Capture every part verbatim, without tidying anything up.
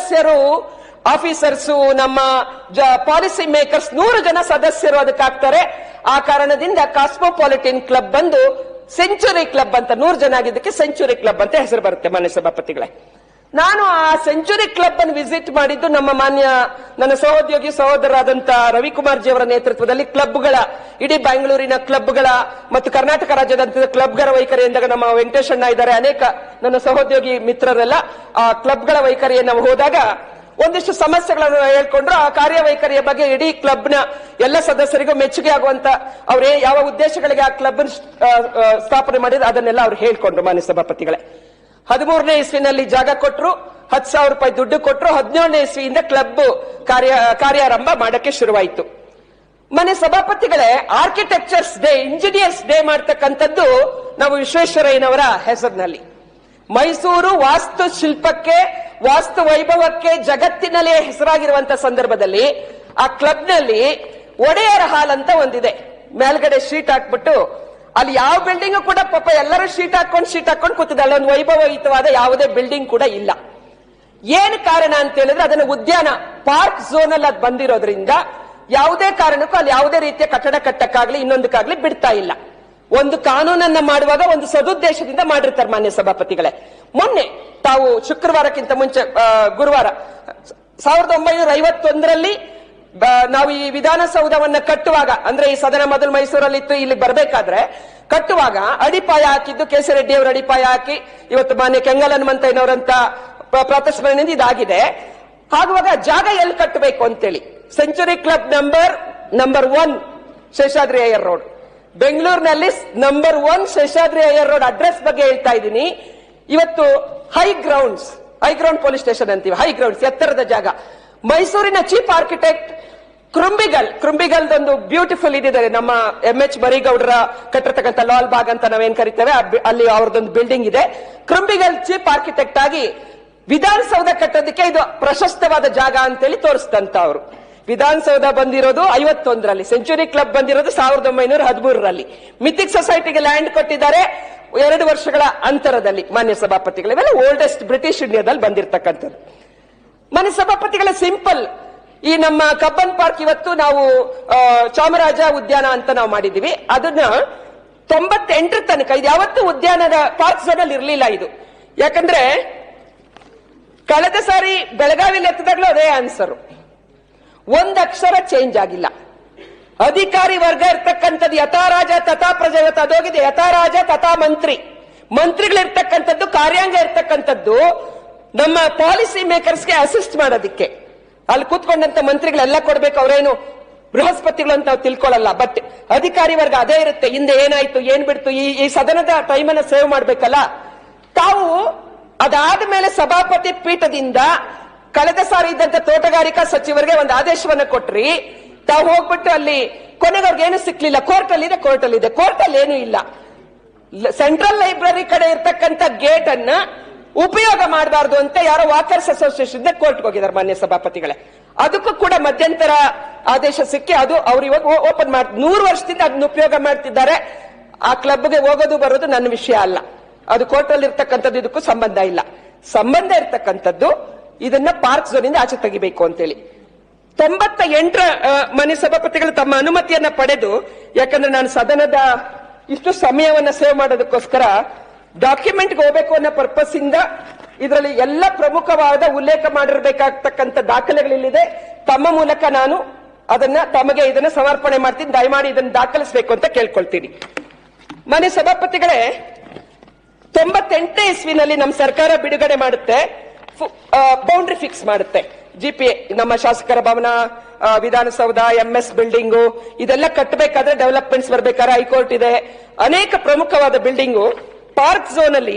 ಸದಸ್ಯರು, ಆಫೀಸರ್ಸು, ನಮ್ಮ policy makers ನೂರು ಜನ ಸದಸ್ಯರು ಅದಕ್ಕಾಗ್ತಾರೆ. ಆ ಕಾರಣದಿಂದ ಕಾಸ್ಮೋಪಾಲಿಟನ್ ಕ್ಲಬ್ ಬಂದು ಸೆಂಚುರಿ ಕ್ಲಬ್ ಅಂತ, ನೂರು ಜನ ಆಗಿದ್ದಕ್ಕೆ ಸೆಂಚುರಿ ಕ್ಲಬ್ ಅಂತ ಹೆಸರು ಬರುತ್ತೆ. ಮಾನ್ಯ ಸಭಾಪತಿಗಳೇ, ನಾನು ಆ ಸೆಂಚುರಿ ಕ್ಲಬ್ ಅನ್ನು ವಿಸಿಟ್ ಮಾಡಿದ್ದು ನಮ್ಮ ಮಾನ್ಯ ನನ್ನ ಸಹೋದ್ಯೋಗಿ ಸಹೋದರರಾದಂತ ರವಿಕುಮಾರ್ ಜಿ ಅವರ ನೇತೃತ್ವದಲ್ಲಿ ಕ್ಲಬ್ಗಳ, ಇಡೀ ಬೆಂಗಳೂರಿನ ಕ್ಲಬ್ಗಳ ಮತ್ತು ಕರ್ನಾಟಕ ರಾಜ್ಯದ ಕ್ಲಬ್ಗಳ ವೈಖರಿಯಿಂದ ನಮ್ಮ ವೆಂಕಟೇಶಣ್ಣ ಇದ್ದಾರೆ, ಅನೇಕ ನನ್ನ ಸಹೋದ್ಯೋಗಿ ಮಿತ್ರರೆಲ್ಲ ಆ ಕ್ಲಬ್ಗಳ ವೈಖರಿಯನ್ನು ಹೋದಾಗ ಒಂದಿಷ್ಟು ಸಮಸ್ಯೆಗಳನ್ನು ಹೇಳ್ಕೊಂಡ್ರು. ಆ ಕಾರ್ಯವೈಖರಿಯ ಬಗ್ಗೆ ಇಡೀ ಕ್ಲಬ್ನ ಎಲ್ಲ ಸದಸ್ಯರಿಗೂ ಮೆಚ್ಚುಗೆ ಆಗುವಂತ ಅವರೇ ಯಾವ ಉದ್ದೇಶಗಳಿಗೆ ಆ ಕ್ಲಬ್ ಸ್ಥಾಪನೆ ಮಾಡಿದ್ರು ಅದನ್ನೆಲ್ಲ ಅವ್ರು ಹೇಳ್ಕೊಂಡ್ರು. ಮಾನ್ಯ ಸಭಾಪತಿಗಳೇ, ಹದಿಮೂರನೇ ಇಸ್ವಿನಲ್ಲಿ ಜಾಗ ಕೊಟ್ಟರು, ಹತ್ತು ಸಾವಿರ ರೂಪಾಯಿ ದುಡ್ಡು ಕೊಟ್ಟರು. ಹದಿನೇಳನೇ ಇಸ್ವಿಯಿಂದ ಕ್ಲಬ್ ಕಾರ್ಯ ಕಾರ್ಯಾರಂಭ ಮಾಡಕ್ಕೆ ಶುರುವಾಯಿತು. ಮನೆ ಸಭಾಪತಿಗಳೇ, ಆರ್ಕಿಟೆಕ್ಚರ್ಸ್ ಡೇ, ಇಂಜಿನಿಯರ್ಸ್ ಡೇ ಮಾಡ್ತಕ್ಕಂಥದ್ದು ನಾವು ವಿಶ್ವೇಶ್ವರಯ್ಯನವರ ಹೆಸರಿನಲ್ಲಿ. ಮೈಸೂರು ವಾಸ್ತು ಶಿಲ್ಪಕ್ಕೆ, ವಾಸ್ತು ವೈಭವಕ್ಕೆ ಜಗತ್ತಿನಲ್ಲೇ ಹೆಸರಾಗಿರುವಂತಹ ಸಂದರ್ಭದಲ್ಲಿ ಆ ಕ್ಲಬ್ನಲ್ಲಿ ಒಡೆಯರ ಹಾಲ್ ಅಂತ ಒಂದಿದೆ. ಮೇಲ್ಗಡೆ ಶೀಟ್ ಹಾಕ್ಬಿಟ್ಟು ಅಲ್ಲಿ ಯಾವ ಬಿಲ್ಡಿಂಗ್ ಕೂಡ ಪಾಪ ಎಲ್ಲರೂ ಶೀಟ್ ಹಾಕೊಂಡು ಶೀಟ್ ಹಾಕೊಂಡು ಕೂತಿದೆ. ಅಲ್ಲೊಂದು ವೈಭವಯುತವಾದ ಯಾವುದೇ ಬಿಲ್ಡಿಂಗ್ ಕೂಡ ಇಲ್ಲ. ಏನ್ ಕಾರಣ ಅಂತ ಹೇಳಿದ್ರೆ ಅದನ್ನ ಉದ್ಯಾನ ಪಾರ್ಕ್ ಝೋನ್ ಅಲ್ಲಿ ಅದು ಬಂದಿರೋದ್ರಿಂದ ಯಾವುದೇ ಕಾರಣಕ್ಕೂ ಅಲ್ಲಿ ಯಾವುದೇ ರೀತಿಯ ಕಟ್ಟಡ ಕಟ್ಟಕ್ಕಾಗ್ಲಿ ಇನ್ನೊಂದಕ್ಕಾಗ್ಲಿ ಬಿಡ್ತಾ ಇಲ್ಲ. ಒಂದು ಕಾನೂನನ್ನ ಮಾಡುವಾಗ ಒಂದು ಸದುದ್ದೇಶದಿಂದ ಮಾಡಿರ್ತಾರೆ. ಮಾನ್ಯ ಸಭಾಪತಿಗಳೇ, ಮೊನ್ನೆ ತಾವು ಶುಕ್ರವಾರಕ್ಕಿಂತ ಮುಂಚೆ ಗುರುವಾರ ಸಾವಿರದ ಒಂಬೈನೂರ ಐವತ್ತೊಂದರಲ್ಲಿ ನಾವು ಈ ವಿಧಾನಸೌಧವನ್ನ ಕಟ್ಟುವಾಗ, ಅಂದ್ರೆ ಈ ಸದನ ಮೊದಲು ಮೈಸೂರಲ್ಲಿ ಇತ್ತು, ಇಲ್ಲಿ ಬರಬೇಕಾದ್ರೆ ಕಟ್ಟುವಾಗ ಅಡಿಪಾಯ ಹಾಕಿದ್ದು ಕೆ ಸಿ ರೆಡ್ಡಿ ಅವರು ಅಡಿಪಾಯ ಹಾಕಿ, ಇವತ್ತು ಮಾನ್ಯ ಕೆಂಗಲ್ ಹನುಮಂತಯ್ಯನವರಂತ ಪ್ರಾತಸ್ಮರಣೆಯಿಂದ ಇದಾಗಿದೆ. ಆಗುವಾಗ ಜಾಗ ಎಲ್ಲಿ ಕಟ್ಟಬೇಕು ಅಂತೇಳಿ century club number number one Seshadri Iyer road, ಬೆಂಗಳೂರಿನಲ್ಲಿ number one Seshadri Iyer road address ಬಗ್ಗೆ ಹೇಳ್ತಾ ಇದ್ದೀನಿ. ಇವತ್ತು high grounds, high ground police station ಅಂತೀವಿ, ಹೈ ಗ್ರೌಂಡ್ಸ್ ಎತ್ತರದ ಜಾಗ. ಮೈಸೂರಿನ ಚೀಫ್ ಆರ್ಕಿಟೆಕ್ಟ್ ಕೃಂಬಿಗಲ್, ಕೃಂಬಿಗಲ್ದೊಂದು ಬ್ಯೂಟಿಫುಲ್ ಇದಿದೆ, ನಮ್ಮ ಎಂ ಎಚ್ ಮರಿಗೌಡರ ಕಟ್ಟಿರ್ತಕ್ಕಂಥ ಲಾಲ್ ಬಾಗ್ ಅಂತ ನಾವೇನ್ ಕರಿತೇವೆ, ಅಲ್ಲಿ ಅವ್ರದ್ದೊಂದು ಬಿಲ್ಡಿಂಗ್ ಇದೆ. ಕೃಂಬಿಗಲ್ ಚೀಫ್ ಆರ್ಕಿಟೆಕ್ಟ್ ಆಗಿ ವಿಧಾನಸೌಧ ಕಟ್ಟೋದಕ್ಕೆ ಇದು ಪ್ರಶಸ್ತವಾದ ಜಾಗ ಅಂತೇಳಿ ತೋರಿಸ್ತಂತ ಅವರು. ವಿಧಾನಸೌಧ ಬಂದಿರೋದು ಐವತ್ತೊಂದರಲ್ಲಿ, ಸೆಂಚುರಿ ಕ್ಲಬ್ ಬಂದಿರೋದು ಸಾವಿರದ ಒಂಬೈನೂರ ಹದಿಮೂರರಲ್ಲಿ. ಮಿಥಿಕ್ ಸೊಸೈಟಿಗೆ ಲ್ಯಾಂಡ್ ಕೊಟ್ಟಿದ್ದಾರೆ ಎರಡು ವರ್ಷಗಳ ಅಂತರದಲ್ಲಿ. ಮಾನ್ಯ ಸಭಾಪತಿಗಳು, ಇವೆಲ್ಲ ಓಲ್ಡೆಸ್ಟ್ ಬ್ರಿಟಿಷ್ ಇಂಡಿಯಾದಲ್ಲಿ ಬಂದಿರತಕ್ಕಂಥದ್ದು. ಮಾನ್ಯ ಸಭಾಪತಿಗಳ ಸಿಂಪಲ್, ಈ ನಮ್ಮ ಕಬ್ಬನ್ ಪಾರ್ಕ್ ಇವತ್ತು ನಾವು ಚಾಮರಾಜ ಉದ್ಯಾನ ಅಂತ ನಾವು ಮಾಡಿದೀವಿ. ಅದನ್ನ ತೊಂಬತ್ತೆಂಟರ ತನಕ ಇದು ಯಾವತ್ತೂ ಉದ್ಯಾನದ ಪಾರ್ಕ್ ಝೋನ್ ಅಲ್ಲಿ ಇರಲಿಲ್ಲ ಇದು. ಯಾಕಂದ್ರೆ ಕಳೆದ ಸಾರಿ ಬೆಳಗಾವಿಲಿ ಎತ್ತಿದಾಗ್ಲೂ ಅದೇ ಆನ್ಸರ್, ಒಂದ್ ಅಕ್ಷರ ಚೇಂಜ್ ಆಗಿಲ್ಲ. ಅಧಿಕಾರಿ ವರ್ಗ ಇರ್ತಕ್ಕಂಥದ್ದು ಯಥಾ ರಾಜ ತಥಾ ಪ್ರಜೆ, ಇವತ್ತು ಅದೋಗಿದೆ ಯಥಾ ರಾಜ ತಥಾ ಮಂತ್ರಿ. ಮಂತ್ರಿಗಳಿರ್ತಕ್ಕಂಥದ್ದು, ಕಾರ್ಯಾಂಗ ಇರ್ತಕ್ಕಂಥದ್ದು ನಮ್ಮ ಪಾಲಿಸಿ ಮೇಕರ್ಸ್ಗೆ ಅಸಿಸ್ಟ್ ಮಾಡೋದಿಕ್ಕೆ. ಅಲ್ಲಿ ಕೂತ್ಕೊಂಡಂತ ಮಂತ್ರಿಗಳೆಲ್ಲ ಕೊಡ್ಬೇಕು, ಅವರೇನು ಬೃಹಸ್ಪತಿಗಳು ಅಂತ ನಾವು ತಿಳ್ಕೊಳ್ಳಲ್ಲ. ಬಟ್ ಅಧಿಕಾರಿ ವರ್ಗ ಅದೇ ಇರುತ್ತೆ. ಹಿಂದೆ ಏನಾಯ್ತು ಏನ್ ಬಿಡ್ತು, ಈ ಈ ಸದನದ ಟೈಮ್ ಅನ್ನ ಸೇವ್ ಮಾಡ್ಬೇಕಲ್ಲ. ತಾವು ಅದಾದ ಮೇಲೆ ಸಭಾಪತಿ ಪೀಠದಿಂದ ಕಳೆದ ಸಾರಿ ಇದ್ದಂತ ತೋಟಗಾರಿಕಾ ಸಚಿವರಿಗೆ ಒಂದು ಆದೇಶವನ್ನ ಕೊಟ್ರಿ. ತಾವು ಹೋಗ್ಬಿಟ್ಟು ಅಲ್ಲಿ ಕೊನೆಗೆ ಅವ್ರಿಗೆ ಏನು ಸಿಕ್ಲಿಲ್ಲ. ಕೋರ್ಟ್ ಅಲ್ಲಿ ಇದೆ, ಕೋರ್ಟ್ ಅಲ್ಲಿ ಇದೆ, ಕೋರ್ಟ್ ಅಲ್ಲಿ ಏನು ಇಲ್ಲ. ಸೆಂಟ್ರಲ್ ಲೈಬ್ರರಿ ಕಡೆ ಇರ್ತಕ್ಕಂಥ ಗೇಟ್ ಅನ್ನ ಉಪಯೋಗ ಮಾಡಬಾರ್ದು ಅಂತ ಯಾರೋ ವಾಕರ್ಸ್ ಅಸೋಸಿಯೇಷನ್ ಕೋರ್ಟ್ಗೆ ಹೋಗಿದ್ದಾರೆ. ಮಾನ್ಯ ಸಭಾಪತಿಗಳೇ, ಅದಕ್ಕೂ ಕೂಡ ಮಧ್ಯಂತರ ಆದೇಶ ಸಿಕ್ಕಿ ಅದು ಅವ್ರು ಇವಾಗ ಓಪನ್ ಮಾಡಿ ನೂರು ವರ್ಷದಿಂದ ಅದನ್ನ ಉಪಯೋಗ ಮಾಡ್ತಿದ್ದಾರೆ. ಆ ಕ್ಲಬ್ಗೆ ಹೋಗೋದು ಬರೋದು ನನ್ನ ವಿಷಯ ಅಲ್ಲ, ಅದು ಕೋರ್ಟ್ ಅಲ್ಲಿ ಇರ್ತಕ್ಕಂಥದ್ದು, ಇದಕ್ಕೂ ಸಂಬಂಧ ಇಲ್ಲ. ಸಂಬಂಧ ಇರ್ತಕ್ಕಂಥದ್ದು ಇದನ್ನ ಪಾರ್ಕ್ ಝೋನ್ ಇಂದ ಆಚೆ ತೆಗಿಬೇಕು ಅಂತೇಳಿ ತೊಂಬತ್ತ ಎಂಟರ ಮನೆ ಸಭಾಪತಿಗಳು ತಮ್ಮ ಅನುಮತಿಯನ್ನ ಪಡೆದು, ಯಾಕಂದ್ರೆ ನಾನು ಸದನದ ಇಷ್ಟು ಸಮಯವನ್ನ ಸೇವ್ ಮಾಡೋದಕ್ಕೋಸ್ಕರ ಡಾಕ್ಯುಮೆಂಟ್ಗೆ ಹೋಗಬೇಕು ಅನ್ನೋ ಪರ್ಪಸ್ ಇಂದ ಇದರಲ್ಲಿ ಎಲ್ಲ ಪ್ರಮುಖವಾದ ಉಲ್ಲೇಖ ಮಾಡಿರಬೇಕಾಗ್ತಕ್ಕಂಥ ದಾಖಲೆಗಳಿಲ್ಲಿದೆ. ತಮ್ಮ ಮೂಲಕ ನಾನು ಅದನ್ನ ತಮಗೆ ಇದನ್ನ ಸಮರ್ಪಣೆ ಮಾಡ್ತೀನಿ. ದಯಮಾಡಿ ಇದನ್ನು ದಾಖಲಿಸಬೇಕು ಅಂತ ಕೇಳ್ಕೊಳ್ತೀನಿ. ಮನೆ ಸಭಾಪತಿಗಳೇ, ತೊಂಬತ್ತೆಂಟನೇ ಇಸ್ವಿನಲ್ಲಿ ನಮ್ಮ ಸರ್ಕಾರ ಬಿಡುಗಡೆ ಮಾಡುತ್ತೆ, ಬೌಂಡ್ರಿ ಫಿಕ್ಸ್ ಮಾಡುತ್ತೆ. ಜಿಪಿಎ ನಮ್ಮ ಶಾಸಕರ ಭವನ, ವಿಧಾನಸೌಧ, ಎಂಎಸ್ ಬಿಲ್ಡಿಂಗು ಇದೆಲ್ಲ ಕಟ್ಟಬೇಕಾದ್ರೆ ಡೆವಲಪ್ಮೆಂಟ್ಸ್ ಬರ್ಬೇಕಾದ್ರೆ ಹೈಕೋರ್ಟ್ ಇದೆ, ಅನೇಕ ಪ್ರಮುಖವಾದ ಬಿಲ್ಡಿಂಗು. ಪಾರ್ಕ್ ಝೋನ್ ಅಲ್ಲಿ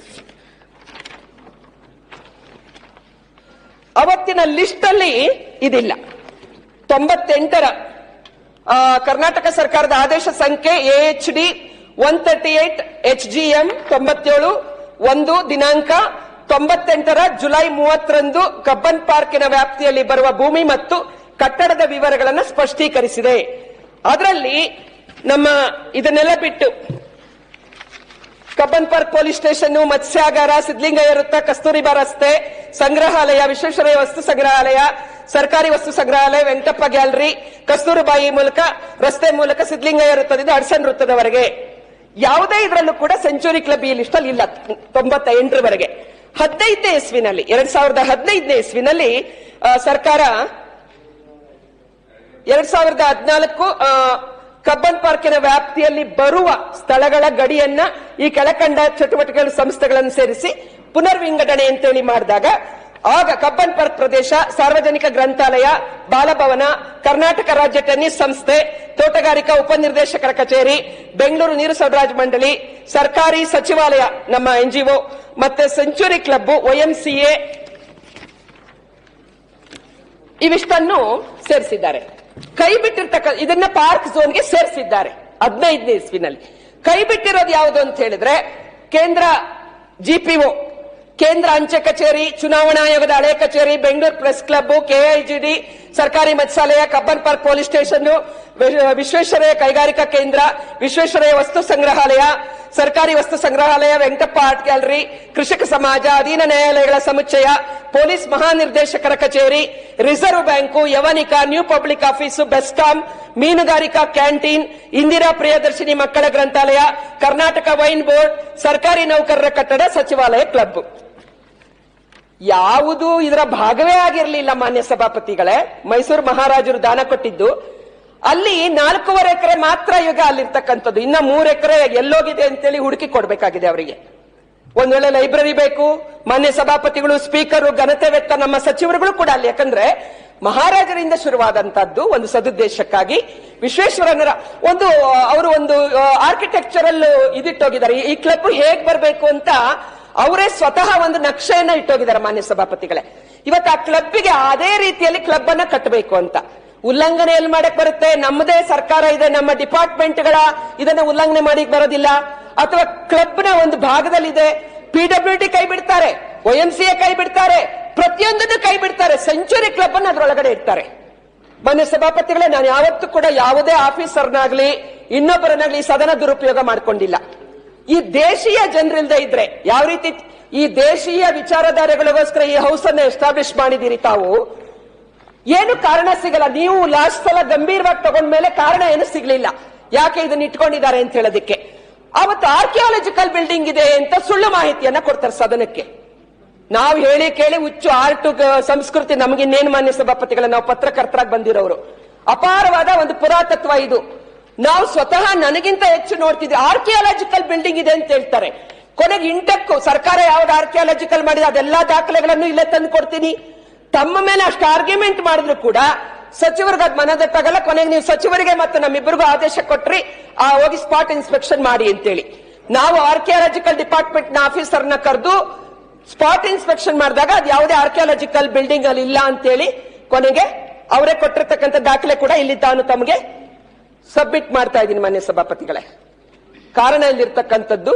ಅವತ್ತಿನ ಲಿಸ್ಟ್ ಅಲ್ಲಿ ಇದಿಲ್ಲ. ತೊಂಬತ್ತೆಂಟರ ಕರ್ನಾಟಕ ಸರ್ಕಾರದ ಆದೇಶ ಸಂಖ್ಯೆ A H D one thirty eight H G M ತೊಂಬತ್ತೇಳು ಒಂದು ದಿನಾಂಕ ತೊಂಬತ್ತೆಂಟರ ಜುಲೈ ಮೂವತ್ತರಂದು ಕಬ್ಬನ್ ಪಾರ್ಕಿನ ವ್ಯಾಪ್ತಿಯಲ್ಲಿ ಬರುವ ಭೂಮಿ ಮತ್ತು ಕಟ್ಟಡದ ವಿವರಗಳನ್ನು ಸ್ಪಷ್ಟೀಕರಿಸಿದೆ. ಅದರಲ್ಲಿ ನಮ್ಮ ಇದನ್ನೆಲ್ಲ ಬಿಟ್ಟು ಕಬ್ಬನ್ ಪಾರ್ಕ್ ಪೊಲೀಸ್ ಸ್ಟೇಷನ್, ಮತ್ಸ್ಯಾಗಾರ, ಸಿದ್ಲಿಂಗಯ್ಯ ವೃತ್ತ, ಕಸ್ತೂರಿಬಾ ರಸ್ತೆ, ಸಂಗ್ರಹಾಲಯ, ವಿಶ್ವೇಶ್ವರಯ್ಯ ವಸ್ತು ಸಂಗ್ರಹಾಲಯ, ಸರ್ಕಾರಿ ವಸ್ತು ಸಂಗ್ರಹಾಲಯ, ವೆಂಕಟಪ್ಪ ಗ್ಯಾಲರಿ, ಕಸ್ತೂರಿಬಾಯಿ ಮೂಲಕ ರಸ್ತೆ ಮೂಲಕ ಸಿದ್ಲಿಂಗಯ್ಯ ವೃತ್ತದಿಂದ ಹಡ್ಸನ್ ವೃತ್ತದವರೆಗೆ ಯಾವುದೇ ಇದರಲ್ಲೂ ಕೂಡ ಸೆಂಚುರಿ ಕ್ಲಬ್ ಈ ಲಿಸ್ಟ್ ಅಲ್ಲಿ ಇಲ್ಲ. ತೊಂಬತ್ತ ಎಂಟರವರೆಗೆ ಹದಿನೈದನೇ ಇಸ್ವಿನಲ್ಲಿ ಎರಡ್ ಸಾವಿರದ ಹದಿನೈದನೇ ಇಸ್ವಿನಲ್ಲಿ ಸರ್ಕಾರ ಎರಡ್ ಸಾವಿರದ ಹದಿನಾಲ್ಕು ಕಬ್ಬನ್ ಪಾರ್ಕಿನ ವ್ಯಾಪ್ತಿಯಲ್ಲಿ ಬರುವ ಸ್ಥಳಗಳ ಗಡಿಯನ್ನ ಈ ಕೆಳಕಂಡ ಚಟುವಟಿಕೆಗಳ ಸಂಸ್ಥೆಗಳನ್ನು ಸೇರಿಸಿ ಪುನರ್ ವಿಂಗಡಣೆ ಅಂತೇಳಿ ಮಾಡಿದಾಗ ಆಗ ಕಬ್ಬನ್ ಪಾರ್ಕ್ ಪ್ರದೇಶ ಸಾರ್ವಜನಿಕ ಗ್ರಂಥಾಲಯ, ಬಾಲಭವನ, ಕರ್ನಾಟಕ ರಾಜ್ಯ ಟೆನ್ನಿಸ್ ಸಂಸ್ಥೆ, ತೋಟಗಾರಿಕಾ ಉಪನಿರ್ದೇಶಕರ ಕಚೇರಿ, ಬೆಂಗಳೂರು ನೀರು ಸರಬರಾಜು ಮಂಡಳಿ, ಸರ್ಕಾರಿ ಸಚಿವಾಲಯ ನಮ್ಮ ಎನ್ಜಿಒ ಮತ್ತೆ ಸೆಂಚುರಿ ಕ್ಲಬ್, ಒಎಂಸಿಎ ಇವಿಷ್ಟನ್ನು ಸೇರಿಸಿದ್ದಾರೆ. ಕೈ ಬಿಟ್ಟಿರ್ತಕ್ಕ ಇದನ್ನ ಪಾರ್ಕ್ ಝೋನ್ಗೆ ಸೇರಿಸಿದ್ದಾರೆ ಹದಿನೈದನೇ ಇಸ್ವಿನಲ್ಲಿ. ಕೈ ಬಿಟ್ಟಿರೋದು ಯಾವುದು ಅಂತ ಹೇಳಿದ್ರೆ ಕೇಂದ್ರ ಜಿಪಿಒ, ಕೇಂದ್ರ ಅಂಚೆ ಕಚೇರಿ, ಚುನಾವಣಾ ಆಯೋಗದ ಹಳೆ ಕಚೇರಿ, ಬೆಂಗಳೂರು ಪ್ರೆಸ್ ಕ್ಲಬ್, ಕೆಐಜಿಡಿ, ಸರ್ಕಾರಿ ಮತ್ಸ್ಯಾಲಯ, Cubbon park police station, Visvesvaraya ಕೈಗಾರಿಕಾ ಕೇಂದ್ರ, ವಿಶ್ವೇಶ್ವರಯ್ಯ ವಸ್ತು ಸಂಗ್ರಹಾಲಯ, ಸರ್ಕಾರಿ ವಸ್ತು ಸಂಗ್ರಹಾಲಯ, ವೆಂಕಟಪ್ಪ ಆರ್ಟ್ ಗ್ಯಾಲರಿ, ಕೃಷಿಕ ಸಮಾಜ, ಅಧೀನ ನ್ಯಾಯಾಲಯಗಳ ಸಮುಚ್ಚಯ, ಪೊಲೀಸ್ ಮಹಾನಿರ್ದೇಶಕರ ಕಚೇರಿ, reserve bank, Yavanika, new public office, BESCOM, ಮೀನುಗಾರಿಕಾ ಕ್ಯಾಂಟೀನ್, ಇಂದಿರಾ ಪ್ರಿಯದರ್ಶಿನಿ ಮಕ್ಕಳ ಗ್ರಂಥಾಲಯ, ಕರ್ನಾಟಕ ವೈನ್ ಬೋರ್ಡ್, ಸರ್ಕಾರಿ ನೌಕರರ ಕಟ್ಟಡ, ಸಚಿವಾಲಯ ಕ್ಲಬ್ ಯಾವುದು ಇದರ ಭಾಗವೇ ಆಗಿರಲಿಲ್ಲ. ಮಾನ್ಯ ಸಭಾಪತಿಗಳೇ, ಮೈಸೂರು ಮಹಾರಾಜರು ದಾನ ಕೊಟ್ಟಿದ್ದು ಅಲ್ಲಿ ನಾಲ್ಕೂವರೆ ಎಕರೆ ಮಾತ್ರ ಈಗ ಅಲ್ಲಿರ್ತಕ್ಕಂಥದ್ದು. ಇನ್ನ ಮೂರು ಎಕರೆ ಎಲ್ಲೋಗಿದೆ ಅಂತೇಳಿ ಹುಡುಕಿ ಕೊಡ್ಬೇಕಾಗಿದೆ ಅವರಿಗೆ. ಒಂದ್ ವೇಳೆ ಲೈಬ್ರರಿ ಬೇಕು, ಮಾನ್ಯ ಸಭಾಪತಿಗಳು, ಸ್ಪೀಕರು, ಘನತೆ ವ್ಯಕ್ತ ನಮ್ಮ ಸಚಿವರುಗಳು ಕೂಡ ಅಲ್ಲಿ. ಯಾಕಂದ್ರೆ ಮಹಾರಾಜರಿಂದ ಶುರುವಾದಂತದ್ದು ಒಂದು ಸದುದ್ದೇಶಕ್ಕಾಗಿ ವಿಶ್ವೇಶ್ವರಯ್ಯನವರ ಒಂದು ಅವರು ಒಂದು ಆರ್ಕಿಟೆಕ್ಚರಲ್ ಇದಿಟ್ಟೋಗಿದ್ದಾರೆ. ಈ ಕ್ಲಬ್ ಹೇಗ್ ಬರಬೇಕು ಅಂತ ಅವರೇ ಸ್ವತಃ ಒಂದು ನಕ್ಷೆಯನ್ನ ಇಟ್ಟೋಗಿದ್ದಾರೆ ಮಾನ್ಯ ಸಭಾಪತಿಗಳೇ. ಇವತ್ತು ಆ ಕ್ಲಬ್ಗೆ ಅದೇ ರೀತಿಯಲ್ಲಿ ಕ್ಲಬ್ ಅನ್ನ ಕಟ್ಟಬೇಕು ಅಂತ. ಉಲ್ಲಂಘನೆ ಎಲ್ಲಿ ಮಾಡಕ್ ಬರುತ್ತೆ? ನಮ್ಮದೇ ಸರ್ಕಾರ ಇದೆ, ನಮ್ಮ ಡಿಪಾರ್ಟ್ಮೆಂಟ್ಗಳ ಇದನ್ನ ಉಲ್ಲಂಘನೆ ಮಾಡಿ ಬರೋದಿಲ್ಲ. ಅಥವಾ ಕ್ಲಬ್ ನ ಒಂದು ಭಾಗದಲ್ಲಿದೆ, ಪಿಡಬ್ಲ್ಯೂ ಡಿ ಕೈ ಬಿಡ್ತಾರೆ, ಒಎಂಸಿಎ ಕೈ ಬಿಡ್ತಾರೆ, ಪ್ರತಿಯೊಂದನ್ನು ಕೈ ಬಿಡ್ತಾರೆ. ಸೆಂಚುರಿ ಕ್ಲಬ್ ಅನ್ನು ಅದರೊಳಗಡೆ ಇಡ್ತಾರೆ. ಮಾನ್ಯ ಸಭಾಪತಿಗಳೇ, ನಾನು ಯಾವತ್ತೂ ಕೂಡ ಯಾವುದೇ ಆಫೀಸರ್ನಾಗ್ಲಿ ಇನ್ನೊಬ್ಬರನ್ನಾಗ್ಲಿ ಸದನ ದುರುಪಯೋಗ ಮಾಡ್ಕೊಂಡಿಲ್ಲ. ಈ ದೇಶೀಯ ಜನರಿಲ್ದೇ ಇದ್ರೆ ಯಾವ ರೀತಿ ಈ ದೇಶೀಯ ವಿಚಾರಧಾರೆಗಳಿಗೋಸ್ಕರ ಈ ಹೌಸ್ ಅನ್ನು ಎಸ್ಟಾಬ್ಲಿಷ್ ಮಾಡಿದಿರಿ ತಾವು, ಏನು ಕಾರಣ ಸಿಗಲ್ಲ. ನೀವು ಲಾಸ್ಟ್ ಸಲ ಗಂಭೀರವಾಗಿ ತಗೊಂಡ್ಮೇಲೆ ಕಾರಣ ಏನು ಸಿಗ್ಲಿಲ್ಲ, ಯಾಕೆ ಇದನ್ನ ಇಟ್ಕೊಂಡಿದ್ದಾರೆ ಅಂತ ಹೇಳೋದಕ್ಕೆ. ಅವತ್ತು ಆರ್ಕಿಯಾಲಜಿಕಲ್ ಬಿಲ್ಡಿಂಗ್ ಇದೆ ಅಂತ ಸುಳ್ಳು ಮಾಹಿತಿಯನ್ನ ಕೊಡ್ತಾರೆ ಸದನಕ್ಕೆ. ನಾವು ಹೇಳಿ ಕೇಳಿ ಹುಚ್ಚು ಆರ್ಟ್ ಸಂಸ್ಕೃತಿ ನಮಗಿನ್ನೇನು ಮಾನ್ಯ ಸಭಾಪತಿಗಳ, ನಾವು ಪತ್ರಕರ್ತರಾಗಿ ಬಂದಿರೋರು. ಅಪಾರವಾದ ಒಂದು ಪುರಾತತ್ವ ಇದು. ನಾವು ಸ್ವತಃ ನನಗಿಂತ ಹೆಚ್ಚು ನೋಡ್ತಿದ್ವಿ. ಆರ್ಕಿಯಾಲಜಿಕಲ್ ಬಿಲ್ಡಿಂಗ್ ಇದೆ ಅಂತ ಹೇಳ್ತಾರೆ. ಕೊನೆಗೆ ಇಂಟೆಕ್ ಸರ್ಕಾರ ಯಾವ್ದು ಆರ್ಕಿಯಾಲಜಿಕಲ್ ಮಾಡಿದೆ ಅದೆಲ್ಲಾ ದಾಖಲೆಗಳನ್ನು ಇಲ್ಲೇ ತಂದು ಕೊಡ್ತೀನಿ. ತಮ್ಮ ಮೇಲೆ ಅಷ್ಟು ಆರ್ಗ್ಯುಮೆಂಟ್ ಮಾಡಿದ್ರು ಕೂಡ ಸಚಿವರಿಗೆ ಅದ್ ಮನದಟ್ಟಾಗಲ್ಲ. ಕೊನೆಗೆ ನೀವು ಸಚಿವರಿಗೆ ಮತ್ತು ನಮ್ಮಿಬ್ಬರಿಗೂ ಆದೇಶ ಕೊಟ್ರಿ, ಆ ಹೋಗಿ ಸ್ಪಾಟ್ ಇನ್ಸ್ಪೆಕ್ಷನ್ ಮಾಡಿ ಅಂತೇಳಿ. ನಾವು ಆರ್ಕಿಯಾಲಜಿಕಲ್ ಡಿಪಾರ್ಟ್ಮೆಂಟ್ ನ ಆಫೀಸರ್ನ ಕರೆದು ಸ್ಪಾಟ್ ಇನ್ಸ್ಪೆಕ್ಷನ್ ಮಾಡಿದಾಗ ಅದು ಯಾವುದೇ ಆರ್ಕಿಯಾಲಜಿಕಲ್ ಬಿಲ್ಡಿಂಗ್ ಅಲ್ಲಿ ಇಲ್ಲ ಅಂತೇಳಿ ಕೊನೆಗೆ ಅವರೇ ಕೊಟ್ಟಿರ್ತಕ್ಕಂಥ ದಾಖಲೆ ಕೂಡ ಇಲ್ಲಿ ತಾನು ತಮಗೆ ಸಬ್ಮಿಟ್ ಮಾಡ್ತಾ ಇದ್ದೀನಿ ಮಾನ್ಯ ಸಭಾಪತಿಗಳೇ. ಕಾರಣ ಇಲ್ಲಿರ್ತಕ್ಕಂಥದ್ದು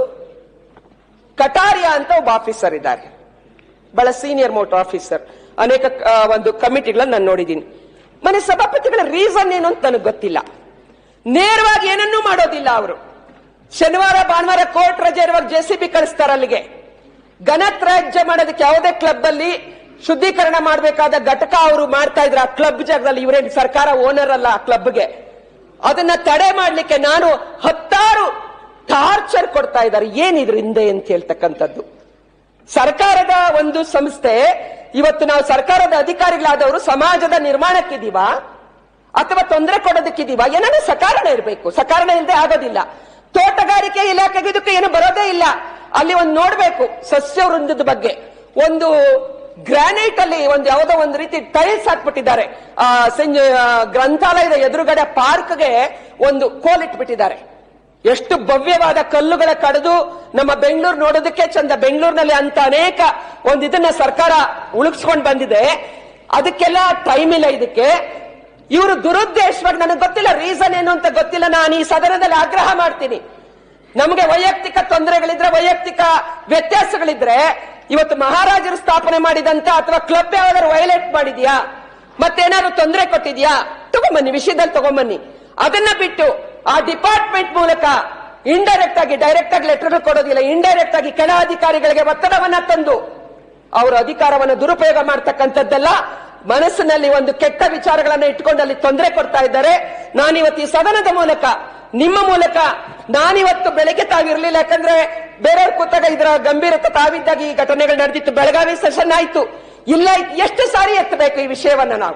ಕಟಾರಿಯಾ ಅಂತ ಒಬ್ಬ ಆಫೀಸರ್ ಇದ್ದಾರೆ, ಬಹಳ ಸೀನಿಯರ್ ಮೋಟೋ ಆಫೀಸರ್. ಅನೇಕ ಒಂದು ಕಮಿಟಿಗಳನ್ನ ನಾನು ನೋಡಿದ್ದೀನಿ. ಮನೆ ಸಭಾಪತಿಗಳ ರೀಸನ್ ಏನು ಅಂತ ನನಗೆ ಗೊತ್ತಿಲ್ಲ. ನೇರವಾಗಿ ಏನನ್ನೂ ಮಾಡೋದಿಲ್ಲ ಅವರು. ಶನಿವಾರ ಭಾನುವಾರ ಕೋರ್ಟ್ ರಜೆ ಇರುವಾಗ ಜೆಸಿಬಿ ಕಳಿಸ್ತಾರೆ ಅಲ್ಲಿಗೆ. ಘನತ್ಯಾಜ್ಯ ಮಾಡೋದಕ್ಕೆ ಯಾವುದೇ ಕ್ಲಬ್ ಅಲ್ಲಿ ಶುದ್ಧೀಕರಣ ಮಾಡಬೇಕಾದ ಘಟಕ ಅವರು ಮಾಡ್ತಾ ಇದ್ರು ಆ ಕ್ಲಬ್ ಜಾಗದಲ್ಲಿ. ಇವರೇನು ಸರ್ಕಾರ ಓನರ್ ಅಲ್ಲ ಆ ಕ್ಲಬ್ಗೆ. ಅದನ್ನ ತಡೆ ಮಾಡ್ಲಿಕ್ಕೆ ನಾನು ಹತ್ತಾರು ಟಾರ್ಚರ್ ಕೊಡ್ತಾ ಇದ್ದಾರೆ. ಏನಿದ್ರ ಹಿಂದೆ ಅಂತ ಹೇಳ್ತಕ್ಕಂಥದ್ದು. ಸರ್ಕಾರದ ಒಂದು ಸಂಸ್ಥೆ, ಇವತ್ತು ನಾವು ಸರ್ಕಾರದ ಅಧಿಕಾರಿಗಳಾದವರು ಸಮಾಜದ ನಿರ್ಮಾಣಕ್ಕಿದೀವಾ ಅಥವಾ ತೊಂದರೆ ಕೊಡೋದಕ್ಕಿದೀವಾ? ಏನಾದ್ರು ಸಕಾರಣ ಇರಬೇಕು. ಸಕಾರಣ ಇಲ್ಲದೆ ಆಗೋದಿಲ್ಲ. ತೋಟಗಾರಿಕೆ ಇಲಾಖೆಗೆ ಇದಕ್ಕೆ ಏನು ಬರೋದೇ ಇಲ್ಲ. ಅಲ್ಲಿ ಒಂದು ನೋಡ್ಬೇಕು ಸಸ್ಯ ವೃಂದದ ಬಗ್ಗೆ. ಒಂದು ಗ್ರಾನೈಟ್ ಅಲ್ಲಿ ಒಂದು ಯಾವುದೋ ಒಂದು ರೀತಿ ಟೈಲ್ಸ್ ಹಾಕ್ಬಿಟ್ಟಿದ್ದಾರೆ. ಆ ಗ್ರಂಥಾಲಯದ ಎದುರುಗಡೆ ಪಾರ್ಕ್ಗೆ ಒಂದು ಕೋಲಿಟ್ಬಿಟ್ಟಿದ್ದಾರೆ. ಎಷ್ಟು ಭವ್ಯವಾದ ಕಲ್ಲುಗಳ ಕಡಿದು ನಮ್ಮ ಬೆಂಗಳೂರು ನೋಡೋದಕ್ಕೆ ಚಂದ. ಬೆಂಗಳೂರಿನಲ್ಲಿ ಅಂತ ಅನೇಕ ಒಂದು ಇದನ್ನ ಸರ್ಕಾರ ಉಳಿಸ್ಕೊಂಡು ಬಂದಿದೆ. ಅದಕ್ಕೆಲ್ಲ ಟೈಮ್ ಇಲ್ಲ ಇದಕ್ಕೆ. ಇವರು ದುರುದ್ದೇಶವಾಗಿ, ನನಗೆ ಗೊತ್ತಿಲ್ಲ ರೀಸನ್ ಏನು ಅಂತ ಗೊತ್ತಿಲ್ಲ. ನಾನು ಈ ಸದನದಲ್ಲಿ ಆಗ್ರಹ ಮಾಡ್ತೀನಿ, ನಮಗೆ ವೈಯಕ್ತಿಕ ತೊಂದರೆಗಳಿದ್ರೆ, ವೈಯಕ್ತಿಕ ವ್ಯತ್ಯಾಸಗಳಿದ್ರೆ, ಇವತ್ತು ಮಹಾರಾಜರು ಸ್ಥಾಪನೆ ಮಾಡಿದಂತ ಅಥವಾ ಕ್ಲಬ್ ಯಾವ್ದಾದ್ರು ವೈಲೇಟ್ ಮಾಡಿದ್ಯಾ, ಮತ್ತೇನಾದ್ರು ತೊಂದರೆ ಕೊಟ್ಟಿದ್ಯಾ, ತಗೊಂಬನ್ನಿ, ವಿಷಯದಲ್ಲಿ ತಗೊಂಬನ್ನಿ. ಅದನ್ನ ಬಿಟ್ಟು ಆ ಡಿಪಾರ್ಟ್ಮೆಂಟ್ ಮೂಲಕ ಇಂಡೈರೆಕ್ಟ್ ಆಗಿ ಡೈರೆಕ್ಟ್ ಆಗಿ ಲೆಟರ್ ಕೊಡೋದಿಲ್ಲ, ಇಂಡೈರೆಕ್ಟ್ ಆಗಿ ಕೆಳ ಅಧಿಕಾರಿಗಳಿಗೆ ಒತ್ತಡವನ್ನ ತಂದು ಅವರ ಅಧಿಕಾರವನ್ನು ದುರುಪಯೋಗ ಮಾಡ್ತಕ್ಕಂಥದ್ದೆಲ್ಲ ಮನಸ್ಸಿನಲ್ಲಿ ಒಂದು ಕೆಟ್ಟ ವಿಚಾರಗಳನ್ನ ಇಟ್ಕೊಂಡು ಅಲ್ಲಿ ತೊಂದರೆ ಕೊಡ್ತಾ ಇದ್ದಾರೆ. ನಾನಿವತ್ತು ಈ ಸದನದ ಮೂಲಕ ನಿಮ್ಮ ಮೂಲಕ ನಾನಿವತ್ತು ಬೆಳಗ್ಗೆ ತಾವಿರ್ಲಿಲ್ಲ, ಯಾಕಂದ್ರೆ ಬೇರೆಯವ್ರ ಕೂತಾಗ ಇದರ ಗಂಭೀರತೆ ತಾವಿದ್ದಾಗ ಈ ಘಟನೆಗಳು ನಡೆದಿತ್ತು. ಬೆಳಗಾವಿ ಸೆಷನ್ ಆಯ್ತು, ಇಲ್ಲ ಎಷ್ಟು ಸಾರಿ ಎತ್ತಬೇಕು ಈ ವಿಷಯವನ್ನ ನಾವು.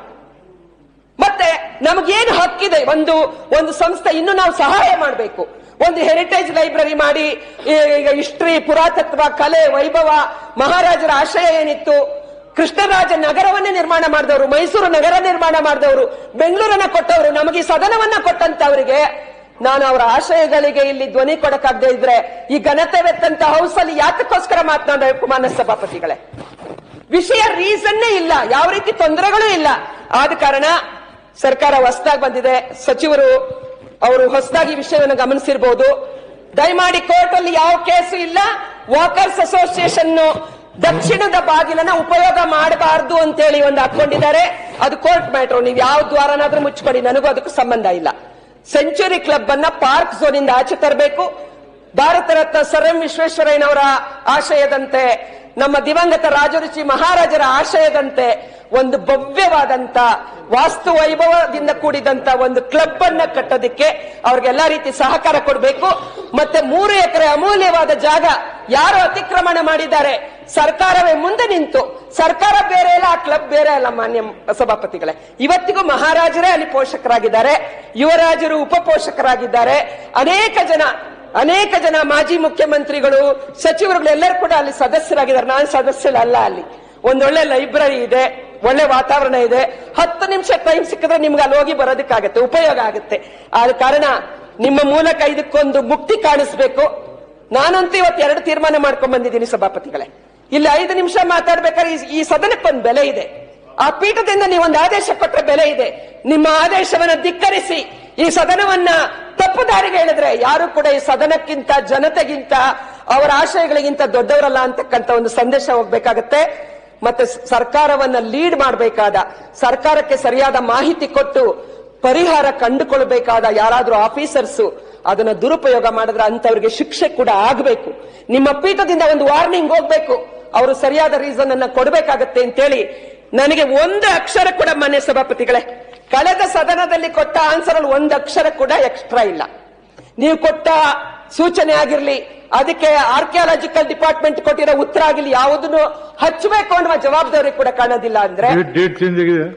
ಮತ್ತೆ ನಮಗೇನು ಹಕ್ಕಿದೆ, ಒಂದು ಒಂದು ಸಂಸ್ಥೆ ಇನ್ನು ನಾವು ಸಹಾಯ ಮಾಡಬೇಕು, ಒಂದು ಹೆರಿಟೇಜ್ ಲೈಬ್ರರಿ ಮಾಡಿ ಈಗ ಹಿಸ್ಟ್ರಿ, ಪುರಾತತ್ವ, ಕಲೆ, ವೈಭವ, ಮಹಾರಾಜರ ಆಶಯ ಏನಿತ್ತು, ಕೃಷ್ಣರಾಜ ನಗರವನ್ನೇ ನಿರ್ಮಾಣ ಮಾಡಿದವರು, ಮೈಸೂರು ನಗರ ನಿರ್ಮಾಣ ಮಾಡಿದವರು, ಬೆಂಗಳೂರನ್ನ ಕೊಟ್ಟವರು, ನಮಗೆ ಈ ಸದನವನ್ನ ಕೊಟ್ಟಂತವರಿಗೆ ನಾನು ಅವರ ಆಶಯಗಳಿಗೆ ಇಲ್ಲಿ ಧ್ವನಿ ಕೊಡಕ್ಕಾಗದೆ ಇದ್ರೆ ಈ ಘನತೆವೆತ್ತಂತ ಹೌಸ್ ಅಲ್ಲಿ ಯಾತಕ್ಕೋಸ್ಕರ ಮಾತನಾಡಬೇಕು ಮಾನ್ಯ ಸಭಾಪತಿಗಳೇ? ವಿಷಯ ರೀಸನ್ನೇ ಇಲ್ಲ, ಯಾವ ರೀತಿ ತೊಂದರೆಗಳೂ ಇಲ್ಲ. ಆದ ಕಾರಣ ಸರ್ಕಾರ ಹೊಸದಾಗಿ ಬಂದಿದೆ, ಸಚಿವರು ಅವರು ಹೊಸದಾಗಿ ವಿಷಯವನ್ನು ಗಮನಿಸಿರಬಹುದು. ದಯಮಾಡಿ ಕೋರ್ಟ್ ಅಲ್ಲಿ ಯಾವ ಕೇಸು ಇಲ್ಲ, ವಾಕರ್ಸ್ ಅಸೋಸಿಯೇಷನ್ ದಕ್ಷಿಣದ ಬಾಗಿಲನ್ನ ಉಪಯೋಗ ಮಾಡಬಾರದು ಅಂತೇಳಿ ಒಂದು ಹಾಕೊಂಡಿದ್ದಾರೆ. ಅದು ಕೋರ್ಟ್ ಮ್ಯಾಟರ್, ನೀವು ಯಾವ ದ್ವಾರನಾದ್ರೂ ಮುಚ್ಚಿಕೊಡಿ, ನನಗೂ ಅದಕ್ಕೂ ಸಂಬಂಧ ಇಲ್ಲ. ಸೆಂಚುರಿ ಕ್ಲಬ್ ಅನ್ನ ಪಾರ್ಕ್ ಝೋನ್ ಇಂದ ಆಚೆ ತರಬೇಕು. ಭಾರತ ರತ್ನ ಸರ್ ಎಂ ವಿಶ್ವೇಶ್ವರಯ್ಯನವರ ಆಶಯದಂತೆ, ನಮ್ಮ ದಿವಂಗತ ರಾಜಋಷಿ ಮಹಾರಾಜರ ಆಶಯದಂತೆ ಒಂದು ಭವ್ಯವಾದಂತ ವಾಸ್ತು ವೈಭವದಿಂದ ಕೂಡಿದಂತ ಒಂದು ಕ್ಲಬ್ ಅನ್ನ ಕಟ್ಟೋದಕ್ಕೆ ಅವ್ರಿಗೆಲ್ಲಾ ರೀತಿ ಸಹಕಾರ ಕೊಡಬೇಕು. ಮತ್ತೆ ಮೂರು ಎಕರೆ ಅಮೂಲ್ಯವಾದ ಜಾಗ ಯಾರು ಅತಿಕ್ರಮಣ ಮಾಡಿದ್ದಾರೆ, ಸರ್ಕಾರವೇ ಮುಂದೆ ನಿಂತು, ಸರ್ಕಾರ ಬೇರೆ ಅಲ್ಲ, ಆ ಕ್ಲಬ್ ಬೇರೆ ಅಲ್ಲ. ಮಾನ್ಯ ಸಭಾಪತಿಗಳೇ, ಇವತ್ತಿಗೂ ಮಹಾರಾಜರೇ ಅಲ್ಲಿ ಪೋಷಕರಾಗಿದ್ದಾರೆ, ಯುವರಾಜರು ಉಪ ಪೋಷಕರಾಗಿದ್ದಾರೆ, ಅನೇಕ ಜನ ಅನೇಕ ಜನ ಮಾಜಿ ಮುಖ್ಯಮಂತ್ರಿಗಳು, ಸಚಿವರುಗಳು ಎಲ್ಲರೂ ಕೂಡ ಅಲ್ಲಿ ಸದಸ್ಯರಾಗಿದ್ದಾರೆ. ನಾನು ಸದಸ್ಯರಲ್ಲ. ಅಲ್ಲಿ ಒಂದೊಳ್ಳೆ ಲೈಬ್ರರಿ ಇದೆ, ಒಳ್ಳೆ ವಾತಾವರಣ ಇದೆ. ಹತ್ತು ನಿಮಿಷ ಟೈಮ್ ಸಿಕ್ಕಿದ್ರೆ ನಿಮ್ಗೆ ಅಲ್ಲಿ ಹೋಗಿ ಬರೋದಕ್ಕಾಗತ್ತೆ, ಉಪಯೋಗ ಆಗುತ್ತೆ. ಆದ ಕಾರಣ ನಿಮ್ಮ ಮೂಲಕ ಇದಕ್ಕೊಂದು ಮುಕ್ತಿ ಕಾಣಿಸ್ಬೇಕು. ನಾನಂತೂ ಇವತ್ತು ಎರಡು ತೀರ್ಮಾನ ಮಾಡ್ಕೊಂಡ್ ಬಂದಿದ್ದೀನಿ ಸಭಾಪತಿಗಳೇ. ಇಲ್ಲಿ ಐದು ನಿಮಿಷ ಮಾತಾಡ್ಬೇಕಾದ್ರೆ ಈ ಸದನಕ್ಕೊಂದು ಬೆಲೆ ಇದೆ. ಆ ಪೀಠದಿಂದ ನೀವೊಂದು ಆದೇಶ ಕೊಟ್ಟರೆ ಬೆಲೆ ಇದೆ. ನಿಮ್ಮ ಆದೇಶವನ್ನ ಧಿಕ್ಕರಿಸಿ ಈ ಸದನವನ್ನ ತಪ್ಪು ದಾರಿಗೆ ಹೇಳಿದ್ರೆ ಯಾರು ಕೂಡ ಈ ಸದನಕ್ಕಿಂತ, ಜನತೆಗಿಂತ, ಅವರ ಆಶಯಗಳಿಗಿಂತ ದೊಡ್ಡವರಲ್ಲ ಅಂತಕ್ಕಂಥ ಒಂದು ಸಂದೇಶ ಹೋಗ್ಬೇಕಾಗತ್ತೆ. ಮತ್ತೆ ಸರ್ಕಾರವನ್ನ ಲೀಡ್ ಮಾಡಬೇಕಾದ, ಸರ್ಕಾರಕ್ಕೆ ಸರಿಯಾದ ಮಾಹಿತಿ ಕೊಟ್ಟು ಪರಿಹಾರ ಕಂಡುಕೊಳ್ಬೇಕಾದ ಯಾರಾದ್ರೂ ಆಫೀಸರ್ಸ್ ಅದನ್ನ ದುರುಪಯೋಗ ಮಾಡಿದ್ರೆ ಅಂತವರಿಗೆ ಶಿಕ್ಷೆ ಕೂಡ ಆಗಬೇಕು. ನಿಮ್ಮ ಪೀಠದಿಂದ ಒಂದು ವಾರ್ನಿಂಗ್ ಹೋಗ್ಬೇಕು, ಅವರು ಸರಿಯಾದ ರೀಸನ್ ಅನ್ನ ಕೊಡಬೇಕಾಗತ್ತೆ ಅಂತೇಳಿ ನನಗೆ ಒಂದು ಅಕ್ಷರ ಕೂಡ ಮಾನ್ಯ ಸಭಾಪತಿಗಳೇ, ಕಳೆದ ಸದನದಲ್ಲಿ ಕೊಟ್ಟ ಆನ್ಸರ್ ಅಲ್ಲಿ ಒಂದು ಅಕ್ಷರ ಕೂಡ ಎಕ್ಸ್ಟ್ರಾ ಇಲ್ಲ. ನೀವು ಕೊಟ್ಟ ಸೂಚನೆ ಆಗಿರ್ಲಿ, ಅದಕ್ಕೆ ಆರ್ಕಿಯಾಲಜಿಕಲ್ ಡಿಪಾರ್ಟ್ಮೆಂಟ್ ಕೊಟ್ಟಿರೋ ಉತ್ತರ ಆಗಿರ್ಲಿ, ಯಾವುದನ್ನು ಹಚ್ಚಬೇಕು ಅನ್ನುವ ಜವಾಬ್ದಾರಿ ಕೂಡ ಕಾಣೋದಿಲ್ಲ. ಅಂದ್ರೆ ಡೇಟ್ ಚೇಂಜ್ ಆಗಿದೆ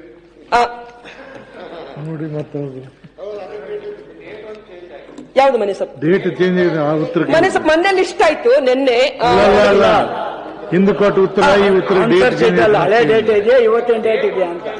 ನೋಡಿ, ಮತ್ತೆ ಯಾವ್ದು ಮನೆ ಸಬ್ ಡೇಟ್ ಚೇಂಜ್ ಆಗಿದೆ. ಆ ಉತ್ತರ ಮನೆ ಸಬ್ ಮೊನ್ನೆ ಲಿಸ್ಟ್ ಆಯ್ತು, ನಿನ್ನೆ ಹಿಂದೆ ಕೊಟ್ಟ ಉತ್ತರ ಈ ಉತ್ತರ ಹಳೆ ಡೇಟ್ ಇದೆಯಾ, ಇವತ್ತಿನ ಡೇಟ್ ಇದೆಯಾ ಅಂತ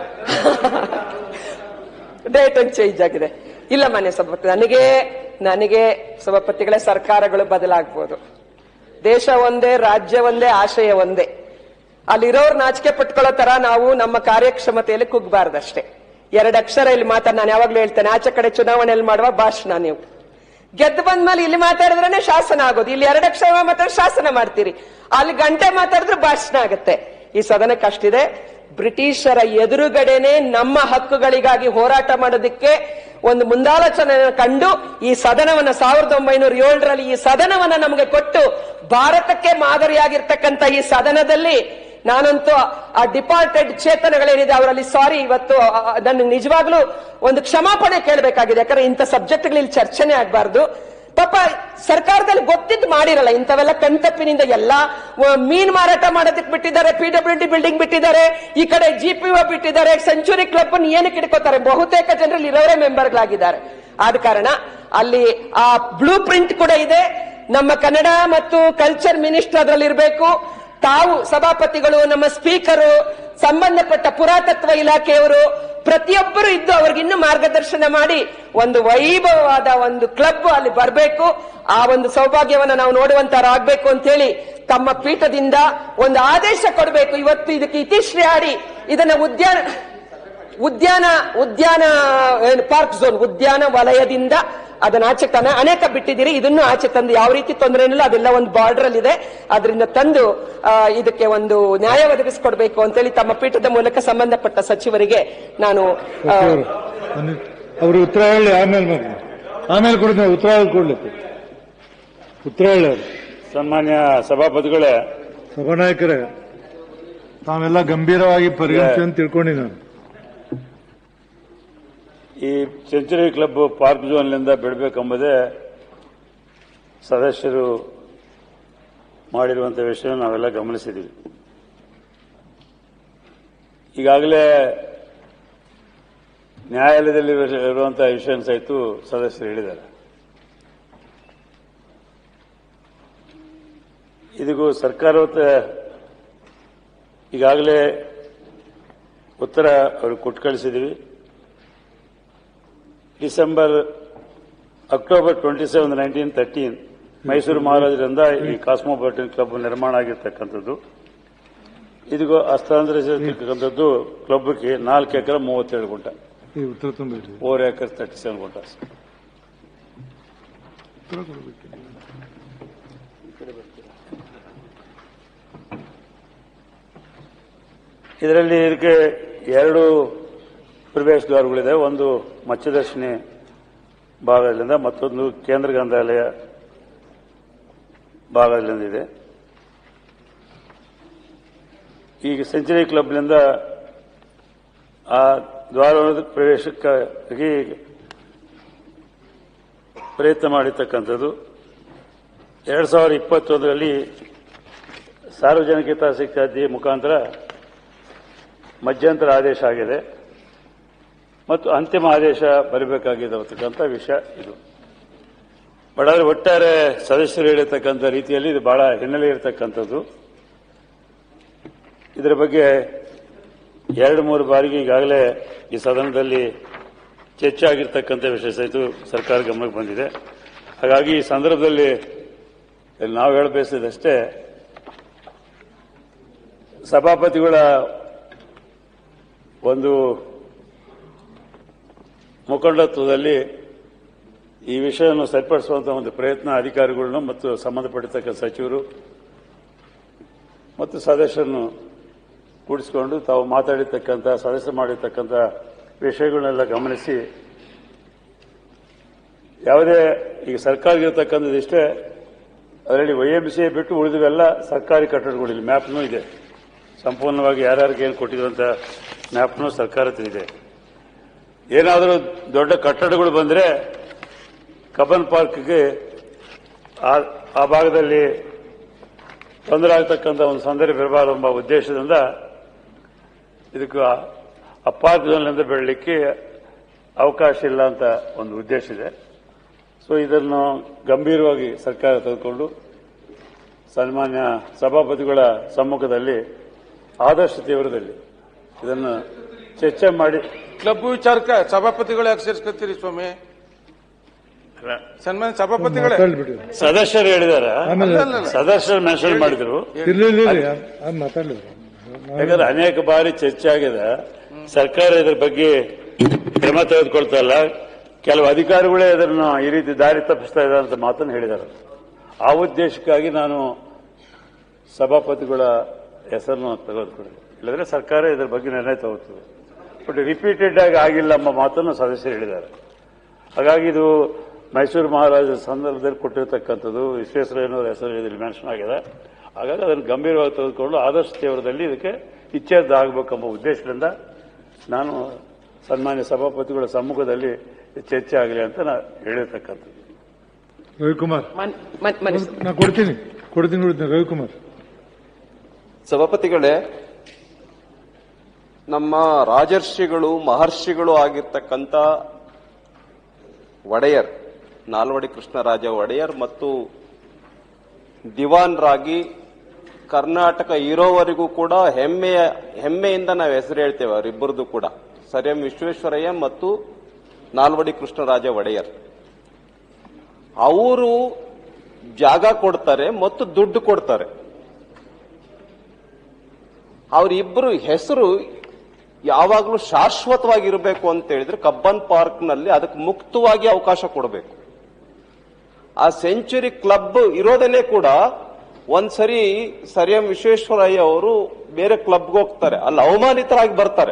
ಡೇಟ್ ಒಂದು ಚೇಂಜ್ ಆಗಿದೆ. ಇಲ್ಲ ಮಾನ್ಯ ಸಭಾಪತಿ, ನನಗೆ ನನಗೆ ಸಭಾಪತಿಗಳೇ, ಸರ್ಕಾರಗಳು ಬದಲಾಗಬಹುದು, ದೇಶ ಒಂದೇ, ರಾಜ್ಯ ಒಂದೇ, ಆಶಯ ಒಂದೇ. ಅಲ್ಲಿರೋರು ನಾಚಿಕೆ ಪಟ್ಕೊಳ್ಳೋ ತರ ನಾವು ನಮ್ಮ ಕಾರ್ಯಕ್ಷಮತೆಯಲ್ಲಿ ಕುಗ್ಬಾರ್ದಷ್ಟೇ. ಎರಡು ಅಕ್ಷರ ಇಲ್ಲಿ ಮಾತಾಡ, ನಾನು ಯಾವಾಗ್ಲೂ ಹೇಳ್ತೇನೆ, ಆಚೆ ಕಡೆ ಚುನಾವಣೆಯಲ್ಲಿ ಮಾಡುವ ಭಾಷಣ ನೀವು ಗೆದ್ದು ಬಂದ್ಮೇಲೆ ಇಲ್ಲಿ ಮಾತಾಡಿದ್ರೆ ಶಾಸನ ಆಗೋದು. ಇಲ್ಲಿ ಎರಡು ಅಕ್ಷರ ಮಾತಾಡಿ ಶಾಸನ ಮಾಡ್ತೀರಿ, ಅಲ್ಲಿ ಗಂಟೆ ಮಾತಾಡಿದ್ರೆ ಭಾಷಣ ಆಗುತ್ತೆ. ಈ ಸದನಕ್ಕೆ ಅಷ್ಟಿದೆ. ಬ್ರಿಟಿಷರ ಎದುರುಗಡೆನೆ ನಮ್ಮ ಹಕ್ಕುಗಳಿಗಾಗಿ ಹೋರಾಟ ಮಾಡೋದಕ್ಕೆ ಒಂದು ಮುಂದಾಲೋಚನೆ ಕಂಡು ಈ ಸದನವನ್ನ ಸಾವಿರದ ಒಂಬೈನೂರ ಏಳರಲ್ಲಿ ಈ ಸದನವನ್ನ ನಮಗೆ ಕೊಟ್ಟು ಭಾರತಕ್ಕೆ ಮಾದರಿಯಾಗಿರ್ತಕ್ಕಂಥ ಈ ಸದನದಲ್ಲಿ ನಾನಂತೂ ಆ ಡಿಪಾರ್ಟೆಡ್ ಚೇತನಗಳೇನಿದೆ ಅವರಲ್ಲಿ ಸಾರಿ, ಇವತ್ತು ನನ್ನ ನಿಜವಾಗ್ಲೂ ಒಂದು ಕ್ಷಮಾಪಣೆ ಕೇಳಬೇಕಾಗಿದೆ. ಯಾಕಂದ್ರೆ ಇಂಥ ಸಬ್ಜೆಕ್ಟ್ಗಳಲ್ಲಿ ಚರ್ಚೆನೆ ಆಗಬಾರ್ದು. ಪಾಪ ಸರ್ಕಾರದಲ್ಲಿ ಗೊತ್ತಿದ್ದು ಮಾಡಿರಲ್ಲ ಇಂಥವೆಲ್ಲ, ಕಣ್ತಪ್ಪಿನಿಂದ ಎಲ್ಲ ಮೀನ್ ಮಾರಾಟ ಮಾಡೋದಕ್ಕೆ ಬಿಟ್ಟಿದ್ದಾರೆ, ಪಿ ಡಬ್ಲ್ಯೂ ಡಿ ಬಿಲ್ಡಿಂಗ್ ಬಿಟ್ಟಿದ್ದಾರೆ, ಈ ಕಡೆ ಜಿ ಪಿ ಒ ಬಿಟ್ಟಿದ್ದಾರೆ, ಸೆಂಚುರಿ ಕ್ಲಬ್ ಅನ್ನು ಏನಕ್ಕೆ ಇಟ್ಕೋತಾರೆ? ಬಹುತೇಕ ಜನರಲ್ಲಿ ಇರೋರೇ ಮೆಂಬರ್ಗಳಾಗಿದ್ದಾರೆ. ಆದ ಕಾರಣ ಅಲ್ಲಿ ಆ ಬ್ಲೂ ಪ್ರಿಂಟ್ ಕೂಡ ಇದೆ. ನಮ್ಮ ಕನ್ನಡ ಮತ್ತು ಕಲ್ಚರ್ ಮಿನಿಸ್ಟರ್ ಅದರಲ್ಲಿ ಇರಬೇಕು. ತಾವು ಸಭಾಪತಿಗಳು, ನಮ್ಮ ಸ್ಪೀಕರು, ಸಂಬಂಧಪಟ್ಟ ಪುರಾತತ್ವ ಇಲಾಖೆಯವರು ಪ್ರತಿಯೊಬ್ಬರು ಇದ್ದು ಅವ್ರಿಗಿನ್ನೂ ಮಾರ್ಗದರ್ಶನ ಮಾಡಿ ಒಂದು ವೈಭವವಾದ ಒಂದು ಕ್ಲಬ್ ಅಲ್ಲಿ ಬರಬೇಕು. ಆ ಒಂದು ಸೌಭಾಗ್ಯವನ್ನ ನಾವು ನೋಡುವಂತರಾಗಬೇಕು ಅಂತ ಹೇಳಿ ತಮ್ಮ ಪೀಠದಿಂದ ಒಂದು ಆದೇಶ ಕೊಡಬೇಕು. ಇವತ್ತು ಇದಕ್ಕೆ ಇತಿಶ್ರೀ ಆಡಿ ಇದನ್ನ ಉದ್ಯಾನ ಉದ್ಯಾನ ಉದ್ಯಾನ ಪಾರ್ಕ್ ಝೋನ್, ಉದ್ಯಾನ ವಲಯದಿಂದ ಅದನ್ನ ಆಚೆ ತನ ಅನೇಕ ಬಿಟ್ಟಿದ್ದೀರಿ, ಇದನ್ನು ಆಚೆ ತಂದು ಯಾವ ರೀತಿ ತೊಂದರೆ ಏನಿಲ್ಲ, ಅದೆಲ್ಲ ಒಂದು ಬಾರ್ಡರ್ ಅಲ್ಲಿ ಇದೆ, ಅದರಿಂದ ತಂದು ಇದಕ್ಕೆ ಒಂದು ನ್ಯಾಯ ಒದಗಿಸಿಕೊಡ್ಬೇಕು ಅಂತೇಳಿ ತಮ್ಮ ಪೀಠದ ಮೂಲಕ ಸಂಬಂಧಪಟ್ಟ ಸಚಿವರಿಗೆ ನಾನು ಅವರು ಉತ್ತರ ಹೇಳಿ ಆಮೇಲೆ ಆಮೇಲೆ ಕೊಡ್ತೀನಿ, ಉತ್ತರ ಕೊಡ್ಲಿಕ್ಕೆ ಉತ್ತರ ಹೇಳೋರು. ಸನ್ಮಾನ್ಯ ಸಭಾಪತಿಗಳೇ, ಸಭಾನಾಯಕರೇ, ತಾವೆಲ್ಲ ಗಂಭೀರವಾಗಿ ಪರಿಗಣಿಸಿ ಅಂತ ತಿಳ್ಕೊಂಡಿ ನಾನು. ಈ ಸೆಂಚುರಿ ಕ್ಲಬ್ ಪಾರ್ಕ್ ಝೋನ್ನಿಂದ ಬಿಡಬೇಕೆಂಬುದೇ ಸದಸ್ಯರು ಮಾಡಿರುವಂತಹ ವಿಷಯ ನಾವೆಲ್ಲ ಗಮನಿಸಿದ್ದೀವಿ. ಈಗಾಗಲೇ ನ್ಯಾಯಾಲಯದಲ್ಲಿ ಇರುವಂತಹ ವಿಷಯ ಸಹಿತ ಸದಸ್ಯರು ಹೇಳಿದ್ದಾರೆ. ಇದಕ್ಕೂ ಸರ್ಕಾರ ಈಗಾಗಲೇ ಉತ್ತರ ಅವ್ರಿಗೆ ಕೊಟ್ಟು ಕಳಿಸಿದ್ದೀವಿ. December October twenty seven nineteen thirteen Mysore ಮಹಾರಾಜರಿಂದ ಈ ಕಾಸ್ಮೋಪಾಲಿಟನ್ ಕ್ಲಬ್ ನಿರ್ಮಾಣ ಆಗಿರ್ತಕ್ಕಂಥದ್ದು. ಇದಕ್ಕೂ ಹಸ್ತಾಂತರಿಸಿರ್ತಕ್ಕಂಥದ್ದು ಕ್ಲಬ್ಗೆ ನಾಲ್ಕು ಎಕರೆ ಮೂವತ್ತೇಳು ಗುಂಟ, ಉತ್ತರ ತುಂಬಿ ಫೋರ್ ಏಕರ್ಸ್ ತರ್ಟಿ ಸೆವೆನ್ ಗುಂಟ. ಇದರಲ್ಲಿ ಇದಕ್ಕೆ ಎರಡು ಪ್ರವೇಶ ದ್ವಾರಗಳಿದೆ. ಒಂದು ಮತ್ಸ್ಯದರ್ಶಿನಿ ಭಾಗದಿಂದ, ಮತ್ತೊಂದು ಕೇಂದ್ರ ಗ್ರಂಥಾಲಯ ಭಾಗದಿಂದ ಇದೆ. ಈಗ ಸೆಂಚುರಿ ಕ್ಲಬ್ನಿಂದ ಆ ದ್ವಾರದ ಪ್ರವೇಶಕ್ಕಾಗಿ ಪ್ರಯತ್ನ ಮಾಡಿರ್ತಕ್ಕಂಥದ್ದು ಎರಡ್ ಸಾವಿರದ ಇಪ್ಪತ್ತೊಂದರಲ್ಲಿ ಸಾರ್ವಜನಿಕ ಹಿತಾಸಕ್ತಿ ಮುಖಾಂತರ ಮಧ್ಯಂತರ ಆದೇಶ ಆಗಿದೆ ಮತ್ತು ಅಂತಿಮ ಆದೇಶ ಬರಬೇಕಾಗಿರತಕ್ಕಂಥ ವಿಷಯ ಇದು. ಬಟ್ ಆದರೆ ಒಟ್ಟಾರೆ ಸದಸ್ಯರು ಹೇಳಿರ್ತಕ್ಕಂಥ ರೀತಿಯಲ್ಲಿ ಇದು ಬಹಳ ಹಿನ್ನೆಲೆ ಇರತಕ್ಕಂಥದ್ದು. ಇದರ ಬಗ್ಗೆ ಎರಡು ಮೂರು ಬಾರಿಗೆ ಈಗಾಗಲೇ ಈ ಸದನದಲ್ಲಿ ಚರ್ಚೆ ಆಗಿರ್ತಕ್ಕಂಥ ವಿಷಯ ಸಹಿತ ಸರ್ಕಾರ ಗಮನಕ್ಕೆ ಬಂದಿದೆ. ಹಾಗಾಗಿ ಈ ಸಂದರ್ಭದಲ್ಲಿ ನಾವು ಹೇಳಬಯಸಿದಷ್ಟೇ, ಸಭಾಪತಿಗಳ ಒಂದು ಮುಖಂಡತ್ವದಲ್ಲಿ ಈ ವಿಷಯವನ್ನು ಸರಿಪಡಿಸುವಂತಹ ಒಂದು ಪ್ರಯತ್ನ ಅಧಿಕಾರಿಗಳನ್ನು ಮತ್ತು ಸಂಬಂಧಪಟ್ಟಿರ್ತಕ್ಕಂಥ ಸಚಿವರು ಮತ್ತು ಸದಸ್ಯರನ್ನು ಕೂಡಿಸಿಕೊಂಡು ತಾವು ಮಾತಾಡಿರ್ತಕ್ಕಂಥ ಸದಸ್ಯರು ಮಾಡಿರ್ತಕ್ಕಂಥ ವಿಷಯಗಳನ್ನೆಲ್ಲ ಗಮನಿಸಿ ಯಾವುದೇ ಈಗ ಸರ್ಕಾರಗಿರ್ತಕ್ಕಂಥದ್ದು ಇಷ್ಟೇ, ಅದರಲ್ಲಿ ವೈ ಎಂ ಸಿ ಬಿಟ್ಟು ಉಳಿದವೆಲ್ಲ ಸರ್ಕಾರಿ ಕಟ್ಟಡಗಳಿಲ್ಲ. ಮ್ಯಾಪ್ನೂ ಇದೆ, ಸಂಪೂರ್ಣವಾಗಿ ಯಾರ್ಯಾರಿಗೆ ಏನು ಕೊಟ್ಟಿರುವಂಥ ಮ್ಯಾಪ್ನೂ ಸರ್ಕಾರ ಇದೆ. ಏನಾದರೂ ದೊಡ್ಡ ಕಟ್ಟಡಗಳು ಬಂದರೆ ಕಬ್ಬನ್ ಪಾರ್ಕ್ಗೆ ಆ ಭಾಗದಲ್ಲಿ ತೊಂದರೆ ಆಗ್ತಕ್ಕಂಥ ಒಂದು ಸಂದರ್ಭ ಇರಬಾರದು ಎಂಬ ಉದ್ದೇಶದಿಂದ ಇದಕ್ಕೆ ಆ ಪಾರ್ಕ್ ಝೋನ್ನಿಂದ ಬೆಳಲಿಕ್ಕೆ ಅವಕಾಶ ಇಲ್ಲ ಅಂತ ಒಂದು ಉದ್ದೇಶ ಇದೆ. ಸೊ ಇದನ್ನು ಗಂಭೀರವಾಗಿ ಸರ್ಕಾರ ತೆಗೆದುಕೊಂಡು ಸನ್ಮಾನ್ಯ ಸಭಾಪತಿಗಳ ಸಮ್ಮುಖದಲ್ಲಿ ಆದಷ್ಟು ತೀವ್ರದಲ್ಲಿ ಇದನ್ನು ಚರ್ಚೆ ಮಾಡಿ. ಕ್ಲಬ್ ವಿಚಾರಕ್ಕೆ ಸಭಾಪತಿಗಳು ಯಾಕೆ ಸೇರಿಸ್ಕೊತೀರಿ ಸ್ವಾಮಿ? ಸನ್ಮಾನ್ಯ ಸಭಾಪತಿಗಳೇ, ಸದಸ್ಯರು ಹೇಳಿದಾರ, ಸದಸ್ಯರು ಮೆನ್ಷನ್ ಮಾಡಿದ್ರು. ಯಾಕಂದ್ರೆ ಅನೇಕ ಬಾರಿ ಚರ್ಚೆ ಆಗಿದೆ, ಸರ್ಕಾರ ಇದರ ಬಗ್ಗೆ ಕ್ರಮ ತೆಗೆದುಕೊಳ್ತಾ ಇಲ್ಲ, ಕೆಲವು ಅಧಿಕಾರಿಗಳೇ ಇದನ್ನು ಈ ರೀತಿ ದಾರಿ ತಪ್ಪಿಸ್ತಾ ಇದ್ದಾರೆ ಅಂತ ಮಾತನ್ನು ಹೇಳಿದ್ದಾರೆ. ಆ ಉದ್ದೇಶಕ್ಕಾಗಿ ನಾನು ಸಭಾಪತಿಗಳ ಹೆಸರನ್ನು ತೆಗೆದುಕೊಂಡಿದ್ದೆ. ಇಲ್ಲದ್ರೆ ಸರ್ಕಾರ ಇದರ ಬಗ್ಗೆ ನಿರ್ಣಯ ತಗೋತದೆ. ಬಟ್ ರಿಪೀಟೆಡ್ ಆಗಿ ಆಗಿಲ್ಲ ಎಂಬ ಮಾತನ್ನು ಸದಸ್ಯರು ಹೇಳಿದ್ದಾರೆ. ಹಾಗಾಗಿ ಇದು ಮೈಸೂರು ಮಹಾರಾಜರ ಸಂದರ್ಭದಲ್ಲಿ ಕೊಟ್ಟಿರತಕ್ಕಂಥದ್ದು, ವಿಶ್ವೇಶ್ವರಯ್ಯನವರ ಹೆಸರು ಇದರಲ್ಲಿ ಮೆನ್ಷನ್ ಆಗಿದೆ. ಹಾಗಾಗಿ ಅದನ್ನು ಗಂಭೀರವಾಗಿ ತೆಗೆದುಕೊಂಡು ಆದಷ್ಟು ತೀವ್ರದಲ್ಲಿ ಇದಕ್ಕೆ ಇಚ್ಛೇದ ಆಗಬೇಕೆಂಬ ಉದ್ದೇಶದಿಂದ ನಾನು ಸನ್ಮಾನ್ಯ ಸಭಾಪತಿಗಳ ಸಮ್ಮುಖದಲ್ಲಿ ಚರ್ಚೆ ಆಗಲಿ ಅಂತ ನಾನು ಹೇಳಿರ್ತಕ್ಕಂಥದ್ದು. ರವಿಕುಮಾರ್ ನಾ ಕೊಡ್ತೀನಿ ಕೊಡ್ತೀನಿ ಕೊಡ್ತೀನಿ ರವಿಕುಮಾರ್. ಸಭಾಪತಿಗಳೇ, ನಮ್ಮ ರಾಜರ್ಷಿಗಳು ಮಹರ್ಷಿಗಳು ಆಗಿರ್ತಕ್ಕಂಥ ಒಡೆಯರ್, ನಾಲ್ವಡಿ ಕೃಷ್ಣರಾಜ ಒಡೆಯರ್ ಮತ್ತು ದಿವಾನ್ರಾಗಿ ಕರ್ನಾಟಕ ಇರೋವರೆಗೂ ಕೂಡ ಹೆಮ್ಮೆಯ ಹೆಮ್ಮೆಯಿಂದ ನಾವು ಹೆಸರು ಹೇಳ್ತೇವೆ. ಅವರಿಬ್ಬರದು ಕೂಡ ಸರ್ ಎಂ ವಿಶ್ವೇಶ್ವರಯ್ಯ ಮತ್ತು ನಾಲ್ವಡಿ ಕೃಷ್ಣರಾಜ ಒಡೆಯರ್. ಅವರು ಜಾಗ ಕೊಡ್ತಾರೆ ಮತ್ತು ದುಡ್ಡು ಕೊಡ್ತಾರೆ. ಅವರಿಬ್ಬರು ಹೆಸರು ಯಾವಾಗಲೂ ಶಾಶ್ವತವಾಗಿರಬೇಕು ಅಂತ ಹೇಳಿದ್ರೆ ಕಬ್ಬನ್ ಪಾರ್ಕ್ನಲ್ಲಿ ಅದಕ್ಕೆ ಮುಕ್ತವಾಗಿ ಅವಕಾಶ ಕೊಡಬೇಕು. ಆ ಸೆಂಚುರಿ ಕ್ಲಬ್ ಇರೋದನ್ನೇ ಕೂಡ ಒಂದ್ಸರಿ ಸರ್ ಎಂ ವಿಶ್ವೇಶ್ವರಯ್ಯ ಅವರು ಬೇರೆ ಕ್ಲಬ್ಗೆ ಹೋಗ್ತಾರೆ, ಅಲ್ಲಿ ಅವಮಾನಿತರಾಗಿ ಬರ್ತಾರೆ.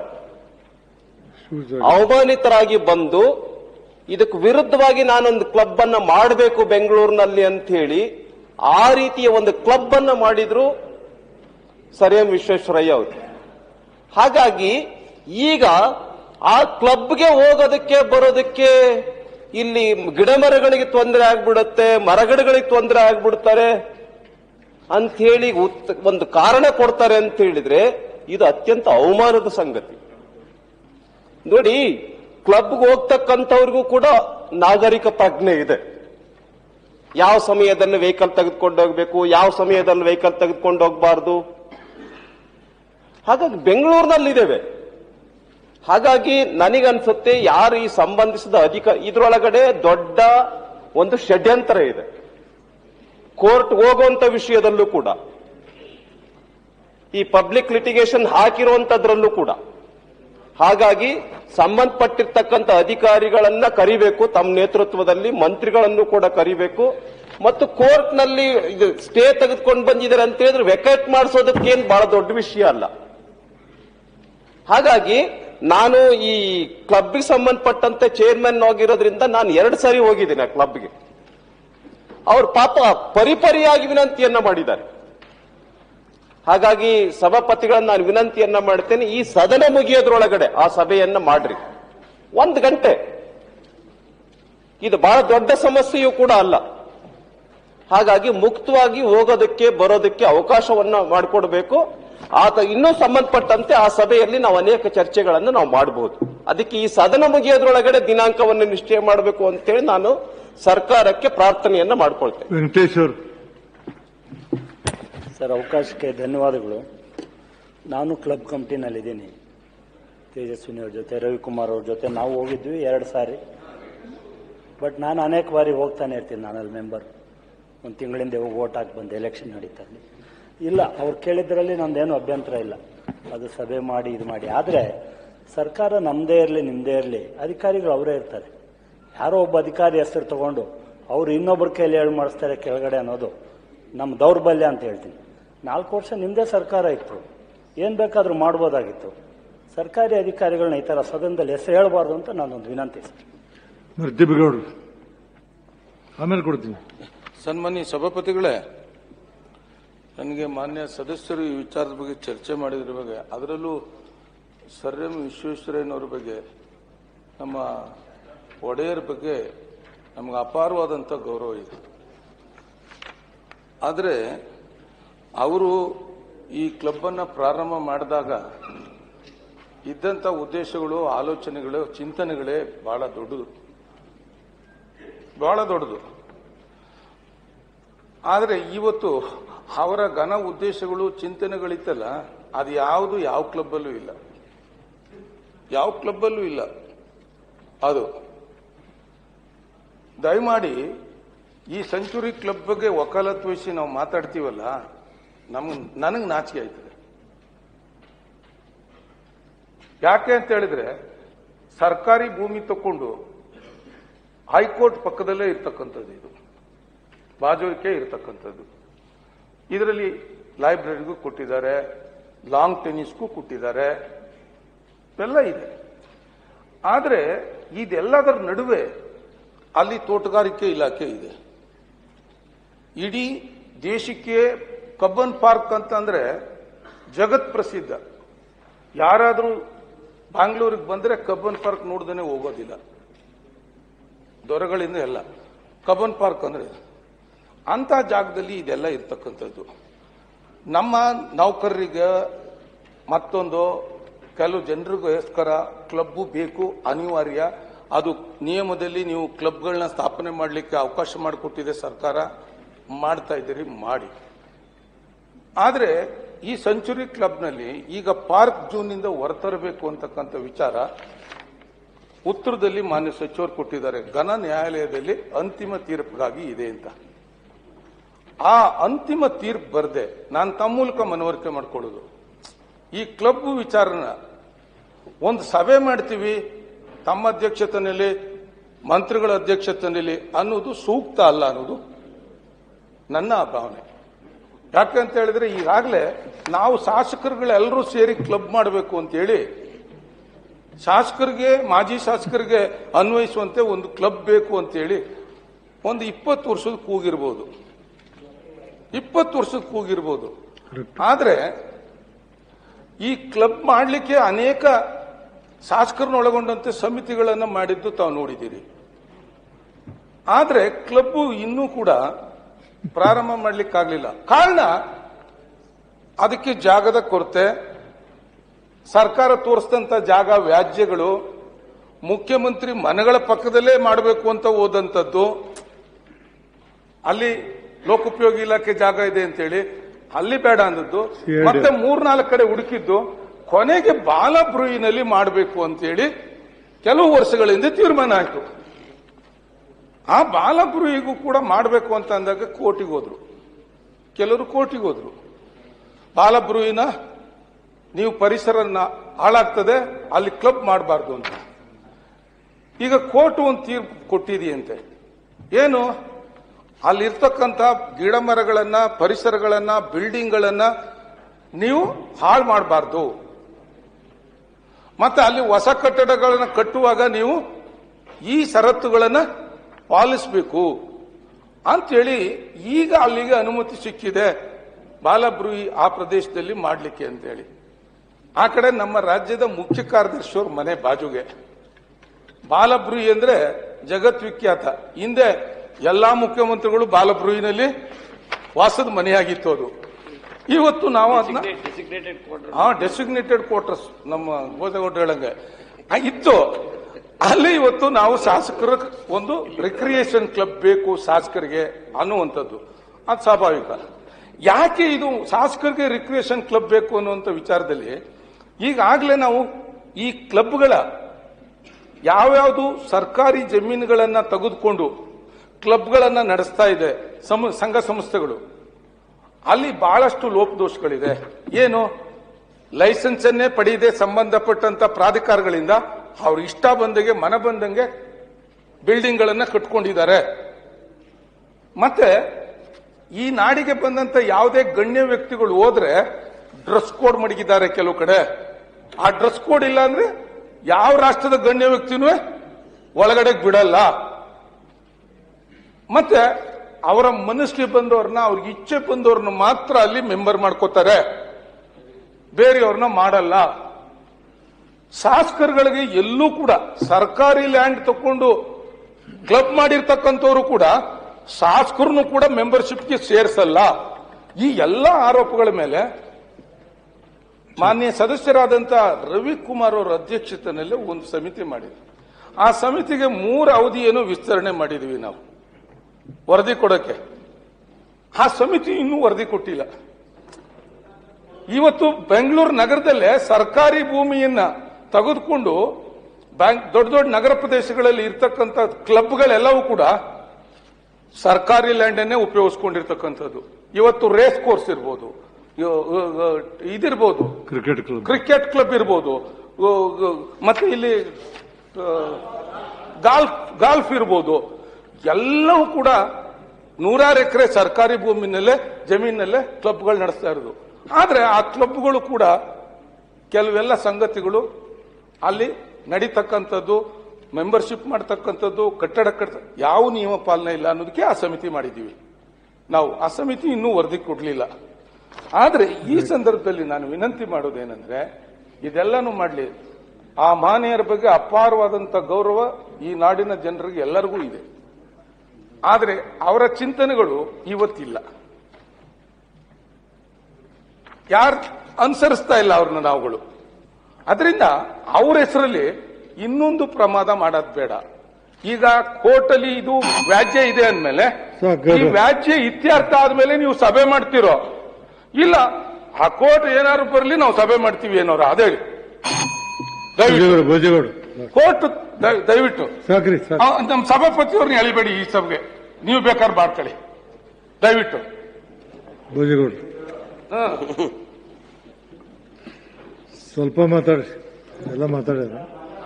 ಅವಮಾನಿತರಾಗಿ ಬಂದು ಇದಕ್ಕೆ ವಿರುದ್ಧವಾಗಿ ನಾನೊಂದು ಕ್ಲಬ್ ಅನ್ನ ಮಾಡಬೇಕು ಬೆಂಗಳೂರಿನಲ್ಲಿ ಅಂತ ಹೇಳಿ ಆ ರೀತಿಯ ಒಂದು ಕ್ಲಬ್ ಅನ್ನ ಮಾಡಿದ್ರು ಸರ್ ಎಂ ವಿಶ್ವೇಶ್ವರಯ್ಯ ಅವರು. ಹಾಗಾಗಿ ಈಗ ಆ ಕ್ಲಬ್ಗೆ ಹೋಗೋದಕ್ಕೆ ಬರೋದಕ್ಕೆ ಇಲ್ಲಿ ಗಿಡ ಮರಗಳಿಗೆ ತೊಂದರೆ ಆಗ್ಬಿಡುತ್ತೆ, ಮರಗಿಡಗಳಿಗೆ ತೊಂದರೆ ಆಗ್ಬಿಡ್ತಾರೆ ಅಂತ ಹೇಳಿ ಒಂದು ಕಾರಣ ಕೊಡ್ತಾರೆ ಅಂತ ಹೇಳಿದ್ರೆ ಇದು ಅತ್ಯಂತ ಅವಮಾನದ ಸಂಗತಿ. ನೋಡಿ, ಕ್ಲಬ್ಗೆ ಹೋಗ್ತಕ್ಕಂಥವ್ರಿಗೂ ಕೂಡ ನಾಗರಿಕ ಪ್ರಜ್ಞೆ ಇದೆ. ಯಾವ ಸಮಯದಲ್ಲಿ ವೆಹಿಕಲ್ ತೆಗೆದುಕೊಂಡು ಹೋಗ್ಬೇಕು, ಯಾವ ಸಮಯದಲ್ಲಿ ವೆಹಿಕಲ್ ತೆಗೆದುಕೊಂಡು ಹೋಗಬಾರ್ದು. ಹಾಗಾಗಿ ಬೆಂಗಳೂರಿನಲ್ಲಿದ್ದೇವೆ. ಹಾಗಾಗಿ ನನಗನ್ಸುತ್ತೆ ಯಾರು ಈ ಸಂಬಂಧಿಸಿದ ಅಧಿಕಾರಿ, ಇದರೊಳಗಡೆ ದೊಡ್ಡ ಒಂದು ಷಡ್ಯಂತರ ಇದೆ ಕೋರ್ಟ್ ಹೋಗುವಂತ ವಿಷಯದಲ್ಲೂ ಕೂಡ, ಈ ಪಬ್ಲಿಕ್ ಲಿಟಿಗೇಷನ್ ಹಾಕಿರುವಂತದ್ರಲ್ಲೂ ಕೂಡ. ಹಾಗಾಗಿ ಸಂಬಂಧಪಟ್ಟಿರ್ತಕ್ಕಂಥ ಅಧಿಕಾರಿಗಳನ್ನ ಕರಿಬೇಕು, ತಮ್ಮ ನೇತೃತ್ವದಲ್ಲಿ ಮಂತ್ರಿಗಳನ್ನು ಕೂಡ ಕರಿಬೇಕು. ಮತ್ತು ಕೋರ್ಟ್ ನಲ್ಲಿ ಇದು ಸ್ಟೇ ತೆಗೆದುಕೊಂಡು ಬಂದಿದ್ದಾರೆ ಅಂತ ಹೇಳಿದ್ರೆ ವೆಕೇಟ್ ಮಾಡಿಸೋದಕ್ಕೇನು ಬಹಳ ದೊಡ್ಡ ವಿಷಯ ಅಲ್ಲ. ಹಾಗಾಗಿ ನಾನು ಈ ಕ್ಲಬ್ಗೆ ಸಂಬಂಧಪಟ್ಟಂತೆ ಚೇರ್ಮನ್ ಆಗಿರೋದ್ರಿಂದ ನಾನು ಎರಡು ಸಾರಿ ಹೋಗಿದ್ದೀನಿ ಆ ಕ್ಲಬ್ಗೆ. ಅವ್ರ ಪಾಪ ಪರಿಪರಿಯಾಗಿ ವಿನಂತಿಯನ್ನ ಮಾಡಿದ್ದಾರೆ. ಹಾಗಾಗಿ ಸಭಾಪತಿಗಳನ್ನ ನಾನು ವಿನಂತಿಯನ್ನ ಮಾಡ್ತೇನೆ, ಈ ಸದನ ಮುಗಿಯೋದ್ರೊಳಗಡೆ ಆ ಸಭೆಯನ್ನ ಮಾಡ್ರಿ. ಒಂದು ಗಂಟೆ, ಇದು ಬಹಳ ದೊಡ್ಡ ಸಮಸ್ಯೆಯೂ ಕೂಡ ಅಲ್ಲ. ಹಾಗಾಗಿ ಮುಕ್ತವಾಗಿ ಹೋಗೋದಕ್ಕೆ ಬರೋದಕ್ಕೆ ಅವಕಾಶವನ್ನ ಮಾಡಿಕೊಡ್ಬೇಕು. ಆತ ಇನ್ನೂ ಸಂಬಂಧಪಟ್ಟಂತೆ ಆ ಸಭೆಯಲ್ಲಿ ನಾವು ಅನೇಕ ಚರ್ಚೆಗಳನ್ನು ನಾವು ಮಾಡಬಹುದು. ಅದಕ್ಕೆ ಈ ಸದನ ಮುಗಿಯೋದ್ರೊಳಗಡೆ ದಿನಾಂಕವನ್ನು ನಿಶ್ಚಯ ಮಾಡಬೇಕು ಅಂತೇಳಿ ನಾನು ಸರ್ಕಾರಕ್ಕೆ ಪ್ರಾರ್ಥನೆಯನ್ನ ಮಾಡ್ಕೊಳ್ತೇನೆ. ವೆಂಕಟೇಶ್ ಅವರು. ಸರ್, ಅವಕಾಶಕ್ಕೆ ಧನ್ಯವಾದಗಳು. ನಾನು ಕ್ಲಬ್ ಕಮಿಟಿನಲ್ಲಿದ್ದೀನಿ. ತೇಜಸ್ವಿನಿ ಅವ್ರ ಜೊತೆ, ರವಿಕುಮಾರ್ ಅವ್ರ ಜೊತೆ ನಾವು ಹೋಗಿದ್ವಿ ಎರಡು ಸಾರಿ. ಬಟ್ ನಾನು ಅನೇಕ ಬಾರಿ ಹೋಗ್ತಾನೆ ಇರ್ತೀನಿ. ನಾನು ಅಲ್ಲಿ ಮೆಂಬರ್, ಒಂದು ತಿಂಗಳಿಂದ ಹೋಗಿ ಓಟ್ ಹಾಕಿ ಬಂದೆ. ಎಲೆಕ್ಷನ್ ನಡೀತಾ ಇಲ್ಲ, ಅವ್ರು ಕೇಳಿದ್ರಲ್ಲಿ ನಂದೇನು ಅಭ್ಯಂತರ ಇಲ್ಲ, ಅದು ಸಭೆ ಮಾಡಿ ಇದು ಮಾಡಿ. ಆದರೆ ಸರ್ಕಾರ ನಮ್ಮದೇ ಇರಲಿ ನಿಮ್ಮದೇ ಇರಲಿ, ಅಧಿಕಾರಿಗಳು ಅವರೇ ಇರ್ತಾರೆ. ಯಾರೋ ಒಬ್ಬ ಅಧಿಕಾರಿ ಹೆಸರು ತಗೊಂಡು ಅವರು ಇನ್ನೊಬ್ಬರ ಕೈಯಲ್ಲಿ ಹೇಳಿ ಮಾಡಿಸ್ತಾರೆ ಕೆಳಗಡೆ ಅನ್ನೋದು ನಮ್ಮ ದೌರ್ಬಲ್ಯ ಅಂತ ಹೇಳ್ತೀನಿ. ನಾಲ್ಕು ವರ್ಷ ನಿಮ್ಮದೇ ಸರ್ಕಾರ ಇತ್ತು, ಏನು ಬೇಕಾದರೂ ಮಾಡ್ಬೋದಾಗಿತ್ತು. ಸರ್ಕಾರಿ ಅಧಿಕಾರಿಗಳನ್ನ ಈ ಥರ ಸದನದಲ್ಲಿ ಹೆಸರು ಹೇಳಬಾರ್ದು ಅಂತ ನಾನೊಂದು ವಿನಂತಿ ಸರ್. ಮರ್ತಿಬೇಗೌಡರು, ಆಮೇಲೆ ಕೊಡ್ತೀನಿ. ಸನ್ಮಾನ್ಯ ಸಭಾಪತಿಗಳೇ, ನನಗೆ ಮಾನ್ಯ ಸದಸ್ಯರು ಈ ವಿಚಾರದ ಬಗ್ಗೆ ಚರ್ಚೆ ಮಾಡಿದ್ರ ಬಗ್ಗೆ, ಅದರಲ್ಲೂ ಸರ್ ಎಂ ವಿಶ್ವೇಶ್ವರಯ್ಯನವರ ಬಗ್ಗೆ, ನಮ್ಮ ಒಡೆಯರ್ ಬಗ್ಗೆ ನಮಗೆ ಅಪಾರವಾದಂಥ ಗೌರವ ಇದೆ. ಆದರೆ ಅವರು ಈ ಕ್ಲಬ್ ಅನ್ನ ಪ್ರಾರಂಭ ಮಾಡಿದಾಗ ಇದ್ದಂಥ ಉದ್ದೇಶಗಳು, ಆಲೋಚನೆಗಳು, ಚಿಂತನೆಗಳೇ ಬಹಳ ದೊಡ್ಡದು, ಬಹಳ ದೊಡ್ಡದು. ಆದರೆ ಇವತ್ತು ಅವರ ಘನ ಉದ್ದೇಶಗಳು, ಚಿಂತನೆಗಳಿತ್ತಲ್ಲ, ಅದು ಯಾವುದು ಯಾವ ಕ್ಲಬ್ಬಲ್ಲೂ ಇಲ್ಲ, ಯಾವ ಕ್ಲಬ್ಬಲ್ಲೂ ಇಲ್ಲ. ಅದು ದಯಮಾಡಿ ಈ ಸೆಂಚುರಿ ಕ್ಲಬ್ ಬಗ್ಗೆ ವಕಾಲತ್ ವಹಿಸಿ ನಾವು ಮಾತಾಡ್ತೀವಲ್ಲ, ನಮ್ ನನಗೆ ನಾಚಿಕೆ ಆಯ್ತದೆ. ಯಾಕೆ ಅಂತ ಹೇಳಿದ್ರೆ, ಸರ್ಕಾರಿ ಭೂಮಿ ತಕೊಂಡು ಹೈಕೋರ್ಟ್ ಪಕ್ಕದಲ್ಲೇ ಇರ್ತಕ್ಕಂಥದ್ದು, ಇದು ಬಾಜುವಿಕೆ ಇರತಕ್ಕಂಥದ್ದು. ಇದರಲ್ಲಿ ಲೈಬ್ರರಿಗೂ ಕೊಟ್ಟಿದ್ದಾರೆ, ಲಾಂಗ್ ಟೆನ್ನಿಸ್ಗೂ ಕೊಟ್ಟಿದ್ದಾರೆ, ಎಲ್ಲ ಇದೆ. ಆದರೆ ಇದೆಲ್ಲದರ ನಡುವೆ ಅಲ್ಲಿ ತೋಟಗಾರಿಕೆ ಇಲಾಖೆ ಇದೆ. ಇಡೀ ದೇಶಕ್ಕೆ ಕಬ್ಬನ್ ಪಾರ್ಕ್ ಅಂತಂದ್ರೆ ಜಗತ್ ಪ್ರಸಿದ್ಧ. ಯಾರಾದರೂ ಬ್ಯಾಂಗ್ಳೂರಿಗೆ ಬಂದ್ರೆ ಕಬ್ಬನ್ ಪಾರ್ಕ್ ನೋಡ್ದೇನೆ ಹೋಗೋದಿಲ್ಲ, ದೊರೆಗಳಿಂದ ಎಲ್ಲ. ಕಬ್ಬನ್ ಪಾರ್ಕ್ ಅಂದ್ರೆ ಅಂತ ಜಾಗದಲ್ಲಿ ಇದೆಲ್ಲ ಇರ್ತಕ್ಕಂಥದ್ದು. ನಮ್ಮ ನೌಕರರಿಗೆ ಮತ್ತೊಂದು ಕೆಲವು ಜನರಿಗೋಸ್ಕರ ಕ್ಲಬ್ಬು ಬೇಕು, ಅನಿವಾರ್ಯ. ಅದು ನಿಯಮದಲ್ಲಿ ನೀವು ಕ್ಲಬ್ಗಳನ್ನ ಸ್ಥಾಪನೆ ಮಾಡಲಿಕ್ಕೆ ಅವಕಾಶ ಮಾಡಿಕೊಟ್ಟಿದೆ ಸರ್ಕಾರ, ಮಾಡ್ತಾ ಇದ್ದೀರಿ, ಮಾಡಿ. ಆದರೆ ಈ ಸೆಂಚುರಿ ಕ್ಲಬ್ನಲ್ಲಿ ಈಗ ಪಾರ್ಕ್ ಜೂನ್ನಿಂದ ಹೊರತರಬೇಕು ಅಂತಕ್ಕಂಥ ವಿಚಾರ ಉತ್ತರದಲ್ಲಿ ಮಾನ್ಯ ಸಚಿವರು ಕೊಟ್ಟಿದ್ದಾರೆ. ಘನ ನ್ಯಾಯಾಲಯದಲ್ಲಿ ಅಂತಿಮ ತೀರ್ಪಿಗಾಗಿ ಇದೆ ಅಂತ. ಆ ಅಂತಿಮ ತೀರ್ಪು ಬರದೆ ನಾನು ತಮ್ಮ ಮೂಲಕ ಮನವರಿಕೆ ಮಾಡ್ಕೊಳ್ಳೋದು, ಈ ಕ್ಲಬ್ ವಿಚಾರನ ಒಂದು ಸಭೆ ಮಾಡ್ತೀವಿ ತಮ್ಮ ಅಧ್ಯಕ್ಷತೆಯಲ್ಲಿ, ಮಂತ್ರಿಗಳ ಅಧ್ಯಕ್ಷತೆಯಲ್ಲಿ ಅನ್ನೋದು ಸೂಕ್ತ ಅಲ್ಲ ಅನ್ನೋದು ನನ್ನ ಭಾವನೆ. ಯಾಕಂತ ಹೇಳಿದ್ರೆ ಈಗಾಗಲೇ ನಾವು ಶಾಸಕರುಗಳೆಲ್ಲರೂ ಸೇರಿ ಕ್ಲಬ್ ಮಾಡಬೇಕು ಅಂತ ಹೇಳಿ ಶಾಸಕರಿಗೆ, ಮಾಜಿ ಶಾಸಕರಿಗೆ ಅನ್ವಯಿಸುವಂತೆ ಒಂದು ಕ್ಲಬ್ ಬೇಕು ಅಂತ ಹೇಳಿ ಒಂದು ಇಪ್ಪತ್ತು ವರ್ಷದ ಕೂಗಿರ್ಬೋದು. ಇಪ್ಪತ್ತು ವರ್ಷಕ್ಕೆ ಹೋಗಿರ್ಬೋದು. ಆದ್ರೆ ಈ ಕ್ಲಬ್ ಮಾಡಲಿಕ್ಕೆ ಅನೇಕ ಶಾಸಕರನ್ನ ಒಳಗೊಂಡಂತೆ ಸಮಿತಿಗಳನ್ನು ಮಾಡಿದ್ದು ತಾವು ನೋಡಿದ್ದೀರಿ. ಆದ್ರೆ ಕ್ಲಬ್ ಇನ್ನೂ ಕೂಡ ಪ್ರಾರಂಭ ಮಾಡಲಿಕ್ಕಾಗಲಿಲ್ಲ. ಕಾರಣ ಅದಕ್ಕೆ ಜಾಗದ ಕೊರತೆ, ಸರ್ಕಾರ ತೋರಿಸಿದಂತ ಜಾಗ ವ್ಯಾಜ್ಯಗಳು, ಮುಖ್ಯಮಂತ್ರಿ ಮನೆಗಳ ಪಕ್ಕದಲ್ಲೇ ಮಾಡಬೇಕು ಅಂತ ಹೋದಂಥದ್ದು, ಅಲ್ಲಿ ಲೋಕೋಪಯೋಗಿ ಇಲಾಖೆ ಜಾಗ ಇದೆ ಅಂತೇಳಿ ಅಲ್ಲಿ ಬೇಡ ಅಂದದ್ದು, ಮತ್ತೆ ಮೂರ್ನಾಲ್ಕು ಕಡೆ ಹುಡುಕಿದ್ದು, ಕೊನೆಗೆ ಬಾಲಬ್ರೂಯಿನಲ್ಲಿ ಮಾಡಬೇಕು ಅಂತೇಳಿ ಕೆಲವು ವರ್ಷಗಳಿಂದ ತೀರ್ಮಾನ ಆಯಿತು. ಆ ಬಾಲಬ್ರೂಯಿಗೂ ಕೂಡ ಮಾಡಬೇಕು ಅಂತ ಅಂದಾಗ ಕೋರ್ಟಿಗೆ ಹೋದ್ರು, ಕೆಲವರು ಕೋರ್ಟಿಗೆ ಹೋದ್ರು. ಬಾಲಬ್ರೂಯಿನ ನೀವು ಪರಿಸರನ ಹಾಳಾಗ್ತದೆ, ಅಲ್ಲಿ ಕ್ಲಬ್ ಮಾಡಬಾರ್ದು ಅಂತ. ಈಗ ಕೋರ್ಟ್ ಒಂದು ತೀರ್ಪು ಕೊಟ್ಟಿದೆಯಂತೆ. ಏನು, ಅಲ್ಲಿರ್ತಕ್ಕಂಥ ಗಿಡ ಮರಗಳನ್ನ, ಪರಿಸರಗಳನ್ನ, ಬಿಲ್ಡಿಂಗ್ಗಳನ್ನ ನೀವು ಹಾಳು ಮಾಡಬಾರ್ದು, ಮತ್ತೆ ಅಲ್ಲಿ ಹೊಸ ಕಟ್ಟಡಗಳನ್ನು ಕಟ್ಟುವಾಗ ನೀವು ಈ ಷರತ್ತುಗಳನ್ನು ಪಾಲಿಸಬೇಕು ಅಂತೇಳಿ ಈಗ ಅಲ್ಲಿಗೆ ಅನುಮತಿ ಸಿಕ್ಕಿದೆ ಬಾಲಬ್ರೂಯಿ ಆ ಪ್ರದೇಶದಲ್ಲಿ ಮಾಡಲಿಕ್ಕೆ ಅಂತೇಳಿ. ಆ ಕಡೆ ನಮ್ಮ ರಾಜ್ಯದ ಮುಖ್ಯ ಕಾರ್ಯದರ್ಶಿಯವ್ರ ಮನೆ ಬಾಜುಗೆ ಬಾಲಬ್ರೂಯಿ ಅಂದ್ರೆ ಜಗತ್ವಿಖ್ಯಾತ. ಹಿಂದೆ ಎಲ್ಲಾ ಮುಖ್ಯಮಂತ್ರಿಗಳು ಬಾಲಬ್ರೂಯಿನಲ್ಲಿ ವಾಸದ ಮನೆಯಾಗಿತ್ತು ಅದು. ಇವತ್ತು ನಾವು ಅದನ್ನ ಹಾ ಡೆಸಿಗ್ನೇಟೆಡ್ ಕ್ವಾರ್ಟರ್ಸ್ ನಮ್ಮ ಗೋಜಗೌಡ ಹೇಳಂಗೆ ಇತ್ತು. ಅಲ್ಲಿ ಇವತ್ತು ನಾವು ಶಾಸಕರ ಒಂದು ರಿಕ್ರಿಯೇಷನ್ ಕ್ಲಬ್ ಬೇಕು ಶಾಸಕರಿಗೆ ಅನ್ನುವಂಥದ್ದು ಅದು ಸ್ವಾಭಾವಿಕ. ಯಾಕೆ ಇದು ಶಾಸಕರಿಗೆ ರಿಕ್ರಿಯೇಷನ್ ಕ್ಲಬ್ ಬೇಕು ಅನ್ನುವಂಥ ವಿಚಾರದಲ್ಲಿ ಈಗಾಗಲೇ ನಾವು ಈ ಕ್ಲಬ್ಗಳ ಯಾವ್ಯಾವುದು ಸರ್ಕಾರಿ ಜಮೀನುಗಳನ್ನ ತೆಗೆದುಕೊಂಡು ಕ್ಲಬ್ಗಳನ್ನ ನಡೆಸ್ತಾ ಇದೆ ಸಂಘ ಸಂಸ್ಥೆಗಳು, ಅಲ್ಲಿ ಬಹಳಷ್ಟು ಲೋಪದೋಷಗಳಿದೆ. ಏನು, ಲೈಸೆನ್ಸ್ ಅನ್ನೇ ಪಡೆಯದೆ ಸಂಬಂಧಪಟ್ಟಂತ ಪ್ರಾಧಿಕಾರಗಳಿಂದ ಅವ್ರ ಇಷ್ಟ ಬಂದಂಗೆ ಮನ ಬಂದಂಗೆ ಬಿಲ್ಡಿಂಗ್ ಗಳನ್ನ ಕಟ್ಕೊಂಡಿದ್ದಾರೆ. ಮತ್ತೆ ಈ ನಾಡಿಗೆ ಬಂದಂತ ಯಾವುದೇ ಗಣ್ಯ ವ್ಯಕ್ತಿಗಳು ಹೋದ್ರೆ ಡ್ರೆಸ್ ಕೋಡ್ ಮಡಗಿದ್ದಾರೆ ಕೆಲವು ಕಡೆ. ಆ ಡ್ರೆಸ್ ಕೋಡ್ ಇಲ್ಲ ಅಂದ್ರೆ ಯಾವ ರಾಷ್ಟ್ರದ ಗಣ್ಯ ವ್ಯಕ್ತಿನೂ ಒಳಗಡೆ ಬಿಡಲ್ಲ. ಮತ್ತೆ ಅವರ ಮನಸ್ಸಿಗೆ ಬಂದವ್ರನ್ನ, ಅವ್ರಿಗೆ ಇಚ್ಛೆ ಬಂದವ್ರನ್ನ ಮಾತ್ರ ಅಲ್ಲಿ ಮೆಂಬರ್ ಮಾಡ್ಕೋತಾರೆ, ಬೇರೆಯವ್ರನ್ನ ಮಾಡಲ್ಲ. ಶಾಸಕರುಗಳಿಗೆ ಎಲ್ಲೂ ಕೂಡ ಸರ್ಕಾರಿ ಲ್ಯಾಂಡ್ ತಕೊಂಡು ಕ್ಲಬ್ ಮಾಡಿರ್ತಕ್ಕಂಥವ್ರು ಕೂಡ ಶಾಸಕರನ್ನು ಕೂಡ ಮೆಂಬರ್ಶಿಪ್ಗೆ ಸೇರಿಸಲ್ಲ. ಈ ಎಲ್ಲ ಆರೋಪಗಳ ಮೇಲೆ ಮಾನ್ಯ ಸದಸ್ಯರಾದಂಥ ರವಿಕುಮಾರ್ ಅವರ ಅಧ್ಯಕ್ಷತೆಯಲ್ಲಿ ಒಂದು ಸಮಿತಿ ಮಾಡಿದ್ವಿ. ಆ ಸಮಿತಿಗೆ ಮೂರು ಅವಧಿಯನ್ನು ವಿಸ್ತರಣೆ ಮಾಡಿದ್ವಿ ನಾವು ವರದಿ ಕೊಡಕ್ಕೆ. ಆ ಸಮಿತಿ ಇನ್ನೂ ವರದಿ ಕೊಟ್ಟಿಲ್ಲ. ಇವತ್ತು ಬೆಂಗಳೂರು ನಗರದಲ್ಲೇ ಸರ್ಕಾರಿ ಭೂಮಿಯನ್ನ ತೆಗೆದುಕೊಂಡು ಬ್ಯಾಂಕ್ ದೊಡ್ಡ ದೊಡ್ಡ ನಗರ ಪ್ರದೇಶಗಳಲ್ಲಿ ಇರ್ತಕ್ಕಂಥ ಕ್ಲಬ್ಗಳೆಲ್ಲವೂ ಕೂಡ ಸರ್ಕಾರಿ ಲ್ಯಾಂಡ್ ಅನ್ನೇ ಉಪಯೋಗಿಸ್ಕೊಂಡಿರ್ತಕ್ಕಂಥದ್ದು. ಇವತ್ತು ರೇಸ್ ಕೋರ್ಸ್ ಇರ್ಬೋದು, ಇದಿರ್ಬೋದು, ಕ್ರಿಕೆಟ್ ಕ್ಲಬ್ ಕ್ರಿಕೆಟ್ ಕ್ಲಬ್ ಇರ್ಬೋದು, ಮತ್ತೆ ಇಲ್ಲಿ ಗಾಲ್ಫ್ ಗಾಲ್ಫ್ ಇರ್ಬೋದು, ಎಲ್ಲವೂ ಕೂಡ ನೂರಾರು ಎಕರೆ ಸರ್ಕಾರಿ ಭೂಮಿನಲ್ಲೇ ಜಮೀನಲ್ಲೇ ಕ್ಲಬ್ಗಳು ನಡೆಸ್ತಾ ಇರೋದು. ಆದ್ರೆ ಆ ಕ್ಲಬ್ಗಳು ಕೂಡ ಕೆಲವೆಲ್ಲ ಸಂಗತಿಗಳು ಅಲ್ಲಿ ನಡೀತಕ್ಕಂಥದ್ದು, ಮೆಂಬರ್ಶಿಪ್ ಮಾಡತಕ್ಕಂಥದ್ದು, ಕಟ್ಟಡ ಕಟ್ಟ ಯಾವ ನಿಯಮ ಪಾಲನೆ ಇಲ್ಲ ಅನ್ನೋದಕ್ಕೆ ಆ ಸಮಿತಿ ಮಾಡಿದ್ದೀವಿ ನಾವು. ಆ ಸಮಿತಿ ಇನ್ನೂ ವರದಿ ಕೊಡಲಿಲ್ಲ. ಆದ್ರೆ ಈ ಸಂದರ್ಭದಲ್ಲಿ ನಾನು ವಿನಂತಿ ಮಾಡೋದೇನೆಂದ್ರೆ, ಇದೆಲ್ಲಾನು ಮಾಡಲಿ, ಆ ಮಹನೀಯರ ಬಗ್ಗೆ ಅಪಾರವಾದಂತ ಗೌರವ ಈ ನಾಡಿನ ಜನರಿಗೆ ಎಲ್ಲರಿಗೂ ಇದೆ. ಆದ್ರೆ ಅವರ ಚಿಂತನೆಗಳು ಇವತ್ತಿಲ್ಲ. ಯಾರು ಅನುಸರಿಸ್ತಾ ಇಲ್ಲ ಅವ್ರನ್ನ ನಾವುಗಳು. ಅದರಿಂದ ಅವ್ರ ಹೆಸರಲ್ಲಿ ಇನ್ನೊಂದು ಪ್ರಮಾದ ಮಾಡೋದು ಬೇಡ. ಈಗ ಕೋರ್ಟ್ ಅಲ್ಲಿ ಇದು ವ್ಯಾಜ್ಯ ಇದೆ ಅಂದ್ಮೇಲೆ ಈ ವ್ಯಾಜ್ಯ ಇತ್ಯರ್ಥ ಆದ್ಮೇಲೆ ನೀವು ಸಭೆ ಮಾಡ್ತಿರೋ, ಇಲ್ಲ ಆ ಕೋರ್ಟ್ ಏನಾದ್ರು ಬರಲಿ ನಾವು ಸಭೆ ಮಾಡ್ತೀವಿ ಏನೋರು ಅದೇ ಕೋರ್ಟ್ ದಯವಿಟ್ಟು ನಮ್ಮ ಸಭಾಪತಿಯವ್ರನ್ನ ಎಳಿಬೇಡಿ ಈ ಸಭೆಗೆ, ನೀವು ಬೇಕಾದ್ರೆ ಮಾಡ್ಕೊಳ್ಳಿ ದಯವಿಟ್ಟು. ಸ್ವಲ್ಪ ಮಾತಾಡಿ, ಎಲ್ಲ ಮಾತಾಡಿದ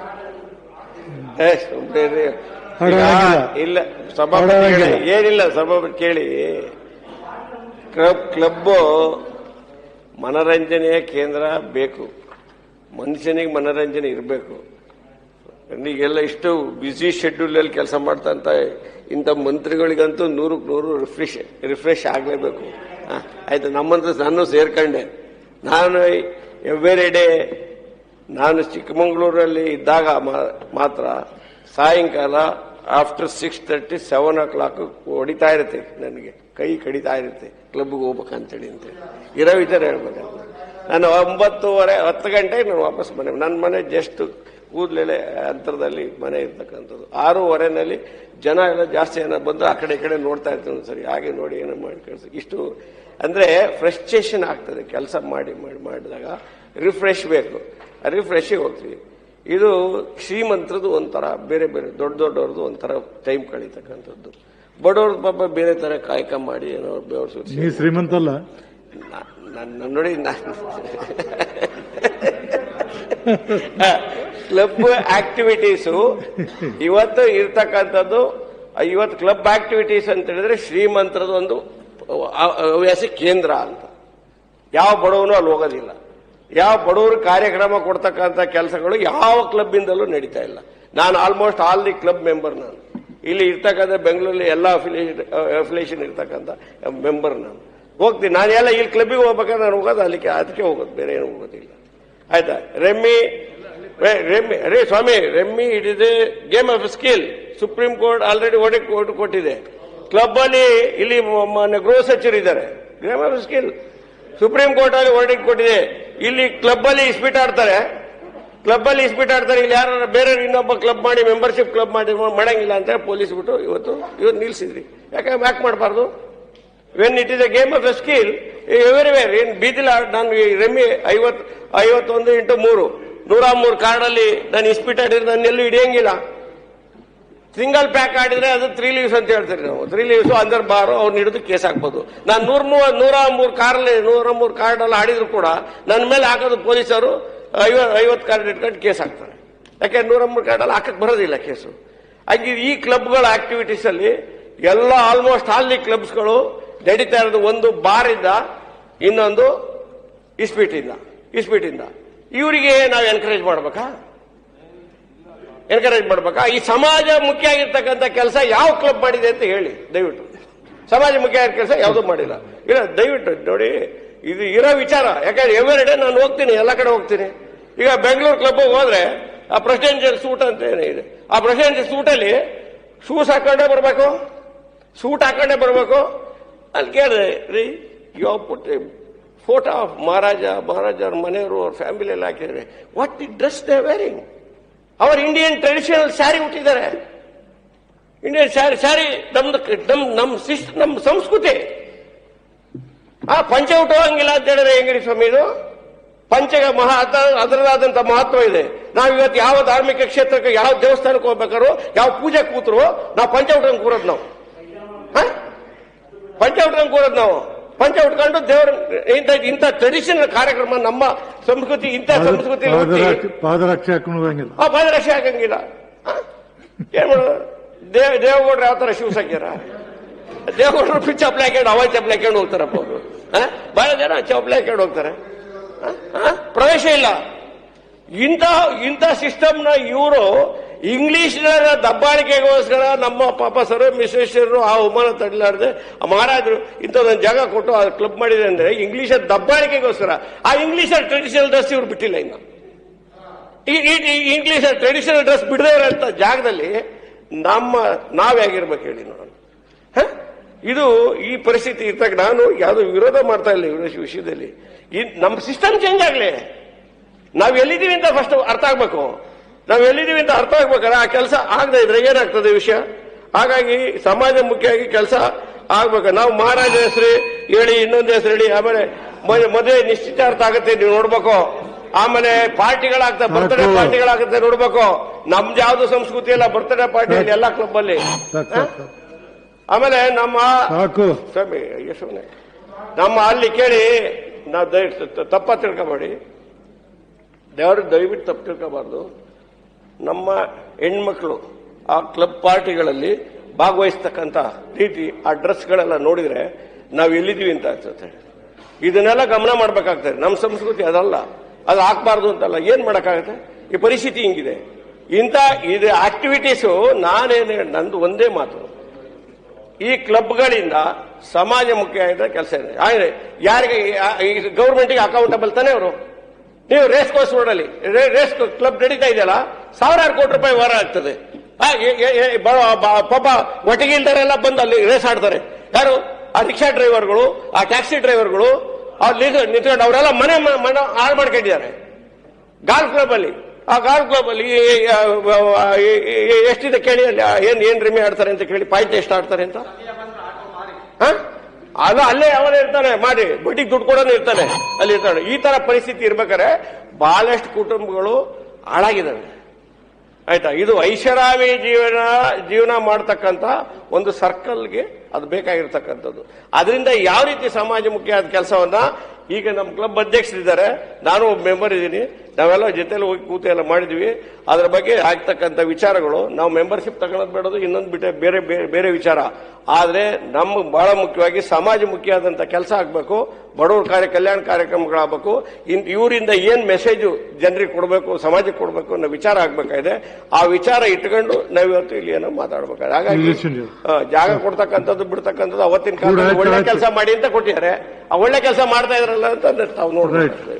ಇಲ್ಲ ಸಭಾಪತಿ ಏನಿಲ್ಲ, ಸಭಾಪತಿ ಕೇಳಿ. ಕ್ಲಬ್ ಕ್ಲಬ್ ಮನರಂಜನೆಯ ಕೇಂದ್ರ ಬೇಕು, ಮನುಷ್ಯನಿಗೆ ಮನರಂಜನೆ ಇರಬೇಕು. ಈಗೆಲ್ಲ ಇಷ್ಟು ಬ್ಯುಸಿ ಶೆಡ್ಯೂಲ್ ಅಲ್ಲಿ ಕೆಲಸ ಮಾಡ್ತಾ ಇಂಥ ಮಂತ್ರಿಗಳಿಗಂತೂ ನೂರಕ್ಕೆ ನೂರು ರಿಫ್ರೆಶ್ ರಿಫ್ರೆಶ್ ಆಗಲೇಬೇಕು. ಆಯ್ತು, ನಮ್ಮಂತ ನಾನು ಸೇರ್ಕೊಂಡೆ. ನಾನು ಎವ್ರಿ ಡೇ ನಾನು ಚಿಕ್ಕಮಗಳೂರಲ್ಲಿ ಇದ್ದಾಗ ಮಾತ್ರ ಸಾಯಂಕಾಲ after six thirty seven o'clock ಹೊಡಿತಾ ಇರುತ್ತೆ, ನನಗೆ ಕೈ ಕಡಿತಾ ಇರುತ್ತೆ ಕ್ಲಬ್ಗೆ ಹೋಗ್ಬೇಕಂತೇಳಿ ಅಂತೇಳಿ. ಇರೋ ವಿಚಾರ ಹೇಳ್ಬೇಕು, ನಾನು ಒಂಬತ್ತುವರೆ ಹತ್ತು ಗಂಟೆಗೆ ನಾನು ವಾಪಸ್ ಮನೆ, ನನ್ನ ಮನೆ ಜಸ್ಟ್ ಕೂದಲೆಳೆ ಅಂತರದಲ್ಲಿ ಮನೆ ಇರ್ತಕ್ಕಂಥದ್ದು. ಆರೂವರೆನಲ್ಲಿ ಜನ ಎಲ್ಲ ಜಾಸ್ತಿ ಜನ ಬಂದು ಆ ಕಡೆ ಈ ಕಡೆ ನೋಡ್ತಾ ಇರ್ತೀನಿ, ಸರಿ ಹಾಗೆ ನೋಡಿ ಏನೋ ಮಾಡಿ ಕಳಿಸಿ. ಇಷ್ಟು ಅಂದ್ರೆ ಫ್ರಸ್ಟ್ರೇಷನ್ ಆಗ್ತದೆ ಕೆಲಸ ಮಾಡಿ ಮಾಡಿ ಮಾಡಿದಾಗ. ರಿಫ್ರೆಶ್ ಬೇಕು, ರಿಫ್ರೆಶ್ಗೆ ಹೋಗ್ತೀವಿ. ಇದು ಶ್ರೀಮಂತರದು ಒಂಥರ ಬೇರೆ ಬೇರೆ, ದೊಡ್ಡ ದೊಡ್ಡವ್ರದ್ದು ಒಂಥರ ಟೈಮ್ ಕಳೀತಕ್ಕಂಥದ್ದು. ಬಡವ್ರದ್ದು ಪಾಪ ಬೇರೆ ತರ ಕಾಯಕ ಮಾಡಿ ಏನೋ ಬೆವರು ಸುರಿಸಿ. ನೀ ಶ್ರೀಮಂತಲ್ಲ ನನ್ನ ನೋಡಿ, ಕ್ಲಬ್ ಆಕ್ಟಿವಿಟೀಸು ಇವತ್ತು ಇರ್ತಕ್ಕಂಥದ್ದು, ಇವತ್ತು ಕ್ಲಬ್ ಆಕ್ಟಿವಿಟೀಸ್ ಅಂತ ಹೇಳಿದ್ರೆ ಶ್ರೀಮಂತರದ್ದು ಒಂದು ಹವ್ಯಾಸ ಕೇಂದ್ರ ಅಂತ. ಯಾವ ಬಡವನು ಅಲ್ಲಿ ಹೋಗೋದಿಲ್ಲ. ಯಾವ ಬಡವರು ಕಾರ್ಯಕ್ರಮ ಕೊಡ್ತಕ್ಕಂಥ ಕೆಲಸಗಳು ಯಾವ ಕ್ಲಬ್ ಇಂದಲೂ ನಡೀತಾ ಇಲ್ಲ. ನಾನು almost all the club member. ನಾನು ಇಲ್ಲಿ ಇರ್ತಕ್ಕಂಥ ಬೆಂಗಳೂರಲ್ಲಿ ಎಲ್ಲ ಅಫಿಲಿಯೇಷನ್ ಅಫಿಲಿಯೇಷನ್ ಇರ್ತಕ್ಕಂಥ ಮೆಂಬರ್ ನಾನು ಹೋಗ್ತೀನಿ. ನಾನು ಎಲ್ಲ ಇಲ್ಲಿ ಕ್ಲಬ್ಗೆ ಹೋಗ್ಬೇಕಾದ್ರೆ ನಾನು ಹೋಗೋದು ಅಲ್ಲಿಗೆ, ಅದಕ್ಕೆ ಹೋಗೋದು, ಬೇರೆ ಏನು ಹೋಗೋದಿಲ್ಲ. ಆಯ್ತಾ? ರೆಮ್ಮಿ ರೆಮ್ಮಿ ಅರೇ ಸ್ವಾಮಿ, rummy it is a game of skill. Supreme court already ಓಡಿ ಕೋರ್ಟ್ ಕೊಟ್ಟಿದೆ. ಕ್ಲಬ್ ಅಲ್ಲಿ ಇಲ್ಲಿ ಗೃಹ ಸಚಿವರಿದ್ದಾರೆ, game of skill supreme court ಅಲ್ಲಿ ವರ್ಡಿಕ್ ಕೊಟ್ಟಿದೆ. ಇಲ್ಲಿ ಕ್ಲಬ್ ಅಲ್ಲಿ ಇಸ್ಪೀಟ್ ಆಡ್ತಾರೆ, ಕ್ಲಬ್ ಅಲ್ಲಿ ಇಸ್ಪೀಟ್ ಆಡ್ತಾರೆ. ಇಲ್ಲಿ ಯಾರು ಬೇರೆ ಇನ್ನೊಬ್ಬ ಕ್ಲಬ್ ಮಾಡಿ ಮೆಂಬರ್ಶಿಪ್ ಕ್ಲಬ್ ಮಾಡಿ ಮಾಡಂಗಿಲ್ಲ ಅಂತ ಪೊಲೀಸ್ ಬಿಟ್ಟು ಇವತ್ತು ಇವತ್ತು ನಿಲ್ಸಿದ್ರಿ. ಯಾಕೆ ಯಾಕೆ ಮಾಡಬಾರ್ದು? When it is a game of a skill everywhere. ಏನ್ ಬೀದಿಲ್ಲ, ನಾನು ರೆಮ್ಮಿ ಐವತ್ ಐವತ್ತೊಂದು ಇಂಟು ಮೂರು ನೂರ ಮೂರು ಕಾರ್ಡಲ್ಲಿ ನಾನು ಇಸ್ಪೀಟ್ ಆಡಿದ್ರೆ ನಾನು ಎಲ್ಲೂ ಹಿಡಿಯಂಗಿಲ್ಲ. ಸಿಂಗಲ್ ಪ್ಯಾಕ್ ಆಡಿದ್ರೆ ಅದು ತ್ರೀ ಲೀವ್ಸ್ ಅಂತ ಹೇಳ್ತೀರಿ ನಾವು. ತ್ರೀ ಲೀವ್ಸ್ ಅಂದರ್ ಬಾರು ಅವ್ರನ್ನ ಹಿಡಿದು ಕೇಸ್ ಹಾಕ್ಬೋದು. ನಾನು ನೂರ ನೂರ ಮೂರು ಕಾರಲ್ಲಿ ನೂರ ಮೂರು ಕಾರ್ಡ್ ಅಲ್ಲಿ ಆಡಿದ್ರು ಕೂಡ ನನ್ನ ಮೇಲೆ ಹಾಕೋದು ಪೊಲೀಸರು ಐವತ್ ಐವತ್ತು ಕಾರ್ಡ್ ಇಟ್ಕೊಂಡು ಕೇಸ್ ಹಾಕ್ತಾರೆ. ಯಾಕೆ ನೂರ ಮೂರು ಕಾರ್ಡ್ ಅಲ್ಲಿ ಹಾಕಕ್ ಬರೋದಿಲ್ಲ ಕೇಸು. ಹಾಗೆ ಈ ಕ್ಲಬ್ಗಳ ಆಕ್ಟಿವಿಟೀಸ್ ಅಲ್ಲಿ ಎಲ್ಲ ಆಲ್ಮೋಸ್ಟ್ ಆಲ್ ದಿ ಕ್ಲಬ್ಸ್ಗಳು ನಡೀತಾ ಇರೋದು ಒಂದು ಬಾರ್ ಇಂದ, ಇನ್ನೊಂದು ಇಸ್ಪೀಟ್ ಇಂದ ಇಸ್ಪೀಟ್ ಇಂದ ಇವರಿಗೆ ನಾವು ಎನ್ಕರೇಜ್ ಮಾಡ್ಬೇಕಾ? ಎನ್ಕರೇಜ್ ಮಾಡ್ಬೇಕಾ? ಈ ಸಮಾಜ ಮುಖ್ಯ ಆಗಿರ್ತಕ್ಕಂಥ ಕೆಲಸ ಯಾವ ಕ್ಲಬ್ ಮಾಡಿದೆ ಅಂತ ಹೇಳಿ ದಯವಿಟ್ಟು. ಸಮಾಜ ಮುಖ್ಯ ಆಗಿರೋ ಕೆಲಸ ಯಾವುದೂ ಮಾಡಿಲ್ಲ. ಇಲ್ಲ ದಯವಿಟ್ಟು ನೋಡಿ, ಇದು ಇರೋ ವಿಚಾರ. ಯಾಕಂದ್ರೆ ಎವ್ರಿ ಡೇ ನಾನು ಹೋಗ್ತೀನಿ, ಎಲ್ಲ ಕಡೆ ಹೋಗ್ತೀನಿ. ಈಗ ಬೆಂಗಳೂರು ಕ್ಲಬ್ ಹೋದ್ರೆ ಆ ಪ್ರೆಸಿಡೆನ್ಷಿಯಲ್ ಸೂಟ್ ಅಂತ ಏನಿದೆ, ಆ ಪ್ರೆಸಿಡೆನ್ಷಿಯಲ್ ಸೂಟಲ್ಲಿ ಶೂಸ್ ಹಾಕೊಂಡೇ ಬರಬೇಕು, ಸೂಟ್ ಹಾಕೊಂಡೇ ಬರಬೇಕು. ಅಲ್ಲಿ ಕೇಳಿದೆ, ರೀ you put photo of Maharaja Maharaja ಅವ್ರ ಮನೆಯವರು ಅವ್ರ ಫ್ಯಾಮಿಲಿ ಎಲ್ಲ ಹಾಕಿದ್ರೆ what the dress they wearing. ಅವರ ಇಂಡಿಯನ್ ಟ್ರೆಡಿಷನಲ್ ಸ್ಯಾರಿ ಹುಟ್ಟಿದ್ದಾರೆ. ಇಂಡಿಯನ್ ಸ್ಯಾರಿ ಸ್ಯಾರಿ ನಮ್ದು ನಮ್ ನಮ್ ಶಿಸ್ ನಮ್ ಸಂಸ್ಕೃತಿ. ಆ ಪಂಚೆ ಹುಟ್ಟುವಂಗಿಲ್ಲ ಅಂತ ಹೇಳಿದ್ರೆ ಹೆಂಗಿರಿ ಸ್ವಾಮಿ ಇದು? ಪಂಚೆಗೆ ಮಹಾ ಅದರದಾದಂತ ಮಹತ್ವ ಇದೆ. ನಾವು ಇವತ್ತು ಯಾವ ಧಾರ್ಮಿಕ ಕ್ಷೇತ್ರಕ್ಕೆ ಯಾವ ದೇವಸ್ಥಾನಕ್ಕೆ ಹೋಗ್ಬೇಕಾದ್ರು ಯಾವ ಪೂಜೆ ಕೂತರು ನಾವು ಪಂಚೆ ಉಟ್ಕೊಂಡು ಕೂರೋದು. ನಾವು ಪಂಚೆ ಉಟ್ಕೊಂಡು ಕೂರೋದು ನಾವು ಪಂಚೆ ಉಟ್ಕೊಂಡು ದೇವರ ಇಂಥ ಇಂಥ ಟ್ರೆಡಿಷನಲ್ ಕಾರ್ಯಕ್ರಮ ನಮ್ಮ ಸಂಸ್ಕೃತಿ. ಇಂಥ ಸಂಸ್ಕೃತಿ ಪಾದರಕ್ಷೆ ಹಾಕೊಂಡಂಗಿಲ್ಲ, ಆ ಪಾದರಕ್ಷೆ ಹಾಕಂಗಿಲ್ಲ. ಏನ್ ಮಾಡೋದು? ದೇವ್ ದೇವಗೌಡ್ರು ಯಾವ ತರ ಶೂಸ್ ಹಾಕ್ಯಾರ? ದೇವಗೌಡರು ಚಪ್ಪಲಿ ಹಾಕೊಂಡು ಅವಾಜ್ ಚಪ್ಪಲಿ ಹಾಕೊಂಡು ಹೋಗ್ತಾರಪ್ಪ ಅವರು. ಬಹಳ ಜನ ಚಪ್ಪಲಿ ಹಾಕೊಂಡು ಹೋಗ್ತಾರೆ, ಪ್ರವೇಶ ಇಲ್ಲ. ಇಂಥ ಇಂಥ ಸಿಸ್ಟಮ್ನ ಇವರು ಇಂಗ್ಲಿಷ್ ದಬ್ಬಾಳಿಕೆಗೋಸ್ಕರ ನಮ್ಮ ಪಾಪ ಸರ್ ವಿಶ್ವೇಶ್ವರರು ಆ ಅವಮಾನ ತಡಲಾರದೆ ಮಹಾರಾಜರು ಇಂಥದ್ದೊಂದು ಜಾಗ ಕೊಟ್ಟು ಆ ಕ್ಲಬ್ ಮಾಡಿದೆ ಅಂದ್ರೆ ಇಂಗ್ಲಿಷ್ ದಬ್ಬಾಳಿಕೆಗೋಸ್ಕರ. ಆ ಇಂಗ್ಲಿಷ್ ಟ್ರೆಡಿಷನಲ್ ಡ್ರೆಸ್ ಇವ್ರು ಬಿಟ್ಟಿಲ್ಲ. ಇನ್ನು ಇಂಗ್ಲಿಷ್ ಟ್ರೆಡಿಷನಲ್ ಡ್ರೆಸ್ ಬಿಡದವರಂತ ಜಾಗದಲ್ಲಿ ನಮ್ಮ ನಾವ್ಯಾಗಿರ್ಬೇಕು ಹೇಳಿ ನೋಡೋಣ. ಇದು ಈ ಪರಿಸ್ಥಿತಿ ಇರ್ತಾಗ ನಾನು ಯಾವುದು ವಿರೋಧ ಮಾಡ್ತಾ ಇಲ್ಲ ಇವರ ವಿಷಯದಲ್ಲಿ. ನಮ್ಮ ಸಿಸ್ಟಮ್ ಚೇಂಜ್ ಆಗ್ಲಿ. ನಾವ್ ಎಲ್ಲಿದ್ದೀವಿ ಅಂತ ಫಸ್ಟ್ ಅರ್ಥ ಆಗ್ಬೇಕು. ನಾವ್ ಎಲ್ಲಿದ್ದೀವಿ ಅಂತ ಅರ್ಥ ಆಗ್ಬೇಕಾದ್ರೆ ಆ ಕೆಲಸ ಆಗದೆ ಇದ್ರೆ ಏನಾಗ್ತದೆ ವಿಷಯ. ಹಾಗಾಗಿ ಸಮಾಜ ಮುಖ್ಯವಾಗಿ ಕೆಲಸ ಆಗ್ಬೇಕು. ನಾವು ಮಹಾರಾಜ ಹೆಸರು ಹೇಳಿ ಇನ್ನೊಂದು ಹೆಸರು ಹೇಳಿ ಆಮೇಲೆ ಮದುವೆ ನಿಶ್ಚಿತಾರ್ಥ ಆಗುತ್ತೆ ನೀವು ನೋಡ್ಬೇಕು. ಆಮೇಲೆ ಪಾರ್ಟಿಗಳಾಗ್ತವೆ, ಬರ್ತ್ಡೇ ಪಾರ್ಟಿಗಳಾಗುತ್ತೆ ನೋಡ್ಬೇಕು. ನಮ್ದು ಯಾವ್ದು ಸಂಸ್ಕೃತಿ ಇಲ್ಲ ಬರ್ತ್ಡೇ ಪಾರ್ಟಿ ಎಲ್ಲ ಕ್ಲಬ್ ಅಲ್ಲಿ. ಆಮೇಲೆ ನಮ್ಮ ಸ್ವಾಮಿ ಯಶೋನೆ ನಮ್ಮ ಅಲ್ಲಿ ಕೇಳಿ ನಾವು ದಯವಿಟ್ಟು ತಪ್ಪ ತಿಳ್ಕೊಬೇಡಿ, ದೇವರು ದಯವಿಟ್ಟು ತಪ್ಪು ತಿಳ್ಕೋಬಾರ್ದು. ನಮ್ಮ ಹೆಣ್ಮಕ್ಳು ಆ ಕ್ಲಬ್ ಪಾರ್ಟಿಗಳಲ್ಲಿ ಭಾಗವಹಿಸ್ತಕ್ಕಂಥ ರೀತಿ ಆ ಡ್ರೆಸ್ಗಳೆಲ್ಲ ನೋಡಿದ್ರೆ ನಾವು ಎಲ್ಲಿದ್ದೀವಿ ಅಂತ ಅನ್ಸುತ್ತೆ. ಇದನ್ನೆಲ್ಲ ಗಮನ ಮಾಡ್ಬೇಕಾಗ್ತದೆ. ನಮ್ಮ ಸಂಸ್ಕೃತಿ ಅದಲ್ಲ, ಅದು ಹಾಕ್ಬಾರ್ದು ಅಂತಲ್ಲ. ಏನ್ ಮಾಡಕ್ಕಾಗತ್ತೆ? ಈ ಪರಿಸ್ಥಿತಿ ಹಿಂಗಿದೆ. ಇಂಥ ಇದು ಆಕ್ಟಿವಿಟೀಸು ನಾನೇನು ನಂದು ಒಂದೇ ಮಾತು, ಈ ಕ್ಲಬ್ಗಳಿಂದ ಸಮಾಜಮುಖಿ ಆಗಿದ್ದ ಕೆಲಸ ಇದೆ. ಯಾರಿಗೆ ಗೌರ್ಮೆಂಟ್ಗೆ ಅಕೌಂಟಬಲ್ ತಾನೇ ಅವರು. ನೀವು ರೇಸ್ ಕೋರ್ಸ್ ರೋಡಲ್ಲಿ ರೇಸ್ ಕ್ಲಬ್ ನಡೀತಾ ಇದೆಯಲ್ಲ, ಸಾವಿರಾರು ಕೋಟಿ ರೂಪಾಯಿ ವಾರ ಆಗ್ತದೆ. ಪಾಪ ಒಟ್ಟಿಗೆ ಇಲ್ದಾರೆಲ್ಲ ಬಂದು ಅಲ್ಲಿ ರೇಸ್ ಆಡ್ತಾರೆ. ಯಾರು? ಆ ರಿಕ್ಷಾ ಡ್ರೈವರ್ಗಳು, ಆ ಟ್ಯಾಕ್ಸಿ ಡ್ರೈವರ್ಗಳು, ಅವ್ರು ನಿಂತ್ಕೊಂಡು ಅವರೆಲ್ಲ ಮನೆ ಮನೆ ಹಾಳು ಮಾಡ್ಕೊಂಡಿದ್ದಾರೆ ಗಾಲ್ಫ್ ಕ್ಲಬ್ ಅಲ್ಲಿ. ಆ ಗಾಲ್ಫ್ ಕ್ಲಬ್ ಅಲ್ಲಿ ಎಷ್ಟಿದೆ ಕೇಳಿ, ಅಲ್ಲಿ ಏನ್ ಏನ್ ರಿಮಿ ಆಡ್ತಾರೆ ಅಂತ ಕೇಳಿ, ಪಾಯಿಂಟ್ ಎಷ್ಟು ಆಡ್ತಾರೆ ಅಂತ. ಅದು ಅಲ್ಲೇ ಅವನೇ ಇರ್ತಾನೆ, ಮಾಡಿ ಬಡ್ಡಿಗೆ ದುಡ್ಡು ಕೊಡೋನು ಇರ್ತಾನೆ, ಅಲ್ಲಿ ಇರ್ತಾನೆ. ಈ ತರ ಪರಿಸ್ಥಿತಿ ಇರ್ಬೇಕಾದ್ರೆ ಬಹಳಷ್ಟು ಕುಟುಂಬಗಳು ಹಾಳಾಗಿದ್ದಾವೆ. ಆಯ್ತಾ? ಇದು ಐಷಾರಾಮಿ ಜೀವನ ಜೀವನ ಮಾಡ್ತಕ್ಕಂಥ ಒಂದು ಸರ್ಕಲ್ಗೆ ಅದು ಬೇಕಾಗಿರ್ತಕ್ಕಂಥದ್ದು. ಅದರಿಂದ ಯಾವ ರೀತಿ ಸಮಾಜಮುಖಿಯಾದ ಕೆಲಸವನ್ನ ಈಗ ನಮ್ಮ ಕ್ಲಬ್ ಅಧ್ಯಕ್ಷರಿದ್ದಾರೆ, ನಾನು ಒಬ್ಬ ಮೆಂಬರ್ ಇದ್ದೀನಿ, ನಾವೆಲ್ಲ ಜೊತೆಲಿ ಹೋಗಿ ಕೂತು ಎಲ್ಲ ಮಾಡಿದ್ವಿ. ಅದರ ಬಗ್ಗೆ ಆಗ್ತಕ್ಕಂಥ ವಿಚಾರಗಳು ನಾವು ಮೆಂಬರ್ಶಿಪ್ ತಗೊಳ್ಳೋದು ಬೇಡದು, ಇನ್ನೊಂದು ಬಿಟ್ಟೆ ಬೇರೆ ಬೇರೆ ವಿಚಾರ. ಆದ್ರೆ ನಮ್ಗೆ ಬಹಳ ಮುಖ್ಯವಾಗಿ ಸಮಾಜಮುಖಿಯಾದಂಥ ಕೆಲಸ ಆಗಬೇಕು, ಬಡವರ ಕಾರ್ಯ ಕಲ್ಯಾಣ ಕಾರ್ಯಕ್ರಮಗಳಾಗಬೇಕು. ಇವರಿಂದ ಏನ್ ಮೆಸೇಜು ಜನರಿಗೆ ಕೊಡಬೇಕು, ಸಮಾಜಕ್ಕೆ ಕೊಡಬೇಕು ಅನ್ನೋ ವಿಚಾರ ಆಗ್ಬೇಕಾಗಿದೆ. ಆ ವಿಚಾರ ಇಟ್ಕೊಂಡು ನಾವಿವತ್ತು ಇಲ್ಲಿ ಏನೋ ಮಾತಾಡ್ಬೇಕಾದ್ರೆ, ಹಾಗಾಗಿ ಜಾಗ ಕೊಡ್ತಕ್ಕಂಥದ್ದು ಬಿಡ್ತಕ್ಕಂಥದ್ದು ಅವತ್ತಿನ ಕಾಲದಲ್ಲಿ ಒಳ್ಳೆ ಕೆಲಸ ಮಾಡಿ ಅಂತ ಕೊಟ್ಟಿದ್ದಾರೆ. ಆ ಒಳ್ಳೆ ಕೆಲಸ ಮಾಡ್ತಾ ಇದ್ರಲ್ಲ ಅಂತ ತಾವು ನೋಡ್ಬೇಕು.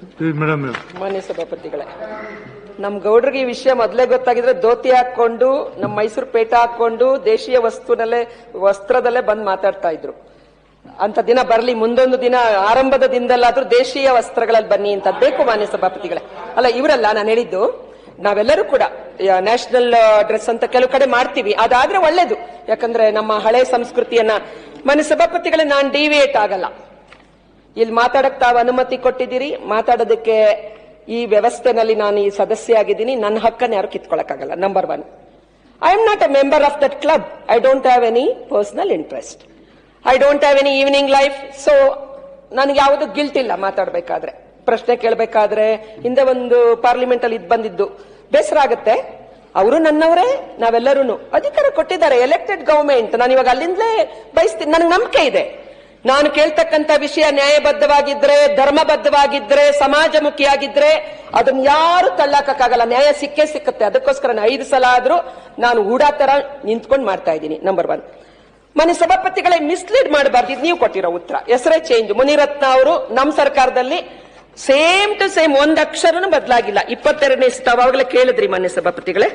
ಮಾನ್ಯ ಸಭಾಪತಿಗಳೇ, ನಮ್ ಗೌಡ್ರಿಗೆ ಈ ವಿಷಯ ಮೊದಲೇ ಗೊತ್ತಾಗಿದ್ರೆ ಧೋತಿ ಹಾಕೊಂಡು ನಮ್ ಮೈಸೂರು ಪೇಟ ಹಾಕೊಂಡು ದೇಶೀಯ ವಸ್ತುನಲ್ಲೇ ವಸ್ತ್ರದಲ್ಲೇ ಬಂದ್ ಮಾತಾಡ್ತಾ ಇದ್ರು. ಅಂತ ದಿನ ಬರ್ಲಿ, ಮುಂದೊಂದು ದಿನ ಆರಂಭದ ದಿನದಲ್ಲಾದ್ರೂ ದೇಶೀಯ ವಸ್ತ್ರಗಳಲ್ಲಿ ಬನ್ನಿ ಅಂತ ಬೇಕು. ಮಾನ್ಯ ಸಭಾಪತಿಗಳೇ, ಅಲ್ಲ ಇವರಲ್ಲ ನಾನು ಹೇಳಿದ್ದು, ನಾವೆಲ್ಲರೂ ಕೂಡ ನ್ಯಾಷನಲ್ ಡ್ರೆಸ್ ಅಂತ ಕೆಲವು ಕಡೆ ಮಾಡ್ತೀವಿ, ಅದಾದ್ರೆ ಒಳ್ಳೇದು. ಯಾಕಂದ್ರೆ ನಮ್ಮ ಹಳೆ ಸಂಸ್ಕೃತಿಯನ್ನ. ಮಾನ್ಯ ಸಭಾಪತಿಗಳೇ, ನಾನ್ ಡಿವಿಯೇಟ್ ಆಗಲ್ಲ. ಇಲ್ಲಿ ಮಾತಾಡಕ್ ತಾವು ಅನುಮತಿ ಕೊಟ್ಟಿದ್ದೀರಿ, ಮಾತಾಡೋದಕ್ಕೆ ಈ ವ್ಯವಸ್ಥೆನಲ್ಲಿ ನಾನು ಈ ಸದಸ್ಯ ಆಗಿದ್ದೀನಿ. ನನ್ನ ಹಕ್ಕನ್ನು ಯಾರು ಕಿತ್ಕೊಳಕ್ಕಾಗಲ್ಲ. Number one, I am not a member of that club. I don't have any personal interest. I don't have any evening life. So ನನಗೆ ಯಾವುದು ಗಿಲ್ಟ್ ಇಲ್ಲ ಮಾತಾಡಬೇಕಾದ್ರೆ, ಪ್ರಶ್ನೆ ಕೇಳಬೇಕಾದ್ರೆ. ಹಿಂದೆ ಒಂದು ಪಾರ್ಲಿಮೆಂಟ್ ಅಲ್ಲಿ ಇದ್ ಬಂದಿದ್ದು ಬೇಸರ ಆಗುತ್ತೆ. ಅವರು ನನ್ನವರೇ, ನಾವೆಲ್ಲರೂ ಅಧಿಕಾರ ಕೊಟ್ಟಿದ್ದಾರೆ, ಎಲೆಕ್ಟೆಡ್ ಗವರ್ಮೆಂಟ್. ನಾನು ಇವಾಗ ಅಲ್ಲಿಂದಲೇ ಬಯಸ್ತೀನಿ. ನನಗೆ ನಂಬಿಕೆ ಇದೆ, ನಾನು ಕೇಳ್ತಕ್ಕಂಥ ವಿಷಯ ನ್ಯಾಯಬದ್ಧವಾಗಿದ್ರೆ, ಧರ್ಮಬದ್ಧವಾಗಿದ್ರೆ, ಸಮಾಜಮುಖಿಯಾಗಿದ್ರೆ ಅದನ್ನ ಯಾರು ತಳ್ಳಾಕಕ್ಕಾಗಲ್ಲ. ನ್ಯಾಯ ಸಿಕ್ಕೇ ಸಿಕ್ಕುತ್ತೆ. ಅದಕ್ಕೋಸ್ಕರ ನಾನು ಐದು ಸಲ ಆದ್ರೂ ನಾನು ಹೂಡಾ ತರ ನಿಂತ್ಕೊಂಡು ಮಾಡ್ತಾ ಇದ್ದೀನಿ. Number one. ಮನೆ ಸಭಾಪತಿಗಳೇ, ಮಿಸ್ಲೀಡ್ ಮಾಡಬಾರ್ದು. ಇದು ನೀವು ಕೊಟ್ಟಿರೋ ಉತ್ತರ. ಹೆಸರೇ ಚೇಂಜ್. ಮುನಿರತ್ನ ಅವರು ನಮ್ಮ ಸರ್ಕಾರದಲ್ಲಿ ಸೇಮ್ ಟು ಸೇಮ್ ಒಂದ್ ಅಕ್ಷರನು ಬದಲಾಗಿಲ್ಲ. ಇಪ್ಪತ್ತೆರಡನೇ ಇಸ್ತಾವಾಗಲೇ ಕೇಳಿದ್ರಿ ಮಾನ್ಯ ಸಭಾಪತಿಗಳೇ.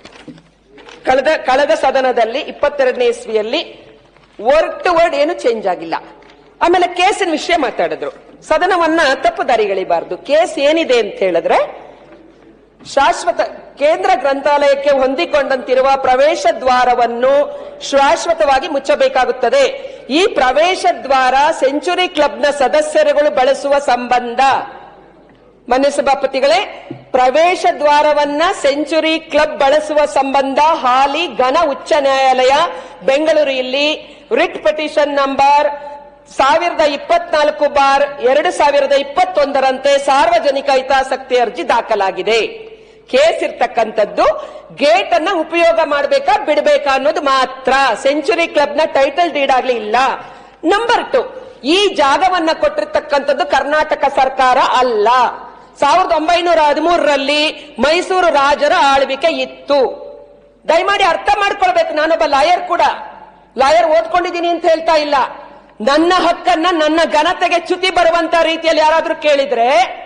ಕಳೆದ ಕಳೆದ ಸದನದಲ್ಲಿ ಇಪ್ಪತ್ತೆರಡನೇ ಇಸ್ವಿಯಲ್ಲಿ ವರ್ಡ್ ಟು ವರ್ಡ್ ಏನು ಚೇಂಜ್ ಆಗಿಲ್ಲ. ಆಮೇಲೆ ಕೇಸಿನ ವಿಷಯ ಮಾತಾಡಿದ್ರು. ಸದನವನ್ನ ತಪ್ಪು ದಾರಿಗಳಿಬಾರದು. ಕೇಸ್ ಏನಿದೆ ಅಂತ ಹೇಳಿದ್ರೆ, ಶಾಶ್ವತ ಕೇಂದ್ರ ಗ್ರಂಥಾಲಯಕ್ಕೆ ಹೊಂದಿಕೊಂಡಂತಿರುವ ಪ್ರವೇಶ ದ್ವಾರವನ್ನು ಶಾಶ್ವತವಾಗಿ ಮುಚ್ಚಬೇಕಾಗುತ್ತದೆ. ಈ ಪ್ರವೇಶ ದ್ವಾರ ಸೆಂಚುರಿ ಕ್ಲಬ್ನ ಸದಸ್ಯರುಗಳು ಬಳಸುವ ಸಂಬಂಧ. ಮಾನ್ಯ ಸಭಾಪತಿಗಳೇ, ಪ್ರವೇಶ ದ್ವಾರವನ್ನ ಸೆಂಚುರಿ ಕ್ಲಬ್ ಬಳಸುವ ಸಂಬಂಧ ಹಾಲಿ ಘನ ಉಚ್ಚ ನ್ಯಾಯಾಲಯ ಬೆಂಗಳೂರು ಇಲ್ಲಿ ರಿಟ್ ಪಿಟಿಷನ್ ನಂಬರ್ ಸಾವಿರದ ಇಪ್ಪತ್ನಾಲ್ಕು ಬಾರ್ ಎರಡು ಸಾವಿರದ ಇಪ್ಪತ್ತೊಂದರಂತೆ ಸಾರ್ವಜನಿಕ ಹಿತಾಸಕ್ತಿ ಅರ್ಜಿ ದಾಖಲಾಗಿದೆ. ಕೇಸ್ ಇರ್ತಕ್ಕಂಥದ್ದು ಗೇಟ್ ಅನ್ನ ಉಪಯೋಗ ಮಾಡಬೇಕಾ ಬಿಡಬೇಕಾ ಅನ್ನೋದು ಮಾತ್ರ. ಸೆಂಚುರಿ ಕ್ಲಬ್ ನ ಟೈಟಲ್ ಡೀಡ್ ಆಗ್ಲಿ ಇಲ್ಲ. ನಂಬರ್ ಟು, ಈ ಜಾಗವನ್ನ ಕೊಟ್ಟಿರ್ತಕ್ಕಂಥದ್ದು ಕರ್ನಾಟಕ ಸರ್ಕಾರ ಅಲ್ಲ. ಸಾವಿರದ ಒಂಬೈನೂರ ಹದಿಮೂರರಲ್ಲಿ ಮೈಸೂರು ರಾಜರ ಆಳ್ವಿಕೆ ಇತ್ತು. ದಯಮಾಡಿ ಅರ್ಥ ಮಾಡ್ಕೊಳ್ಬೇಕು. ನಾನೊಬ್ಬ ಲಾಯರ್ ಕೂಡ, ಲಾಯರ್ ಓದ್ಕೊಂಡಿದ್ದೀನಿ ಅಂತ ಹೇಳ್ತಾ ಇಲ್ಲ. ನನ್ನ ಹಕ್ಕನ್ನ ನನ್ನ ಘನತೆಗೆ ಚ್ಯುತಿ ಬರುವಂತ ರೀತಿಯಲ್ಲಿ ಯಾರಾದ್ರೂ ಕೇಳಿದ್ರೆ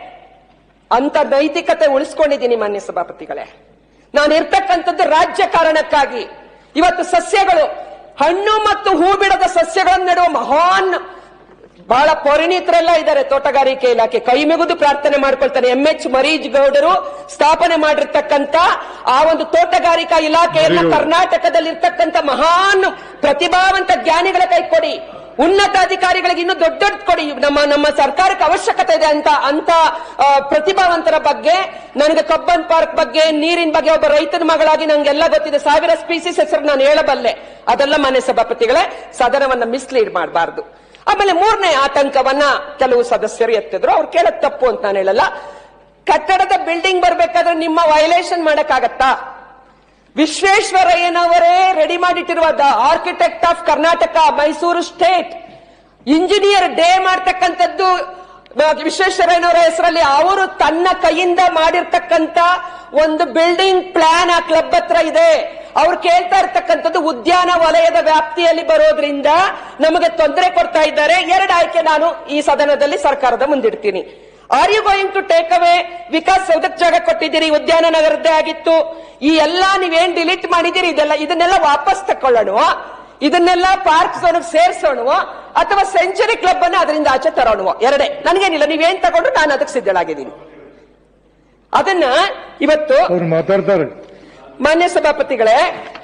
ಅಂತ ನೈತಿಕತೆ ಉಳಿಸ್ಕೊಂಡಿದ್ದೀನಿ. ಮಾನ್ಯ ಸಭಾಪತಿಗಳೇ, ನಾನು ಇರ್ತಕ್ಕಂಥದ್ದು ರಾಜ್ಯ ಕಾರಣಕ್ಕಾಗಿ. ಇವತ್ತು ಸಸ್ಯಗಳು, ಹಣ್ಣು ಮತ್ತು ಹೂ ಬಿಡದ ಸಸ್ಯಗಳನ್ನು ನೆಡುವ ಮಹಾನ್ ಬಹಳ ಪರಿಣಿತರೆಲ್ಲ ಇದ್ದಾರೆ ತೋಟಗಾರಿಕೆ ಇಲಾಖೆ. ಕೈ ಮುಗಿದು ಪ್ರಾರ್ಥನೆ ಮಾಡ್ಕೊಳ್ತಾನೆ. ಎಂ ಎಚ್ ಮರೀಜ್ ಗೌಡರು ಸ್ಥಾಪನೆ ಮಾಡಿರ್ತಕ್ಕಂಥ ಆ ಒಂದು ತೋಟಗಾರಿಕಾ ಇಲಾಖೆಯನ್ನ ಕರ್ನಾಟಕದಲ್ಲಿ ಇರ್ತಕ್ಕಂಥ ಮಹಾನ್ ಪ್ರತಿಭಾವಂತ ಜ್ಞಾನಿಗಳ ಕೈ ಕೊಡಿ, ಉನ್ನತ ಅಧಿಕಾರಿಗಳಿಗೆ ಇನ್ನೂ ದೊಡ್ಡ ದೊಡ್ಡ ಕೊಡಿ. ನಮ್ಮ ನಮ್ಮ ಸರ್ಕಾರಕ್ಕೆ ಅವಶ್ಯಕತೆ ಇದೆ ಅಂತ ಅಂತ ಪ್ರತಿಭಾವಂತರ ಬಗ್ಗೆ. ನನಗೆ ಕಬ್ಬನ್ ಪಾರ್ಕ್ ಬಗ್ಗೆ, ನೀರಿನ ಬಗ್ಗೆ ಒಬ್ಬ ರೈತನ ಮಗಳಾಗಿ ನಂಗೆಲ್ಲ ಗೊತ್ತಿದೆ. ಸಾವಿರ ಸ್ಪೀಸೀಸ್ ಹೆಸರು ನಾನು ಹೇಳಬಲ್ಲೆ. ಅದೆಲ್ಲ ಮಾನ್ಯ ಸಭಾಪತಿಗಳೇ, ಸದನವನ್ನ ಮಿಸ್ಲೀಡ್ ಮಾಡಬಾರ್ದು. ಆಮೇಲೆ ಮೂರನೇ ಆತಂಕವನ್ನ ಕೆಲವು ಸದಸ್ಯರು ಎತ್ತಿದ್ರು. ಅವ್ರು ಕೇಳಕ್ ತಪ್ಪು ಅಂತ ನಾನು ಹೇಳಲ್ಲ. ಕಟ್ಟಡದ ಬಿಲ್ಡಿಂಗ್ ಬರ್ಬೇಕಾದ್ರೆ ನಿಮ್ಮ ವೈಲೇಷನ್ ಮಾಡಕ್ಕಾಗತ್ತಾ? ವಿಶ್ವೇಶ್ವರಯ್ಯನವರೇ ರೆಡಿ ಮಾಡಿಟ್ಟಿರುವ the architect of Karnataka, Mysore state engineer day ಮಾಡ್ತಕ್ಕಂಥದ್ದು ವಿಶ್ವೇಶ್ವರಯ್ಯನವರ ಹೆಸರಲ್ಲಿ. ಅವರು ತನ್ನ ಕೈಯಿಂದ ಮಾಡಿರ್ತಕ್ಕಂಥ ಒಂದು ಬಿಲ್ಡಿಂಗ್ ಪ್ಲಾನ್ ಆ ಕ್ಲಬ್ ಹತ್ರ ಇದೆ. ಅವ್ರು ಕೇಳ್ತಾ ಇರ್ತಕ್ಕಂಥದ್ದು ಉದ್ಯಾನ ವಲಯದ ವ್ಯಾಪ್ತಿಯಲ್ಲಿ ಬರೋದ್ರಿಂದ ನಮಗೆ ತೊಂದರೆ ಕೊಡ್ತಾ ಇದ್ದಾರೆ. ಎರಡು ಆಯ್ಕೆ ನಾನು ಈ ಸದನದಲ್ಲಿ ಸರ್ಕಾರದ ಮುಂದಿಡ್ತೀನಿ. Are you going to take away Vikas ಸೌಧಕ್ಕೆ ಜಾಗ ಕೊಟ್ಟಿದ್ದೀರಿ, ಉದ್ಯಾನ ನಗರದ್ದೇ ಆಗಿತ್ತು. ಈ ಎಲ್ಲಾ ನೀವೇನ್ ಡಿಲೀಟ್ ಮಾಡಿದ್ದೀರಿ ಇದೆಲ್ಲ ಇದನ್ನೆಲ್ಲ ವಾಪಸ್ ತಕೊಳ್ಳೋಣ, ಇದನ್ನೆಲ್ಲ ಪಾರ್ಕ್ ಝೋನ್ ಸೇರ್ಸೋಣ, ಅಥವಾ ಸೆಂಚುರಿ ಕ್ಲಬ್ ಅನ್ನ ಅದರಿಂದ ಆಚೆ ತರೋಣ. ಎರಡೇ, ನನಗೇನಿಲ್ಲ, ನೀವೇನ್ ತಗೊಂಡ್ರು ನಾನು ಅದಕ್ಕೆ ಸಿದ್ಧಳಾಗಿದ್ದೀನಿ. ಅದನ್ನ ಇವತ್ತು ಅವ್ರು ಮಾತಾಡ್ತಾರೆ. ಮಾನ್ಯ ಸಭಾಪತಿಗಳೇ,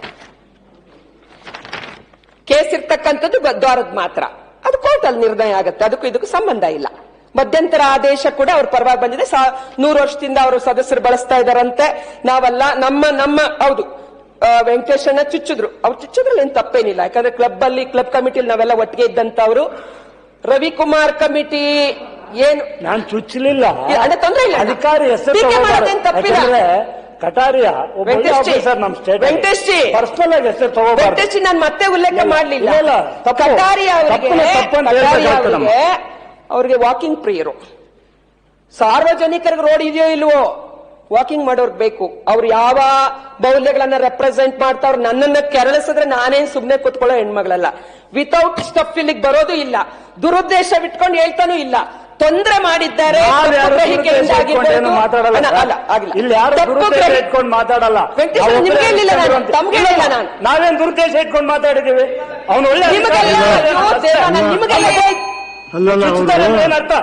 ಕೇಸ್ ಇರ್ತಕ್ಕಂಥದ್ದು ದ್ವಾರದ ಮಾತ್ರ, ಅದು ಕೋರ್ಟ್ ಅಲ್ಲಿ ನಿರ್ಣಯ ಆಗುತ್ತೆ, ಅದಕ್ಕೂ ಇದಕ್ಕೂ ಸಂಬಂಧ ಇಲ್ಲ. ಮಧ್ಯಂತರ ಆದೇಶ ಕೂಡ ಅವ್ರ ಪರವಾಗಿ ಬಂದಿದೆ. ನೂರು ವರ್ಷದಿಂದ ಅವರು ಸದಸ್ಯರು ಬಳಸ್ತಾ ಇದಾರಂತೆ, ನಾವಲ್ಲ. ನಮ್ಮ ನಮ್ಮ ಹೌದು ವೆಂಕಟೇಶನ್ನ ಚುಚ್ಚಿದ್ರು, ಅವ್ರು ಚುಚ್ಚಿದ್ರಲ್ಲಿ ಏನ್ ತಪ್ಪೇನಿಲ್ಲ, ಯಾಕಂದ್ರೆ ಕ್ಲಬ್ ಅಲ್ಲಿ ಕ್ಲಬ್ ಕಮಿಟಿಲಿ ನಾವೆಲ್ಲ ಒಟ್ಟಿಗೆ ಇದ್ದಂತವ್ರು. ರವಿಕುಮಾರ್ ಕಮಿಟಿ ಏನು ನಾನು ಚುಚ್ಚಲಿಲ್ಲ, ತೊಂದ್ರೆ ಇಲ್ಲ, ಅಧಿಕಾರಿ ಹೆಸರು ತಪ್ಪಿಲ್ಲ. ಕಟಾರಿಯ ನಮ್ ಸ್ಟೇಟ್ ವೆಂಕಟೇಶ್ ಜಿ ಪರ್ಸನಲ್ ಆಗಿ ಹೆಸರು ತಗೋ ವೆಂಕಟೇಶ್ ಜಿ ನಾನು ಮತ್ತೆ ಉಲ್ಲೇಖ ಮಾಡಲಿಲ್ಲ. ಕಟಾರಿ ಅವರಿಗೆ ಅವ್ರಿಗೆ ವಾಕಿಂಗ್ ಪ್ರಿಯರು, ಸಾರ್ವಜನಿಕರಿಗೆ ರೋಡ್ ಇದೆಯೋ ಇಲ್ವೋ ವಾಕಿಂಗ್ ಮಾಡೋರ್ಗೆ ಬೇಕು. ಅವ್ರು ಯಾವ ಮೌಲ್ಯಗಳನ್ನ ರೆಪ್ರೆಸೆಂಟ್ ಮಾಡ್ತಾವ್ರು. ನನ್ನನ್ನ ಕೆರಳಿಸಿದ್ರೆ ನಾನೇನ್ ಸುಮ್ನೆ ಕೂತ್ಕೊಳ್ಳೋ ಹೆಣ್ಮಗಳಲ್ಲ. ವಿತೌಟ್ ಸ್ಟಫ್ ಇಲ್ಲಿಗೆ ಬರೋದು ಇಲ್ಲ, ದುರುದ್ದೇಶವಿಟ್ಕೊಂಡು ಹೇಳ್ತಾನೂ ಇಲ್ಲ. ತೊಂದರೆ ಮಾಡಿದ್ದಾರೆ, ಮಾತಾಡಲ್ಲ. ನಿಮ್ಗೆ ಹೇಳಿಲ್ಲ ನಾನು, ತಮ್ಗೆ ಹೇಳಿಲ್ಲ ನಾನು. ನಾವೇನ್ ದುರುದ್ದೇಶ ಇಟ್ಕೊಂಡು ಮಾತಾಡಿದೀವಿ? ಅವನು ಒಳ್ಳೆ ಅಲ್ಲಲ್ಲ, ಏನರ್ಥ?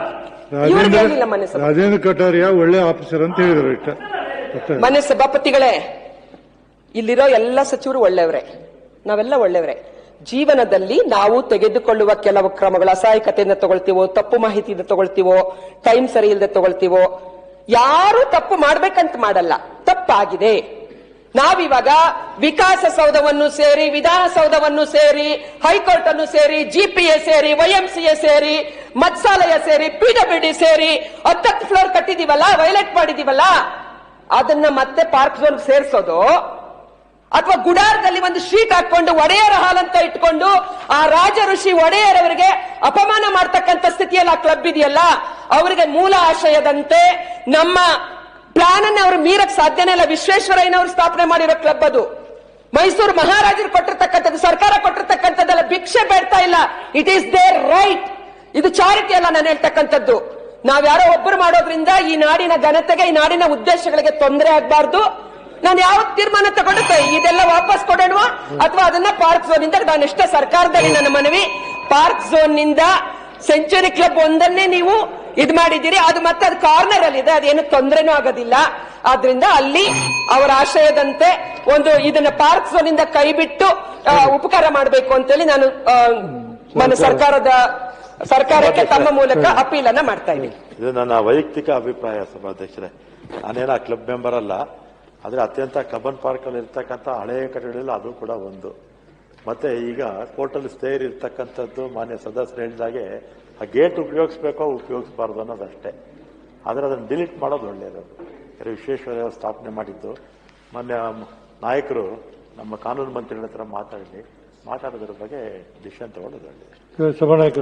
ರಾಜೇಂದ್ರ ಕಟಾರಿಯಾ ಒಳ್ಳೆ ಆಫೀಸರ್ ಅಂತ ಹೇಳಿದ್ರು. ಇಷ್ಟ ಮನೆ ಸಭಾಪತಿಗಳೇ, ಇಲ್ಲಿರೋ ಎಲ್ಲ ಸಚಿವರು ಒಳ್ಳೆಯವರೇ, ನಾವೆಲ್ಲ ಒಳ್ಳೆಯವರೇ. ಜೀವನದಲ್ಲಿ ನಾವು ತೆಗೆದುಕೊಳ್ಳುವ ಕೆಲವು ಕ್ರಮಗಳು ಅಸಹಾಯಕತೆಯಿಂದ ತಗೊಳ್ತೀವೋ, ತಪ್ಪು ಮಾಹಿತಿಯಿಂದ ತಗೊಳ್ತೀವೋ, ಟೈಮ್ ಸರಿ ಇಲ್ಲದೆ ತಗೊಳ್ತೀವೋ. ಯಾರು ತಪ್ಪು ಮಾಡ್ಬೇಕಂತ ಮಾಡಲ್ಲ, ತಪ್ಪಾಗಿದೆ. ನಾವಿವಾಗ ವಿಕಾಸಸೌಧವನ್ನು ಸೇರಿ, ವಿಧಾನಸೌಧವನ್ನು ಸೇರಿ, ಹೈಕೋರ್ಟ್ ಅನ್ನು ಸೇರಿ, ಜಿಪಿಎ ಸೇರಿ, ವೈಎಂಸಿಎ ಸೇರಿ, ಮತ್ಸಾಲಯ ಸೇರಿ, ಪಿಡಬ್ಲ್ಯೂಡಿ ಸೇರಿ ಹತ್ತತ್ತು ಫ್ಲೋರ್ ಕಟ್ಟಿದೀವಲ್ಲ, ವೈಲೇಟ್ ಮಾಡಿದೀವಲ್ಲ, ಅದನ್ನ ಮತ್ತೆ ಪಾರ್ಕ್ ಝೋನ್ ಸೇರಿಸೋದು, ಅಥವಾ ಗುಡಾರದಲ್ಲಿ ಒಂದು ಶೀಟ್ ಹಾಕೊಂಡು ಒಡೆಯರ ಹಾಲ್ ಅಂತ ಇಟ್ಕೊಂಡು ಆ ರಾಜ ಋಷಿ ಒಡೆಯರವರಿಗೆ ಅಪಮಾನ ಮಾಡ್ತಕ್ಕಂಥ ಸ್ಥಿತಿಯಲ್ಲಿ ಆ ಕ್ಲಬ್ ಇದೆಯಲ್ಲ, ಅವರಿಗೆ ಮೂಲ ಆಶಯದಂತೆ ನಮ್ಮ ಪ್ಲಾನ್ ಅನ್ನು ಅವರು ಮೀರಕ್ ಸಾಧ್ಯನೇ ಇಲ್ಲ. ವಿಶ್ವೇಶ್ವರಯ್ಯನವರು ಸ್ಥಾಪನೆ ಮಾಡಿರೋ ಕ್ಲಬ್ ಅದು. ಮೈಸೂರು ಮಹಾರಾಜರು ಕೊಟ್ಟಿರ್ತಕ್ಕಂಥದ್ದು, ಸರ್ಕಾರ ಕೊಟ್ಟಿರ್ತಕ್ಕಂಥದ್ದೆಲ್ಲ ಭಿಕ್ಷೆ ಬೇಡ್ತಾ ಇಲ್ಲ. It is there right. ಇದು ಚಾರಿಟಿ ಅಲ್ಲ ನಾನು ಹೇಳ್ತಕ್ಕಂಥದ್ದು. ನಾವ್ಯಾರೋ ಒಬ್ಬರು ಮಾಡೋದ್ರಿಂದ ಈ ನಾಡಿನ ಘನತೆಗೆ, ಈ ನಾಡಿನ ಉದ್ದೇಶಗಳಿಗೆ ತೊಂದರೆ ಆಗಬಾರ್ದು. ನಾನು ಯಾವ ತೀರ್ಮಾನ ತಗೊಂಡು ಇದೆಲ್ಲ ವಾಪಸ್ ಕೊಡೋಣ ಅಥವಾ ಅದನ್ನ ಪಾರ್ಕ್ ಝೋನ್ ಇಂದ, ನಾನೆಷ್ಟೇ ಸರ್ಕಾರದಲ್ಲಿ ನನ್ನ ಮನವಿ, ಪಾರ್ಕ್ ಝೋನ್ ನಿಂದ ಸೆಂಚುರಿ ಕ್ಲಬ್ ಒಂದನ್ನೇ ನೀವು ಇದು ಮಾಡಿದ್ದೀರಿ, ಅದು ಮತ್ತೆ ಅದು ಕಾರ್ನರ್ ಅಲ್ಲಿ ಇದೆ, ಅದೇನು ತೊಂದರೆನೂ ಆಗೋದಿಲ್ಲ. ಆದ್ರಿಂದ ಅಲ್ಲಿ ಅವರ ಆಶಯದಂತೆ ಒಂದು ಇದನ್ನ ಪಾರ್ಕ್ ಝೋನ್ ಇಂದ ಕೈ ಬಿಟ್ಟು ಉಪಕಾರ ಮಾಡಬೇಕು ಅಂತೇಳಿ ನಾನು ನನ್ನ ಸರ್ಕಾರದ ಸರ್ಕಾರಕ್ಕೆ ತಮ್ಮ ಮೂಲಕ ಅಪೀಲ್ ಅನ್ನ ಮಾಡ್ತಾ ಇದ್ದೀನಿ. ಇದು ನನ್ನ ವೈಯಕ್ತಿಕ ಅಭಿಪ್ರಾಯ ಸಭಾಧ್ಯಕ್ಷರೇ. ನಾನೇನ ಕ್ಲಬ್ ಮೆಂಬರ್ ಅಲ್ಲ, ಆದ್ರೆ ಅತ್ಯಂತ ಕಬ್ಬನ್ ಪಾರ್ಕ್ ಅಲ್ಲಿ ಇರ್ತಕ್ಕಂಥ ಹಳೆಯ ಕಟ್ಟಡದಲ್ಲಿ ಅದು ಕೂಡ ಒಂದು. ಮತ್ತೆ ಈಗ ಕೋರ್ಟಲ್ಲಿ ಸ್ಟೇರ್ ಇರ್ತಕ್ಕಂಥದ್ದು ಮಾನ್ಯ ಸದಸ್ಯರು ಹೇಳಿದಾಗೆ ಆ ಗೇಟ್ ಉಪಯೋಗಿಸ್ಬೇಕೋ ಉಪಯೋಗಿಸಬಾರ್ದು ಅನ್ನೋದಷ್ಟೇ. ಆದರೆ ಅದನ್ನು ಡಿಲೀಟ್ ಮಾಡೋದು ಒಳ್ಳೆಯದು. ವಿಶ್ವೇಶ್ವರಯ್ಯ ಸ್ಥಾಪನೆ ಮಾಡಿದ್ದು ಮಾನ್ಯ ನಾಯಕರು ನಮ್ಮ ಕಾನೂನು ಮಂತ್ರಿಗಳ ಹತ್ರ ಮಾತಾಡಲಿ, ಮಾತಾಡೋದ್ರ ಬಗ್ಗೆ ಡಿಸಿಷನ್ ತಗೊಳ್ಳೋದು ಒಳ್ಳೆಯದು. ಸಭಾನಾಯಕರು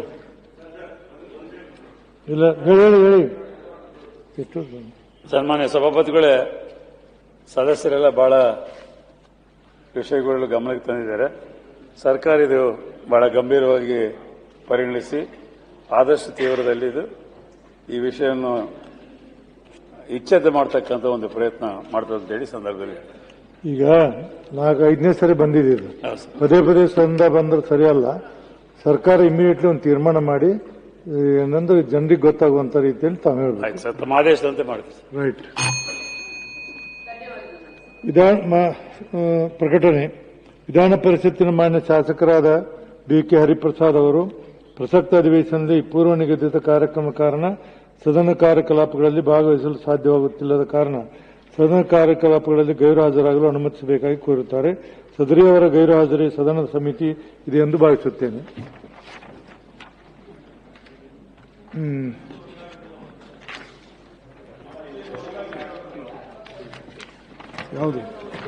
ಇಲ್ಲ ಹೇಳಿ ಹೇಳಿ. ಸನ್ಮಾನ್ಯ ಸಭಾಪತಿಗಳೇ, ಸದಸ್ಯರೆಲ್ಲ ಬಹಳ ವಿಷಯಗಳು ಗಮನಕ್ಕೆ ತಂದಿದ್ದಾರೆ. ಸರ್ಕಾರ ಇದು ಬಹಳ ಗಂಭೀರವಾಗಿ ಪರಿಗಣಿಸಿ ಆದಷ್ಟು ತೀವ್ರದಲ್ಲಿದ್ದು ಈ ವಿಷಯವನ್ನು ಇಚ್ಛತೆ ಮಾಡ್ತಕ್ಕಂಥ ಒಂದು ಪ್ರಯತ್ನ ಮಾಡ್ತದೆ ಅಂತ ಹೇಳಿ ಸಂದರ್ಭದಲ್ಲಿ ಈಗ ನಾಲ್ಕು ಐದನೇ ಸರಿ ಬಂದಿದ್ದೀವಿ. ಪದೇ ಪದೇ ಸಂದ ಬಂದ್ರೆ ಸರಿಯಲ್ಲ. ಸರ್ಕಾರ ಇಮಿಡಿಯೇಟ್ಲಿ ಒಂದು ತೀರ್ಮಾನ ಮಾಡಿ ಏನಂದ್ರೆ ಜನರಿಗೆ ಗೊತ್ತಾಗುವಂತ ರೀತಿಯಲ್ಲಿ ತಾವು ಹೇಳ್ಬೇಕು. ಸರ್, ತಮ್ಮ ಆದೇಶದಂತೆ ಮಾಡ್ತೀವಿ. ರೈಟ್. ವಿಧಾನ ಪ್ರಕಟಣೆ. ವಿಧಾನ ಪರಿಷತ್ತಿನ ಮಾನ್ಯ ಶಾಸಕರಾದ ಬಿ ಕೆ ಹರಿಪ್ರಸಾದ್ ಅವರು ಪ್ರಸಕ್ತ ಅಧಿವೇಶನದಲ್ಲಿ ಪೂರ್ವ ನಿಗದಿತ ಕಾರ್ಯಕ್ರಮ ಕಾರಣ ಸದನ ಕಾರ್ಯಕಲಾಪಗಳಲ್ಲಿ ಭಾಗವಹಿಸಲು ಸಾಧ್ಯವಾಗುತ್ತಿಲ್ಲದ ಕಾರಣ ಸದನ ಕಾರ್ಯಕಲಾಪಗಳಲ್ಲಿ ಗೈರು ಹಾಜರಾಗಲು ಅನುಮತಿಸಬೇಕಾಗಿ ಕೋರುತ್ತಾರೆ. ಸದರಿಯವರ ಗೈರು ಹಾಜರಿ ಸದನದ ಸಮಿತಿ ಇದೆ ಎಂದು ಭಾವಿಸುತ್ತೇನೆ. ಹ್ಮ್ ಯಾವುದು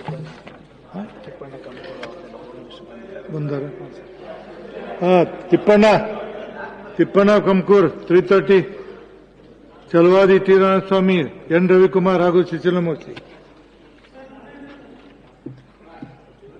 ಬಂದಾರ? ಹಾ, Tippanna Tippanna Kankur three thirty, Chalavadi T Narayanaswamy, N Ravikumar ಹಾಗೂ ಶಿಶಿಲಮೂರ್ತಿ.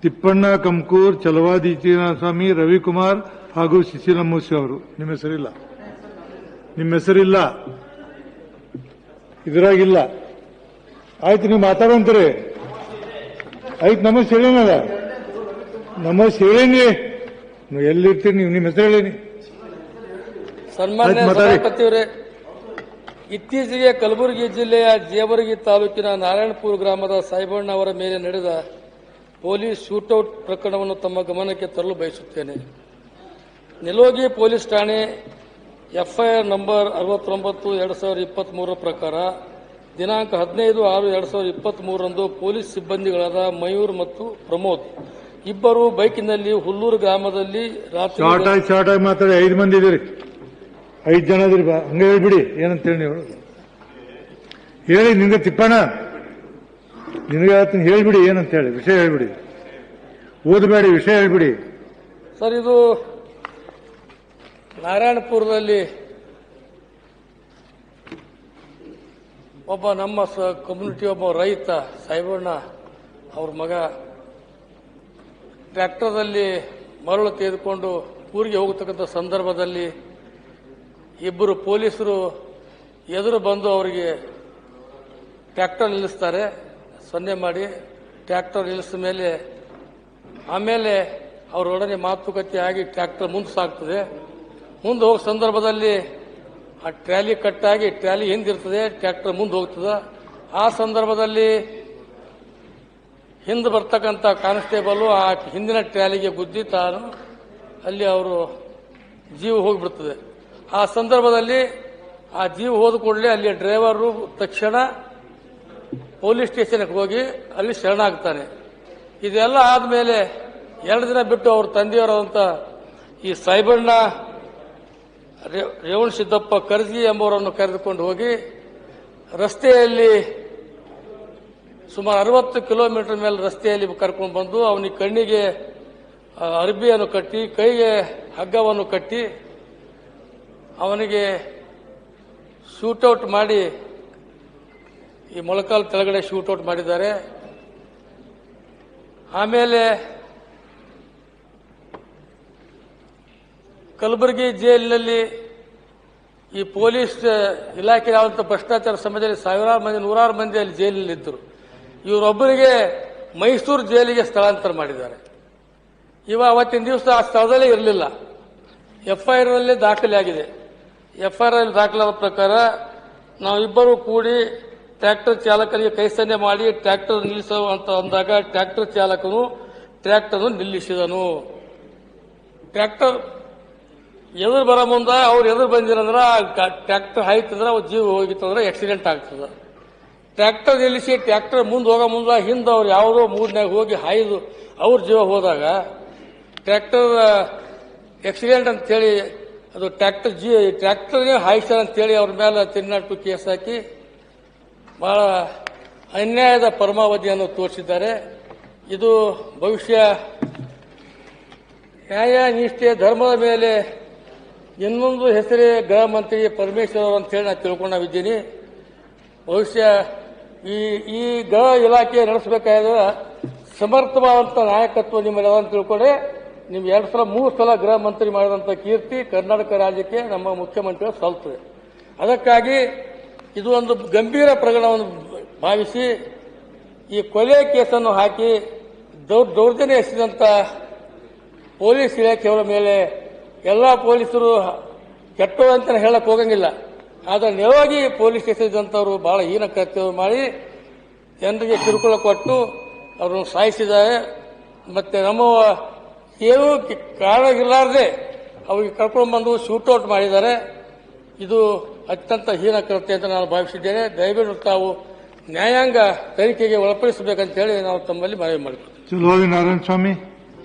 ತಿಪ್ಪಣ್ಣ ಕಂಕೂರ್, ಚಲವಾದಿ ಸ್ವಾಮಿ, ರವಿಕುಮಾರ್ ಹಾಗೂ ಶಿಶಿಲಮೂಸಿ ಅವರು. ನಿಮ್ಮ ಹೆಸರಿಲ್ಲ, ನಿಮ್ಮ ಹೆಸರಿಲ್ಲ, ಇದ್ರಾಗಿಲ್ಲ. ಆಯ್ತು, ನೀವು ಮಾತಾಡೋಂತೀರಿ. ಆಯ್ತು, ನಮಸ್ ಹೇಳೇನಲ್ಲ, ನಮಸ್ ಹೇಳೇನಿ. ನೀವು ಎಲ್ಲಿರ್ತೀರಿ, ನೀವು ನಿಮ್ಮ ಹೆಸರು ಹೇಳೇನಿ. ಸನ್ಮಾನ್ಯ ಸಭಾಪತಿಯವರೇ, ಇತ್ತೀಚೆಗೆ ಕಲಬುರಗಿ ಜಿಲ್ಲೆಯ ಜೇವರ್ಗಿ ತಾಲೂಕಿನ ನಾರಾಯಣಪುರ ಗ್ರಾಮದ ಸಾಯಿಬಣ್ಣ ಅವರ ಮೇಲೆ ನಡೆದ ಪೊಲೀಸ್ ಶೂಟೌಟ್ ಪ್ರಕರಣವನ್ನು ತಮ್ಮ ಗಮನಕ್ಕೆ ತರಲು ಬಯಸುತ್ತೇನೆ. ನಿಲೋಗಿ ಪೊಲೀಸ್ ಠಾಣೆ ಎಫ್ಐಆರ್ ನಂಬರ್ ಅರವತ್ತೊಂಬತ್ತು ಎರಡು ಸಾವಿರದ ಇಪ್ಪತ್ತ್ ಮೂರರ ಪ್ರಕಾರ ದಿನಾಂಕ ಹದಿನೈದು ಆರು ಎರಡು ಸಾವಿರದ ಇಪ್ಪತ್ತ್ ಮೂರರಂದು ಪೊಲೀಸ್ ಸಿಬ್ಬಂದಿಗಳಾದ ಮಯೂರ್ ಮತ್ತು ಪ್ರಮೋದ್ ಇಬ್ಬರು ಬೈಕಿನಲ್ಲಿ ಹುಲ್ಲೂರು ಗ್ರಾಮದಲ್ಲಿ ರಾತ್ರಿ ಶಾರ್ಟ್ ಆಗಿ ಶಾರ್ಟ್ ಆಗಿ ಮಾತಾಡಿ. ಐದು ಮಂದಿ ಇದೀರಿ, ಐದು ಜನ ಇದ್ರಿ. ಬಾ ಹಂಗ ಹೇಳ್ಬಿಡಿ ಏನಂತೇಳಿ ನೀವು ಹೇಳಿ. ನಿನ್ಗೆ ತಿಪ್ಪಣ್ಣ ನಿನಗೆ ಹೇಳ್ತೀನಿ, ಹೇಳ್ಬಿಡಿ ಏನಂತ ಹೇಳಿ, ವಿಷಯ ಹೇಳ್ಬಿಡಿ. ಓದಬೇಡಿ, ವಿಷಯ ಹೇಳ್ಬಿಡಿ. ಸರ್, ಇದು ನಾರಾಯಣಪುರದಲ್ಲಿ ಒಬ್ಬ ನಮ್ಮ ಕಮ್ಯುನಿಟಿ ಒಬ್ಬ ರೈತ ಸಾಯಿಬಣ್ಣ ಅವ್ರ ಮಗ ಟ್ರ್ಯಾಕ್ಟರ್ದಲ್ಲಿ ಮರಳು ತೆಗೆದುಕೊಂಡು ಊರಿಗೆ ಹೋಗತಕ್ಕಂಥ ಸಂದರ್ಭದಲ್ಲಿ ಇಬ್ಬರು ಪೊಲೀಸರು ಎದುರು ಬಂದು ಅವರಿಗೆ ಟ್ರ್ಯಾಕ್ಟರ್ ನಿಲ್ಲಿಸ್ತಾರೆ. ಸೊನ್ನೆ ಮಾಡಿ ಟ್ರ್ಯಾಕ್ಟರ್ ನಿಲ್ಲಿಸಿದ ಮೇಲೆ ಆಮೇಲೆ ಅವರೊಡನೆ ಮಾತುಕತೆ ಆಗಿ ಟ್ರ್ಯಾಕ್ಟರ್ ಮುಂದೆ ಸಾಗ್ತದೆ. ಮುಂದೆ ಹೋಗೋ ಸಂದರ್ಭದಲ್ಲಿ ಆ ಟ್ರ್ಯಾಲಿ ಕಟ್ಟಾಗಿ ಟ್ರ್ಯಾಲಿ ಹಿಂದಿರ್ತದೆ, ಟ್ರ್ಯಾಕ್ಟರ್ ಮುಂದೆ ಹೋಗ್ತದೆ. ಆ ಸಂದರ್ಭದಲ್ಲಿ ಹಿಂದೆ ಬರ್ತಕ್ಕಂಥ ಕಾನ್ಸ್ಟೇಬಲ್ ಆ ಹಿಂದಿನ ಟ್ರ್ಯಾಲಿಗೆ ಗುದ್ದಿ ತಾನು ಅಲ್ಲಿ ಅವರು ಜೀವ ಹೋಗಿಬಿಡ್ತದೆ. ಆ ಸಂದರ್ಭದಲ್ಲಿ ಆ ಜೀವ ಹೋದ ಕೂಡಲೇ ಅಲ್ಲಿ ಡ್ರೈವರು ತಕ್ಷಣ ಪೊಲೀಸ್ ಸ್ಟೇಷನ್ಗೆ ಹೋಗಿ ಅಲ್ಲಿ ಶರಣಾಗ್ತಾನೆ. ಇದೆಲ್ಲ ಆದಮೇಲೆ ಎರಡು ದಿನ ಬಿಟ್ಟು ಅವ್ರ ತಂದೆಯವರಂತ ಈ ಸಾಯಿಬಣ್ಣ ರೇವಣ ಸಿದ್ದಪ್ಪ ಕರ್ಜಿ ಎಂಬವರನ್ನು ಕರೆದುಕೊಂಡು ಹೋಗಿ ರಸ್ತೆಯಲ್ಲಿ ಸುಮಾರು ಅರವತ್ತು ಕಿಲೋಮೀಟರ್ ಮೇಲೆ ರಸ್ತೆಯಲ್ಲಿ ಕರ್ಕೊಂಡು ಬಂದು ಅವನಿಗೆ ಕಣ್ಣಿಗೆ ಅರ್ಬಿಯನ್ನು ಕಟ್ಟಿ, ಕೈಗೆ ಹಗ್ಗವನ್ನು ಕಟ್ಟಿ ಅವನಿಗೆ ಶೂಟೌಟ್ ಮಾಡಿ ಈ ಮೊಳಕಾಲ್ ಕೆಳಗಡೆ ಶೂಟೌಟ್ ಮಾಡಿದ್ದಾರೆ. ಆಮೇಲೆ ಕಲಬುರಗಿ ಜೈಲಿನಲ್ಲಿ ಈ ಪೊಲೀಸ್ ಇಲಾಖೆಯಾದಂಥ ಭ್ರಷ್ಟಾಚಾರ ಸಮಯದಲ್ಲಿ ಸಾವಿರಾರು ಮಂದಿ, ನೂರಾರು ಮಂದಿ ಅಲ್ಲಿ ಜೈಲಿನಲ್ಲಿದ್ದರು. ಇವರೊಬ್ಬರಿಗೆ ಮೈಸೂರು ಜೈಲಿಗೆ ಸ್ಥಳಾಂತರ ಮಾಡಿದ್ದಾರೆ. ಇವ ಅವತ್ತಿನ ದಿವಸ ಆ ಸ್ಥಳದಲ್ಲೇ ಇರಲಿಲ್ಲ. ಎಫ್ಐಆರ್ ನಲ್ಲಿ ದಾಖಲೆ ಆಗಿದೆ. ಎಫ್ಐಆರ್ ಅಲ್ಲಿ ದಾಖಲಾದ ಪ್ರಕಾರ ನಾವಿಬ್ಬರು ಕೂಡಿ ಟ್ರ್ಯಾಕ್ಟರ್ ಚಾಲಕನಿಗೆ ಕೈ ಸನ್ನೆ ಮಾಡಿ ಟ್ರ್ಯಾಕ್ಟರ್ ನಿಲ್ಲಿಸು ಅಂತ ಅಂದಾಗ ಟ್ರ್ಯಾಕ್ಟರ್ ಚಾಲಕನು ಟ್ರ್ಯಾಕ್ಟರ್ ನಿಲ್ಲಿಸಿದನು. ಟ್ರ್ಯಾಕ್ಟರ್ ಎದುರು ಬರೋ ಮುಂದೆ ಅವ್ರು ಎದುರು ಬಂದಿರಂದ್ರೆ ಟ್ರ್ಯಾಕ್ಟರ್ ಹಾಯ್ತಂದ್ರೆ ಅವ್ರ ಜೀವ ಹೋಗಿತ್ತಂದ್ರೆ ಆಕ್ಸಿಡೆಂಟ್ ಆಗ್ತದೆ. ಟ್ರ್ಯಾಕ್ಟರ್ ನಿಲ್ಲಿಸಿ ಟ್ರ್ಯಾಕ್ಟರ್ ಮುಂದೆ ಹೋಗೋ ಮುಂದೆ ಹಿಂದೆ ಅವ್ರು ಯಾವುದೋ ಮೂಡ್ನಾಗ ಹೋಗಿ ಹಾಯ್ದು ಅವ್ರ ಜೀವ ಹೋದಾಗ ಟ್ರ್ಯಾಕ್ಟರ್ ಆಕ್ಸಿಡೆಂಟ್ ಅಂತೇಳಿ ಅದು ಟ್ರ್ಯಾಕ್ಟರ್ ಜೀ ಟ್ರ್ಯಾಕ್ಟರ್ಗೆ ಹಾಯ್ಸ್ಯಾರ ಅಂತೇಳಿ ಅವ್ರ ಮೇಲೆ ತಿನ್ನಾಟು ಕೇಸ್ ಹಾಕಿ ಬಹಳ ಅನ್ಯಾಯದ ಪರಮಾವಧಿಯನ್ನು ತೋರಿಸಿದ್ದಾರೆ. ಇದು ಭವಿಷ್ಯ ನ್ಯಾಯ ನಿಷ್ಠೆ ಧರ್ಮದ ಮೇಲೆ ಇನ್ನೊಂದು ಹೆಸರೇ ಗೃಹ ಮಂತ್ರಿ ಪರಮೇಶ್ವರ್ ಅವರು ಅಂತೇಳಿ ನಾನು ತಿಳ್ಕೊಂಡಾಗಿದ್ದೀನಿ. ಬಹುಶಃ ಈ ಈ ಗೃಹ ಇಲಾಖೆ ನಡೆಸಬೇಕಾದ ಸಮರ್ಥವಾದಂಥ ನಾಯಕತ್ವ ನಿಮ್ಮಲ್ಲಿ ಅಂತ ತಿಳ್ಕೊಂಡೆ ನಿಮ್ಗೆ ಎರಡು ಸಲ ಮೂರು ಸಲ ಗೃಹ ಮಂತ್ರಿ ಮಾಡಿದಂಥ ಕೀರ್ತಿ ಕರ್ನಾಟಕ ರಾಜ್ಯಕ್ಕೆ ನಮ್ಮ ಮುಖ್ಯಮಂತ್ರಿಗಳು ಸಲ್ತದೆ. ಅದಕ್ಕಾಗಿ ಇದು ಒಂದು ಗಂಭೀರ ಪ್ರಕರಣವನ್ನು ಭಾವಿಸಿ ಈ ಕೊಲೆ ಕೇಸನ್ನು ಹಾಕಿ ದೌರ್ ದೌರ್ಜನ್ಯ ಎಸಗಿದಂಥ ಪೊಲೀಸ್ ಇಲಾಖೆಯವರ ಮೇಲೆ ಎಲ್ಲ ಪೊಲೀಸರು ಕೆಟ್ಟವರು ಅಂತ ಹೇಳಕ್ ಹೋಗಂಗಿಲ್ಲ. ಆದರೆ ನೇರವಾಗಿ ಪೊಲೀಸ್ ಎಸಗಿದಂಥವರು ಬಹಳ ಹೀನ ಕೃತ್ಯ ಮಾಡಿ ಜನರಿಗೆ ಕಿರುಕುಳ ಕೊಟ್ಟು ಅವರನ್ನು ಸಾಯಿಸಿದ್ದಾರೆ. ಮತ್ತೆ ನಮ್ಮ ಏನೂ ಕಾರಣ ಇರಲಾರದೆ ಅವರಿಗೆ ಕರ್ಕೊಂಡು ಬಂದು ಶೂಟೌಟ್ ಮಾಡಿದ್ದಾರೆ. ಇದು ಅತ್ಯಂತ ಹೀನ ಕೃತ್ಯ ಅಂತ ನಾನು ಭಾವಿಸಿದ್ದೇನೆ. ದಯವಿಟ್ಟು ತಾವು ನ್ಯಾಯಾಂಗ ತನಿಖೆಗೆ ಒಳಪಡಿಸಬೇಕಂತ ಹೇಳಿ ನಾವು ತಮ್ಮಲ್ಲಿ ಮನವಿ ಮಾಡ್ತೀವಿ. ಚಲುವಾಗಿ ನಾರಾಯಣ ಸ್ವಾಮಿ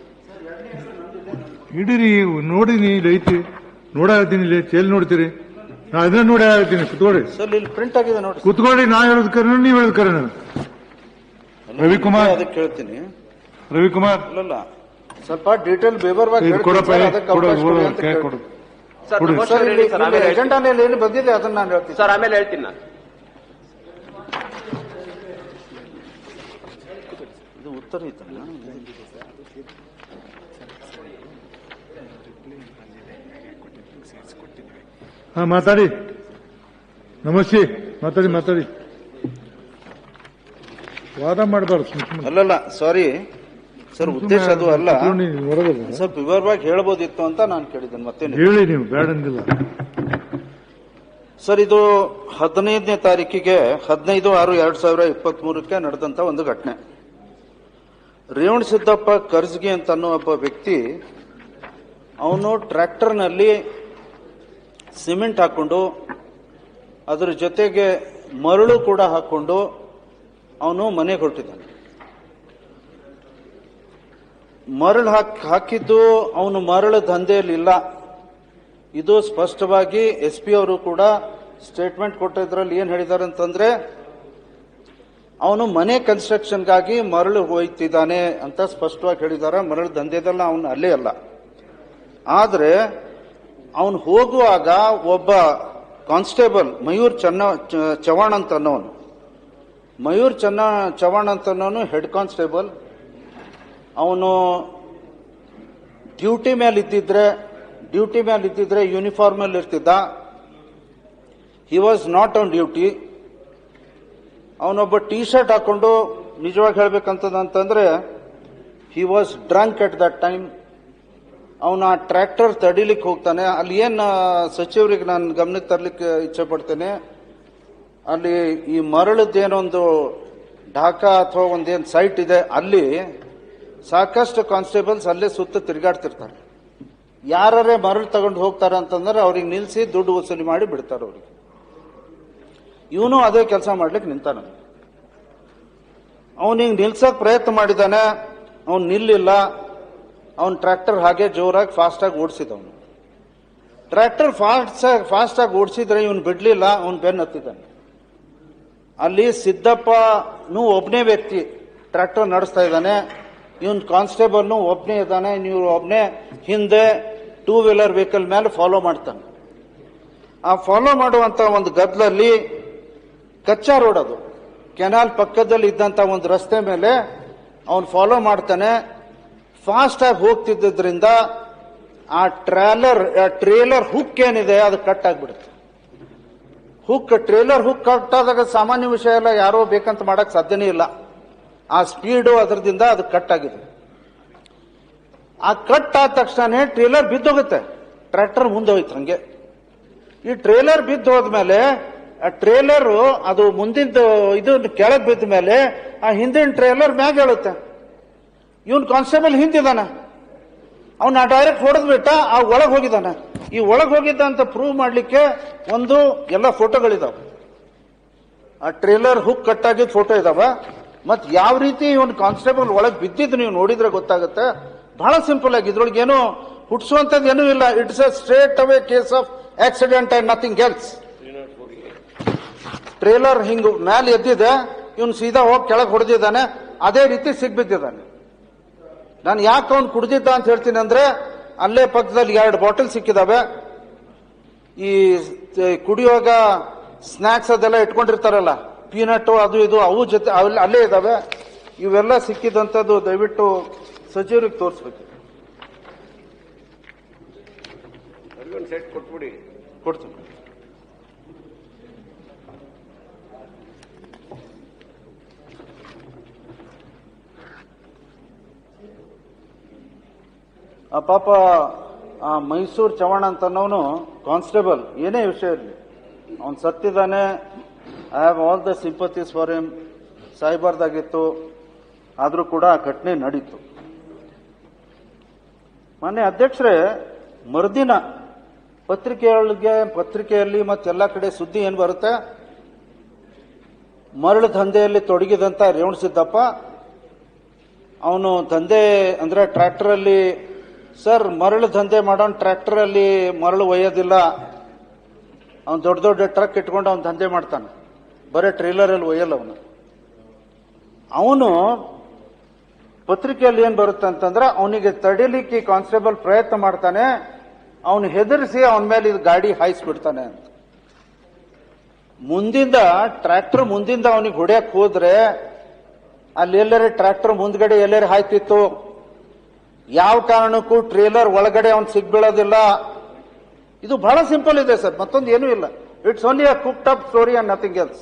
ಹಿಡೀರಿ, ನೋಡಿನಿ ಇಲ್ಲಿ ಐತಿ, ನೋಡಾತೀನಿ ಇಲ್ಲಿ ಚೆಲ್ ನೋಡ್ತೀರಿ. ನಾ ಅದನ್ನ ನೋಡಿ ಹೇಳ್ತೀನಿ, ಕುತ್ಕೊಳ್ಳಿ. ಪ್ರಿಂಟ್ ಆಗಿದೆ ನೋಡಿ, ಕುತ್ಕೊಳ್ಳಿ. ನಾ ಹೇಳೋದ್ ಕರೆ ನೀವು ಹೇಳೋದ್ ಕರೆ. ರವಿಕುಮಾರ್ ಅದಕ್ಕೆ ಕೇಳ್ತೀನಿ. ರವಿಕುಮಾರ್ ಇಲ್ಲ ಸ್ವಲ್ಪ ಡೀಟೇಲ್ ವಿವರವಾಗಿ ಕೊಡಪ್ಪ, ಎಜೆಂಡಾನಲ್ಲಿ ಏನು ಬಂದಿದೆ ಅದನ್ನ ನಾನು ಹೇಳ್ತೀನಿ ಸರ್. ಆಮೇಲೆ ಹೇಳ್ತೀನಿ ನಾನು. ಇದು ಉತ್ತರ ಇತ್ತಲ್ಲ. ಹಾ ಮಾತಾಡಿ. ನಮಸ್ತೆ, ಮಾತಾಡಿ ಮಾತಾಡಿ. ವಾದ ಮಾಡಬಾರ್ದು. ಅಲ್ಲಲ್ಲ, ಸಾರಿ ಸರ್, ಉದ್ದೇಶ ಅದು ಅಲ್ಲ. ಸ್ವಲ್ಪ ವಿವರವಾಗಿ ಹೇಳ್ಬೋದಿತ್ತು ಅಂತ ನಾನು ಕೇಳಿದ್ದೇನೆ. ಮತ್ತೆ ಹೇಳಿ, ನೀವು ಬೇಡಂದಿಲ್ಲ ಸರ್. ಇದು ಹದಿನೈದನೇ ತಾರೀಕಿಗೆ ಹದಿನೈದು ಆರು ಎರಡ್ ಸಾವಿರ ಇಪ್ಪತ್ತ್ ಮೂರಕ್ಕೆ ನಡೆದಂತ ಒಂದು ಘಟನೆ. ರೇವಣ ಸಿದ್ದಪ್ಪ ಕರ್ಜ್ಗಿ ಅಂತ ಅನ್ನೋ ಒಬ್ಬ ವ್ಯಕ್ತಿ, ಅವನು ಟ್ರ್ಯಾಕ್ಟರ್ನಲ್ಲಿ ಸಿಮೆಂಟ್ ಹಾಕೊಂಡು ಅದರ ಜೊತೆಗೆ ಮರಳು ಕೂಡ ಹಾಕೊಂಡು ಅವನು ಮನೆಗೆ ಹೊರಟಿದ್ದಾನೆ. ಮರಳು ಹಾಕಿ ಹಾಕಿದ್ದು ಅವನು ಮರಳು ದಂಧೆಯಲ್ಲಿಲ್ಲ. ಇದು ಸ್ಪಷ್ಟವಾಗಿ ಎಸ್ ಪಿ ಅವರು ಕೂಡ ಸ್ಟೇಟ್ಮೆಂಟ್ ಕೊಟ್ಟಿದ್ರಲ್ಲಿ ಏನ್ ಹೇಳಿದ್ದಾರೆ ಅಂತಂದ್ರೆ, ಅವನು ಮನೆ ಕನ್ಸ್ಟ್ರಕ್ಷನ್ಗಾಗಿ ಮರಳು ಹೋಯ್ತಿದ್ದಾನೆ ಅಂತ ಸ್ಪಷ್ಟವಾಗಿ ಹೇಳಿದ್ದಾರೆ. ಮರಳು ದಂಧೆದಲ್ಲ ಅವನು ಅಲ್ಲೇ ಅಲ್ಲ. ಆದ್ರೆ ಅವನು ಹೋಗುವಾಗ ಒಬ್ಬ ಕಾನ್ಸ್ಟೇಬಲ್ ಮಯೂರ್ ಚನ್ನ ಚವಾಣ್ ಅಂತ ಅನ್ನೋನು, ಮಯೂರ್ ಚನ್ನ ಚವಾಣ್ ಅಂತ ಅನ್ನೋನು ಹೆಡ್ ಕಾನ್ಸ್ಟೇಬಲ್. ಅವನು ಡ್ಯೂಟಿ ಮೇಲೆ ಇದ್ದಿದ್ರೆ ಡ್ಯೂಟಿ ಮೇಲೆ ಇದ್ದಿದ್ರೆ ಯೂನಿಫಾರ್ಮ್ ಅಲ್ಲಿ ಇರ್ತಿದ್ದ. He was not on duty. ಅವನೊಬ್ಬ ಟೀ ಶರ್ಟ್ ಹಾಕೊಂಡು, ನಿಜವಾಗಿ ಹೇಳ್ಬೇಕಂತಂದ್ರೆ he was drunk at that time. ಅವನ ಟ್ರ್ಯಾಕ್ಟರ್ ತಡಿಲಿಕ್ಕೆ ಹೋಗ್ತಾನೆ. ಅಲ್ಲಿ ಏನ್ ಸಚಿವರಿಗೆ ನಾನು ಗಮನಕ್ಕೆ ತರಲಿಕ್ಕೆ ಇಚ್ಛೆ ಪಡ್ತೇನೆ, ಅಲ್ಲಿ ಈ ಮರಳದ್ದೇನೊಂದು ಢಾಕಾ ಅಥವಾ ಒಂದೇನ್ ಸೈಟ್ ಇದೆ, ಅಲ್ಲಿ ಸಾಕಷ್ಟು ಕಾನ್ಸ್ಟೇಬಲ್ಸ್ ಅಲ್ಲೇ ಸುತ್ತ ತಿರುಗಾಡ್ತಿರ್ತಾರೆ. ಯಾರೇ ಮರಳು ತಗೊಂಡು ಹೋಗ್ತಾರೆ ಅಂತಂದ್ರೆ ಅವ್ರಿಗೆ ನಿಲ್ಸಿ ದುಡ್ಡು ವಸೂಲಿ ಮಾಡಿ ಬಿಡ್ತಾರೆ ಅವ್ರಿಗೆ. ಇವನು ಅದೇ ಕೆಲಸ ಮಾಡ್ಲಿಕ್ಕೆ ನಿಂತಾನ. ಅವನಿಗೆ ನಿಲ್ಸಕ್ ಪ್ರಯತ್ನ ಮಾಡಿದಾನೆ, ಅವನು ನಿಲ್ಲಿಲ್ಲ. ಅವನ್ ಟ್ರ್ಯಾಕ್ಟರ್ ಹಾಗೆ ಜೋರಾಗಿ ಫಾಸ್ಟ್ ಆಗಿ ಓಡಿಸಿದವನು. ಟ್ರ್ಯಾಕ್ಟರ್ ಫಾಸ್ಟ್ ಫಾಸ್ಟ್ ಆಗಿ ಓಡಿಸಿದ್ರೆ ಇವನು ಬಿಡ್ಲಿಲ್ಲ, ಅವನ್ ಬೆನ್ ಹತ್ತಿದ್ದಾನೆ. ಅಲ್ಲಿ ಸಿದ್ದಪ್ಪನು ಒಬ್ನೇ ವ್ಯಕ್ತಿ ಟ್ರ್ಯಾಕ್ಟರ್ ನಡೆಸ್ತಾ ಇದ್ದಾನೆ, ಇವನ್ ಕಾನ್ಸ್ಟೇಬಲ್ನು ಒಬ್ನೇ ಇದ್ದಾನೆ. ನೀವು ಒಬ್ನೇ ಹಿಂದೆ ಟೂ ವೀಲರ್ ವೆಹಿಕಲ್ ಮೇಲೆ ಫಾಲೋ ಮಾಡ್ತಾನೆ. ಆ ಫಾಲೋ ಮಾಡುವಂತ ಒಂದು ಗದ್ದಲಲ್ಲಿ ಕಚ್ಚಾ ರೋಡ್, ಅದು ಕೆನಾಲ್ ಪಕ್ಕದಲ್ಲಿ ಇದ್ದಂತ ಒಂದು ರಸ್ತೆ ಮೇಲೆ ಅವನು ಫಾಲೋ ಮಾಡ್ತಾನೆ. ಫಾಸ್ಟ್ ಆಗಿ ಹೋಗ್ತಿದ್ದರಿಂದ ಆ ಟ್ರಾಲರ್ ಟ್ರೇಲರ್ ಹುಕ್ ಏನಿದೆ ಅದು ಕಟ್ ಆಗ್ಬಿಡುತ್ತೆ. ಹುಕ್ ಟ್ರೇಲರ್ ಹುಕ್ ಕಟ್ ಆದಾಗ ಸಾಮಾನ್ಯ ವಿಷಯ ಎಲ್ಲ, ಯಾರೋ ಬೇಕಂತ ಮಾಡಕ್ ಸಾಧ್ಯನೇ ಇಲ್ಲ. ಆ ಸ್ಪೀಡು ಅದರದಿಂದ ಅದು ಕಟ್ ಆಗಿದೆ. ಆ ಕಟ್ ಆದ ತಕ್ಷಣ ಟ್ರೇಲರ್ ಬಿದ್ದೋಗುತ್ತೆ, ಟ್ರ್ಯಾಕ್ಟರ್ ಮುಂದೆ ಹೋಯ್ತು. ಹಂಗೆ ಈ ಟ್ರೇಲರ್ ಬಿದ್ದು ಹೋದ್ಮೇಲೆ ಆ ಟ್ರೇಲರ್ ಅದು ಮುಂದಿನ ಇದು ಕೆಳಗೆ ಬಿದ್ದ ಮೇಲೆ ಆ ಹಿಂದಿನ ಟ್ರೇಲರ್ ಮ್ಯಾಗ ಹೇಳುತ್ತೆ. ಇವನ್ ಕಾನ್ಸ್ಟೇಬಲ್ ಹಿಂದಿದ್ದಾನ, ಅವನ ಡೈರೆಕ್ಟ್ ಹೊಡೆದ್ಬಿಟ್ಟ, ಆ ಒಳಗೆ ಹೋಗಿದ್ದಾನ. ಈ ಒಳಗೆ ಹೋಗಿದ್ದ ಅಂತ ಪ್ರೂವ್ ಮಾಡ್ಲಿಕ್ಕೆ ಒಂದು ಎಲ್ಲ ಫೋಟೋಗಳಿದಾವ. ಆ ಟ್ರೇಲರ್ ಹುಕ್ ಕಟ್ ಆಗಿದ್ದ ಫೋಟೋ ಇದಾವ. ಮತ್ ಯಾವ ರೀತಿ ಇವನ್ ಕಾನ್ಸ್ಟೇಬಲ್ ಒಳಗೆ ಬಿದ್ದಿದ್ದು ನೀವು ನೋಡಿದ್ರೆ ಗೊತ್ತಾಗುತ್ತೆ. ಬಹಳ ಸಿಂಪಲ್ ಆಗಿ, ಇದ್ರೊಳಗೆ ಏನೋ ಹುಟ್ಸುವಂತದ್ದು ಏನೂ ಇಲ್ಲ. It's a straight away case of accident and nothing else. Trailer ಹಿಂಗ್ ಮ್ಯಾಲೆ ಎದ್ದಿದೆ, ಇವನ್ ಸೀದಾ ಹೋಗಿ ಕೆಳಗೆ ಹೊಡೆದಿದ್ದಾನೆ, ಅದೇ ರೀತಿ ಸಿಗ್ಬಿದ್ದಿದ್ದಾನೆ. ನಾನು ಯಾಕೆ ಅವ್ನು ಕುಡ್ದಿದ್ದ ಅಂತ ಹೇಳ್ತೀನಿ ಅಂದ್ರೆ, ಅಲ್ಲೇ ಪಕ್ಕದಲ್ಲಿ ಎರಡು ಬಾಟಲ್ ಸಿಕ್ಕಿದಾವೆ. ಈ ಕುಡಿಯುವಾಗ ಸ್ನಾಕ್ಸ್ ಅದೆಲ್ಲ ಇಟ್ಕೊಂಡಿರ್ತಾರಲ್ಲ, ಪೀನಟ್ ಅದು ಇದು, ಅವು ಜೊತೆ ಅಲ್ಲೇ ಇದಾವೆ. ಇವೆಲ್ಲ ಸಿಕ್ಕಿದಂಥದ್ದು ದಯವಿಟ್ಟು ಸಚಿವರಿಗೆ ತೋರಿಸ್ಬೇಕು. ಸೆಟ್ ಕೊಟ್ಬಿಡಿ. ಕೊಡ್ತೀನಿ. ಆ ಪಾಪ ಆ ಮೈಸೂರು ಚವಾಣ ಅಂತ ಅನ್ನೋನು ಕಾನ್ಸ್ಟೇಬಲ್, ಏನೇ ವಿಷಯ ಇರಲಿ, ಅವನು ಸತ್ತಿದ್ದಾನೆ. I have all the sympathies for him. ಸಾಯ್ಬಾರ್ದಾಗಿತ್ತು, ಆದರೂ ಕೂಡ ಆ ಘಟನೆ ನಡೀತು. ಮೊನ್ನೆ ಅಧ್ಯಕ್ಷರೇ, ಮರುದಿನ ಪತ್ರಿಕೆಗಳಿಗೆ ಪತ್ರಿಕೆಯಲ್ಲಿ ಮತ್ತೆಲ್ಲ ಕಡೆ ಸುದ್ದಿ ಏನು ಬರುತ್ತೆ, ಮರಳು ದಂಧೆಯಲ್ಲಿ ತೊಡಗಿದಂತ ರೇವಣ ಸಿದ್ದಪ್ಪ, ಅವನು ದಂಧೆ ಅಂದ್ರೆ ಟ್ರ್ಯಾಕ್ಟರ್ ಅಲ್ಲಿ, ಸರ್ ಮರಳು ದಂಧೆ ಮಾಡೋನ್ ಟ್ರ್ಯಾಕ್ಟರ್ ಅಲ್ಲಿ ಮರಳು ಒಯ್ಯೋದಿಲ್ಲ, ಅವನು ದೊಡ್ಡ ದೊಡ್ಡ ಟ್ರಕ್ ಇಟ್ಕೊಂಡು ಅವನು ದಂಧೆ ಮಾಡ್ತಾನೆ, ಬರೀ ಟ್ರೇಲರ್ ಅಲ್ಲಿ ಒಯ್ಯಲ್ಲ ಅವನು. ಅವನು ಪತ್ರಿಕೆಯಲ್ಲಿ ಏನ್ ಬರುತ್ತೆ ಅಂತಂದ್ರೆ, ಅವನಿಗೆ ತಡಿಲಿಕ್ಕೆ ಕಾನ್ಸ್ಟೇಬಲ್ ಪ್ರಯತ್ನ ಮಾಡ್ತಾನೆ, ಅವನು ಹೆದರಿಸಿ ಅವನ ಮೇಲೆ ಇದು ಗಾಡಿ ಹಾಯಿಸ್ಬಿಡ್ತಾನೆ ಅಂತ. ಮುಂದಿಂದ ಟ್ರ್ಯಾಕ್ಟರ್ ಮುಂದಿಂದ ಅವನಿಗೆ ಹೊಡ್ಯಕ್ ಹೋದ್ರೆ ಅಲ್ಲಿ ಎಲ್ಲರೇ ಟ್ರ್ಯಾಕ್ಟರ್ ಮುಂದ್ಗಡೆ ಎಲ್ಲರೇ ಹಾಯ್ತಿತ್ತು, ಯಾವ ಕಾರಣಕ್ಕೂ ಟ್ರೇಲರ್ ಒಳಗಡೆ ಅವ್ನು ಸಿಗ್ಬೀಳೋದಿಲ್ಲ. ಇದು ಬಹಳ ಸಿಂಪಲ್ ಇದೆ ಸರ್, ಮತ್ತೊಂದು ಏನೂ ಇಲ್ಲ. It's only a cooked up story and nothing else.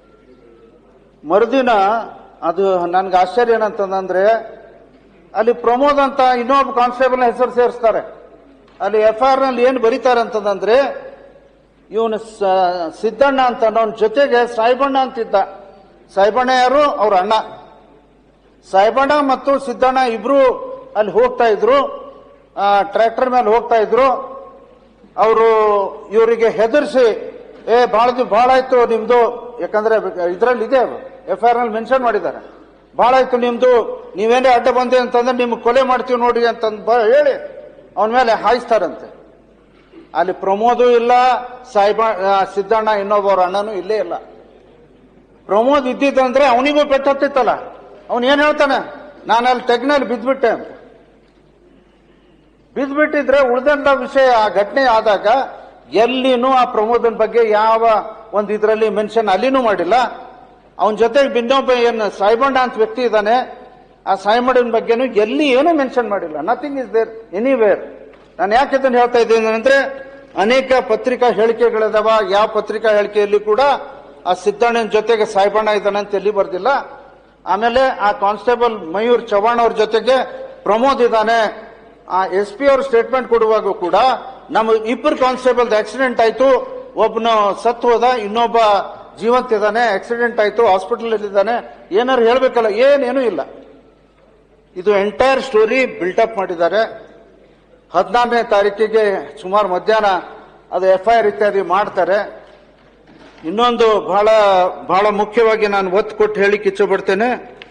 ಮರುದಿನ ಅದು ನನ್ಗೆ ಆಶ್ಚರ್ಯ ಏನಂತಂದ್ರೆ, ಅಲ್ಲಿ ಪ್ರಮೋದ್ ಅಂತ ಇನ್ನೊಬ್ಬ ಕಾನ್ಸ್ಟೇಬಲ್ ಹೆಸರು ಸೇರಿಸ್ತಾರೆ. ಅಲ್ಲಿ ಎಫ್ ಐ ಆರ್ ನಲ್ಲಿ ಏನು ಬರೀತಾರೆ ಅಂತಂದ್ರೆ, ಇವನು ಸಿದ್ದಣ್ಣ ಅಂತ ಅವನ ಜೊತೆಗೆ ಸಾಯಿಬಣ್ಣ ಅಂತಿದ್ದ. ಸಾಯಿಬಣ್ಣ ಯಾರು? ಅವ್ರ ಅಣ್ಣ. ಸಾಯಿಬಣ್ಣ ಮತ್ತು ಸಿದ್ದಣ್ಣ ಇಬ್ರು ಅಲ್ಲಿ ಹೋಗ್ತಾ ಇದ್ರು, ಟ್ರ್ಯಾಕ್ಟರ್ ಮೇಲೆ ಹೋಗ್ತಾ ಇದ್ರು. ಅವರು ಇವರಿಗೆ ಹೆದರ್ಸಿ, ಏ ಬಹಳ ಬಹಳ ಆಯ್ತು ನಿಮ್ದು, ಯಾಕಂದ್ರೆ ಇದ್ರಲ್ಲಿ ಇದೆ, ಎಫ್ ಐ ಆರ್ ನಲ್ಲಿ ಮೆನ್ಷನ್ ಮಾಡಿದ್ದಾರೆ, ಬಹಳ ಆಯ್ತು ನಿಮ್ದು, ನೀವೇನೇ ಅಡ್ಡ ಬಂದೆ ಅಂತಂದ್ರೆ ನಿಮ್ಗೆ ಕೊಲೆ ಮಾಡ್ತೀವಿ ನೋಡಿ ಅಂತ ಹೇಳಿ ಅವನ ಮೇಲೆ ಹಾಯಿಸ್ತಾರಂತೆ. ಅಲ್ಲಿ ಪ್ರಮೋದು ಇಲ್ಲ, ಸಾಯಿಬ ಸಿದ್ದಣ್ಣ ಇನ್ನೊಬ್ಬರ ಅಣ್ಣನೂ ಇಲ್ಲೇ ಇಲ್ಲ. ಪ್ರಮೋದ್ ಇದ್ದಿದ್ದಂದ್ರೆ ಅವನಿಗೂ ಪೆಟ್ಟು ಹತ್ತಿತ್ತಲ್ಲ, ಅವನು ಏನ್ ಹೇಳ್ತಾನೆ, ನಾನು ಅಲ್ಲಿ ತೆಗ್ನಲ್ಲಿ ಬಿದ್ದ್ಬಿಟ್ಟೆ ಅಂತ. ಬಿದ್ದ್ಬಿಟ್ಟಿದ್ರೆ ಉಳಿದಂತ ವಿಷಯ ಆ ಘಟನೆ ಆದಾಗ ಎಲ್ಲಿನೂ ಆ ಪ್ರಮೋದನ್ ಬಗ್ಗೆ ಯಾವ ಒಂದು ಇದರಲ್ಲಿ ಮೆನ್ಷನ್ ಅಲ್ಲಿನೂ ಮಾಡಿಲ್ಲ. ಅವನ ಜೊತೆಗೆ ಬಿನ್ನೊಬ್ಬ ಏನು ಸಾಯಿಬಣ್ಣ ಅಂತ ವ್ಯಕ್ತಿ ಇದ್ದಾನೆ, ಆ ಸಾಯಿಬಣ್ಣನ ಬಗ್ಗೆನೂ ಎಲ್ಲಿ ಏನೂ ಮೆನ್ಷನ್ ಮಾಡಿಲ್ಲ. Nothing is there anywhere. ನಾನು ಯಾಕೆ ಇದನ್ನು ಹೇಳ್ತಾ ಇದ್ದೀನಿ ಅಂದ್ರೆ, ಅನೇಕ ಪತ್ರಿಕಾ ಹೇಳಿಕೆಗಳಿದಾವ. ಯಾವ ಪತ್ರಿಕಾ ಹೇಳಿಕೆಯಲ್ಲಿ ಕೂಡ ಆ ಸಿದ್ದಣ್ಣನ ಜೊತೆಗೆ ಸಾಯಿಬಣ್ಣ ಇದ್ದಾನೆ ಅಂತ ಎಲ್ಲಿ ಬರ್ದಿಲ್ಲ. ಆಮೇಲೆ ಆ ಕಾನ್ಸ್ಟೇಬಲ್ ಮಯೂರ್ ಚವ್ಹಾಣ್ ಅವ್ರ ಜೊತೆಗೆ ಪ್ರಮೋದ್ ಇದ್ದಾನೆ. ಆ ಎಸ್ ಪಿ ಅವ್ರ ಸ್ಟೇಟ್ಮೆಂಟ್ ಕೊಡುವಾಗ ಕೂಡ ನಮ್ಮ ಇಬ್ಬರು ಕಾನ್ಸ್ಟೇಬಲ್ ಆಕ್ಸಿಡೆಂಟ್ ಆಯ್ತು, ಒಬ್ಬನ ಸತ್ತು ಹೋದ, ಇನ್ನೊಬ್ಬ ಜೀವಂತ ಇದ್ದಾನೆ, ಆಕ್ಸಿಡೆಂಟ್ ಆಯ್ತು, ಹಾಸ್ಪಿಟಲ್ ಇದ್ದಾನೆ, ಏನಾರು ಹೇಳ್ಬೇಕಲ್ಲ, ಏನೇನೂ ಇಲ್ಲ. ಇದು ಎಂಟೈರ್ ಸ್ಟೋರಿ ಬಿಲ್ಟಪ್ ಮಾಡಿದ್ದಾರೆ. ಹದಿನಾರನೇ ತಾರೀಕಿಗೆ ಸುಮಾರು ಮಧ್ಯಾಹ್ನ ಅದು ಎಫ್ ಐ ಆರ್ ಇತ್ಯಾದಿ ಮಾಡ್ತಾರೆ. ಇನ್ನೊಂದು ಬಹಳ ಬಹಳ ಮುಖ್ಯವಾಗಿ ನಾನು ಒತ್ತು ಕೊಟ್ಟು ಹೇಳಿಕ್ಕೆ ಇಚ್ಛಪಡ್ತೇನೆ,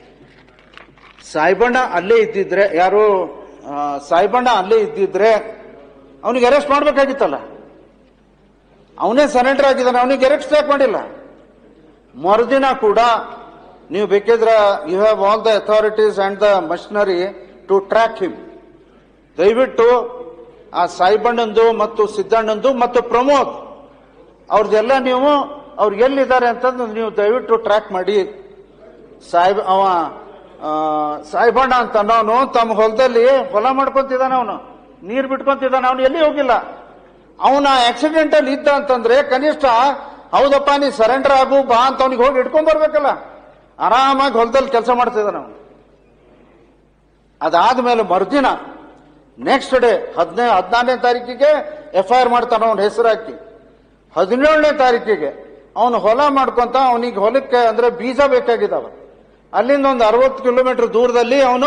ಸಾಯಿಬಣ್ಣ ಅಲ್ಲೇ ಇದ್ದಿದ್ರೆ, ಯಾರು ಸಾಯಿಬಣ್ಣ ಅಲ್ಲೇ ಇದ್ದಿದ್ರೆ ಅವನಿಗೆ ಅರೆಸ್ಟ್ ಮಾಡಬೇಕಾಗಿತ್ತಲ್ಲ. ಅವನೇ ಸರೆಂಡರ್ ಆಗಿದ್ದಾನೆ, ಅವನಿಗೆ ಅರೆಸ್ಟ್ ಯಾಕೆ ಮಾಡಿಲ್ಲ? ಮರುದಿನ ಕೂಡ ನೀವು ಬೇಕಿದ್ರೆ you have all the authorities and the machinery to track him. ದಯವಿಟ್ಟು ಆ ಸಾಯಿಬಣ್ಣಂದು ಮತ್ತು ಸಿದ್ದಣ್ಣಂದು ಮತ್ತು ಪ್ರಮೋದ್ ಅವ್ರದ್ದೆಲ್ಲ ನೀವು ಅವ್ರು ಎಲ್ಲಿದ್ದಾರೆ ಅಂತಂದು ನೀವು ದಯವಿಟ್ಟು ಟ್ರ್ಯಾಕ್ ಮಾಡಿ. ಸಾಯಿಬ್ ಅವ ಸಾಯಿಬಣ್ಣ ಅಂತ ಅನ್ನೋನು ತಮ್ಮ ಹೊಲದಲ್ಲಿ ಹೊಲ ಮಾಡ್ಕೊಂತಿದ್ದಾನೆ, ಅವನು ನೀರು ಬಿಟ್ಕೊಂತಿದ್ದಾನೆ, ಅವನು ಎಲ್ಲಿ ಹೋಗಿಲ್ಲ. ಅವನ ಆಕ್ಸಿಡೆಂಟ್ ಅಲ್ಲಿ ಇದ್ದ ಅಂತಂದ್ರೆ ಕನಿಷ್ಠ ಹೌದಪ್ಪ ನೀ ಸರೆಂಡರ್ ಆಗು ಬಾ ಅಂತ ಅವನಿಗೆ ಹೋಗಿ ಇಟ್ಕೊಂಡ್ ಬರ್ಬೇಕಲ್ಲ. ಆರಾಮಾಗಿ ಹೊಲದಲ್ಲಿ ಕೆಲಸ ಮಾಡ್ತಿದ್ದಾನೆ ಅವನು. ಅದಾದ್ಮೇಲೆ ಮರುದಿನ ನೆಕ್ಸ್ಟ್ ಡೇ ಹದಿನೈ ಹದಿನಾರನೇ ತಾರೀಕಿಗೆ ಎಫ್ ಐ ಆರ್ ಮಾಡ್ತಾನ ಅವನ ಹೆಸರು ಹಾಕಿ. ಹದಿನೇಳನೇ ತಾರೀಕಿಗೆ ಅವನು ಹೊಲ ಮಾಡ್ಕೊಂತ, ಅವನಿಗೆ ಹೊಲಕ್ಕೆ ಅಂದ್ರೆ ಬೀಜ ಬೇಕಾಗಿದ್ದಾವ. ಅಲ್ಲಿಂದ ಒಂದು ಅರವತ್ತು ಕಿಲೋಮೀಟರ್ ದೂರದಲ್ಲಿ ಅವನು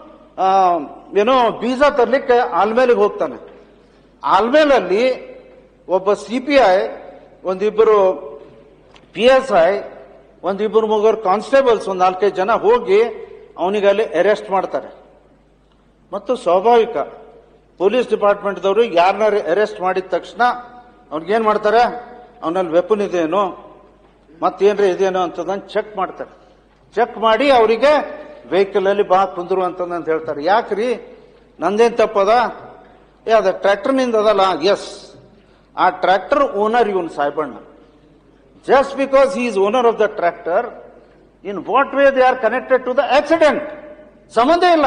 ಏನೋ ಬೀಜ ತರ್ಲಿಕ್ಕೆ ಆಲ್ಮೇಲಿಗೆ ಹೋಗ್ತಾನೆ. ಆಲ್ಮೇಲಲ್ಲಿ ಒಬ್ಬ ಸಿ ಪಿ ಐ, ಒಂದಿಬ್ಬರು ಪಿ ಎಸ್ ಐ, ಒಂದಿಬ್ಬರು ಮೂವರು ಕಾನ್ಸ್ಟೇಬಲ್ಸ್, ಒಂದು ನಾಲ್ಕೈದು ಜನ ಹೋಗಿ ಅವನಿಗೆ ಅಲ್ಲಿ ಅರೆಸ್ಟ್ ಮಾಡ್ತಾರೆ. ಮತ್ತು ಸ್ವಾಭಾವಿಕ ಪೊಲೀಸ್ ಡಿಪಾರ್ಟ್ಮೆಂಟ್ದವರು ಯಾರನ್ನ ಅರೆಸ್ಟ್ ಮಾಡಿದ ತಕ್ಷಣ ಅವ್ನಿಗೇನ್ ಮಾಡ್ತಾರೆ, ಅವನಲ್ಲಿ ವೆಪನ್ ಇದೆಯೇನೋ ಮತ್ತೇನ್ರಿ ಇದೆಯೇನೋ ಅಂತದನ್ನು ಚೆಕ್ ಮಾಡ್ತಾರೆ. ಚೆಕ್ ಮಾಡಿ ಅವರಿಗೆ ವೆಹಿಕಲ್ ಅಲ್ಲಿ ಬಾ ಕುಂದ್ರು ಅಂತಂದು ಹೇಳ್ತಾರೆ. ಯಾಕ್ರಿ ನಂದೇನ್ ತಪ್ಪದ? ಏ ಅದ ಟ್ರ್ಯಾಕ್ಟರ್ ನಿಂದ ಅದಲ್ಲ. ಎಸ್, ಆ ಟ್ರ್ಯಾಕ್ಟರ್ ಓನರ್ ಇವನ್ Saibanna. Just because he is owner of the tractor, in what way they are connected to the accident ಸಂಬಂಧ ಇಲ್ಲ.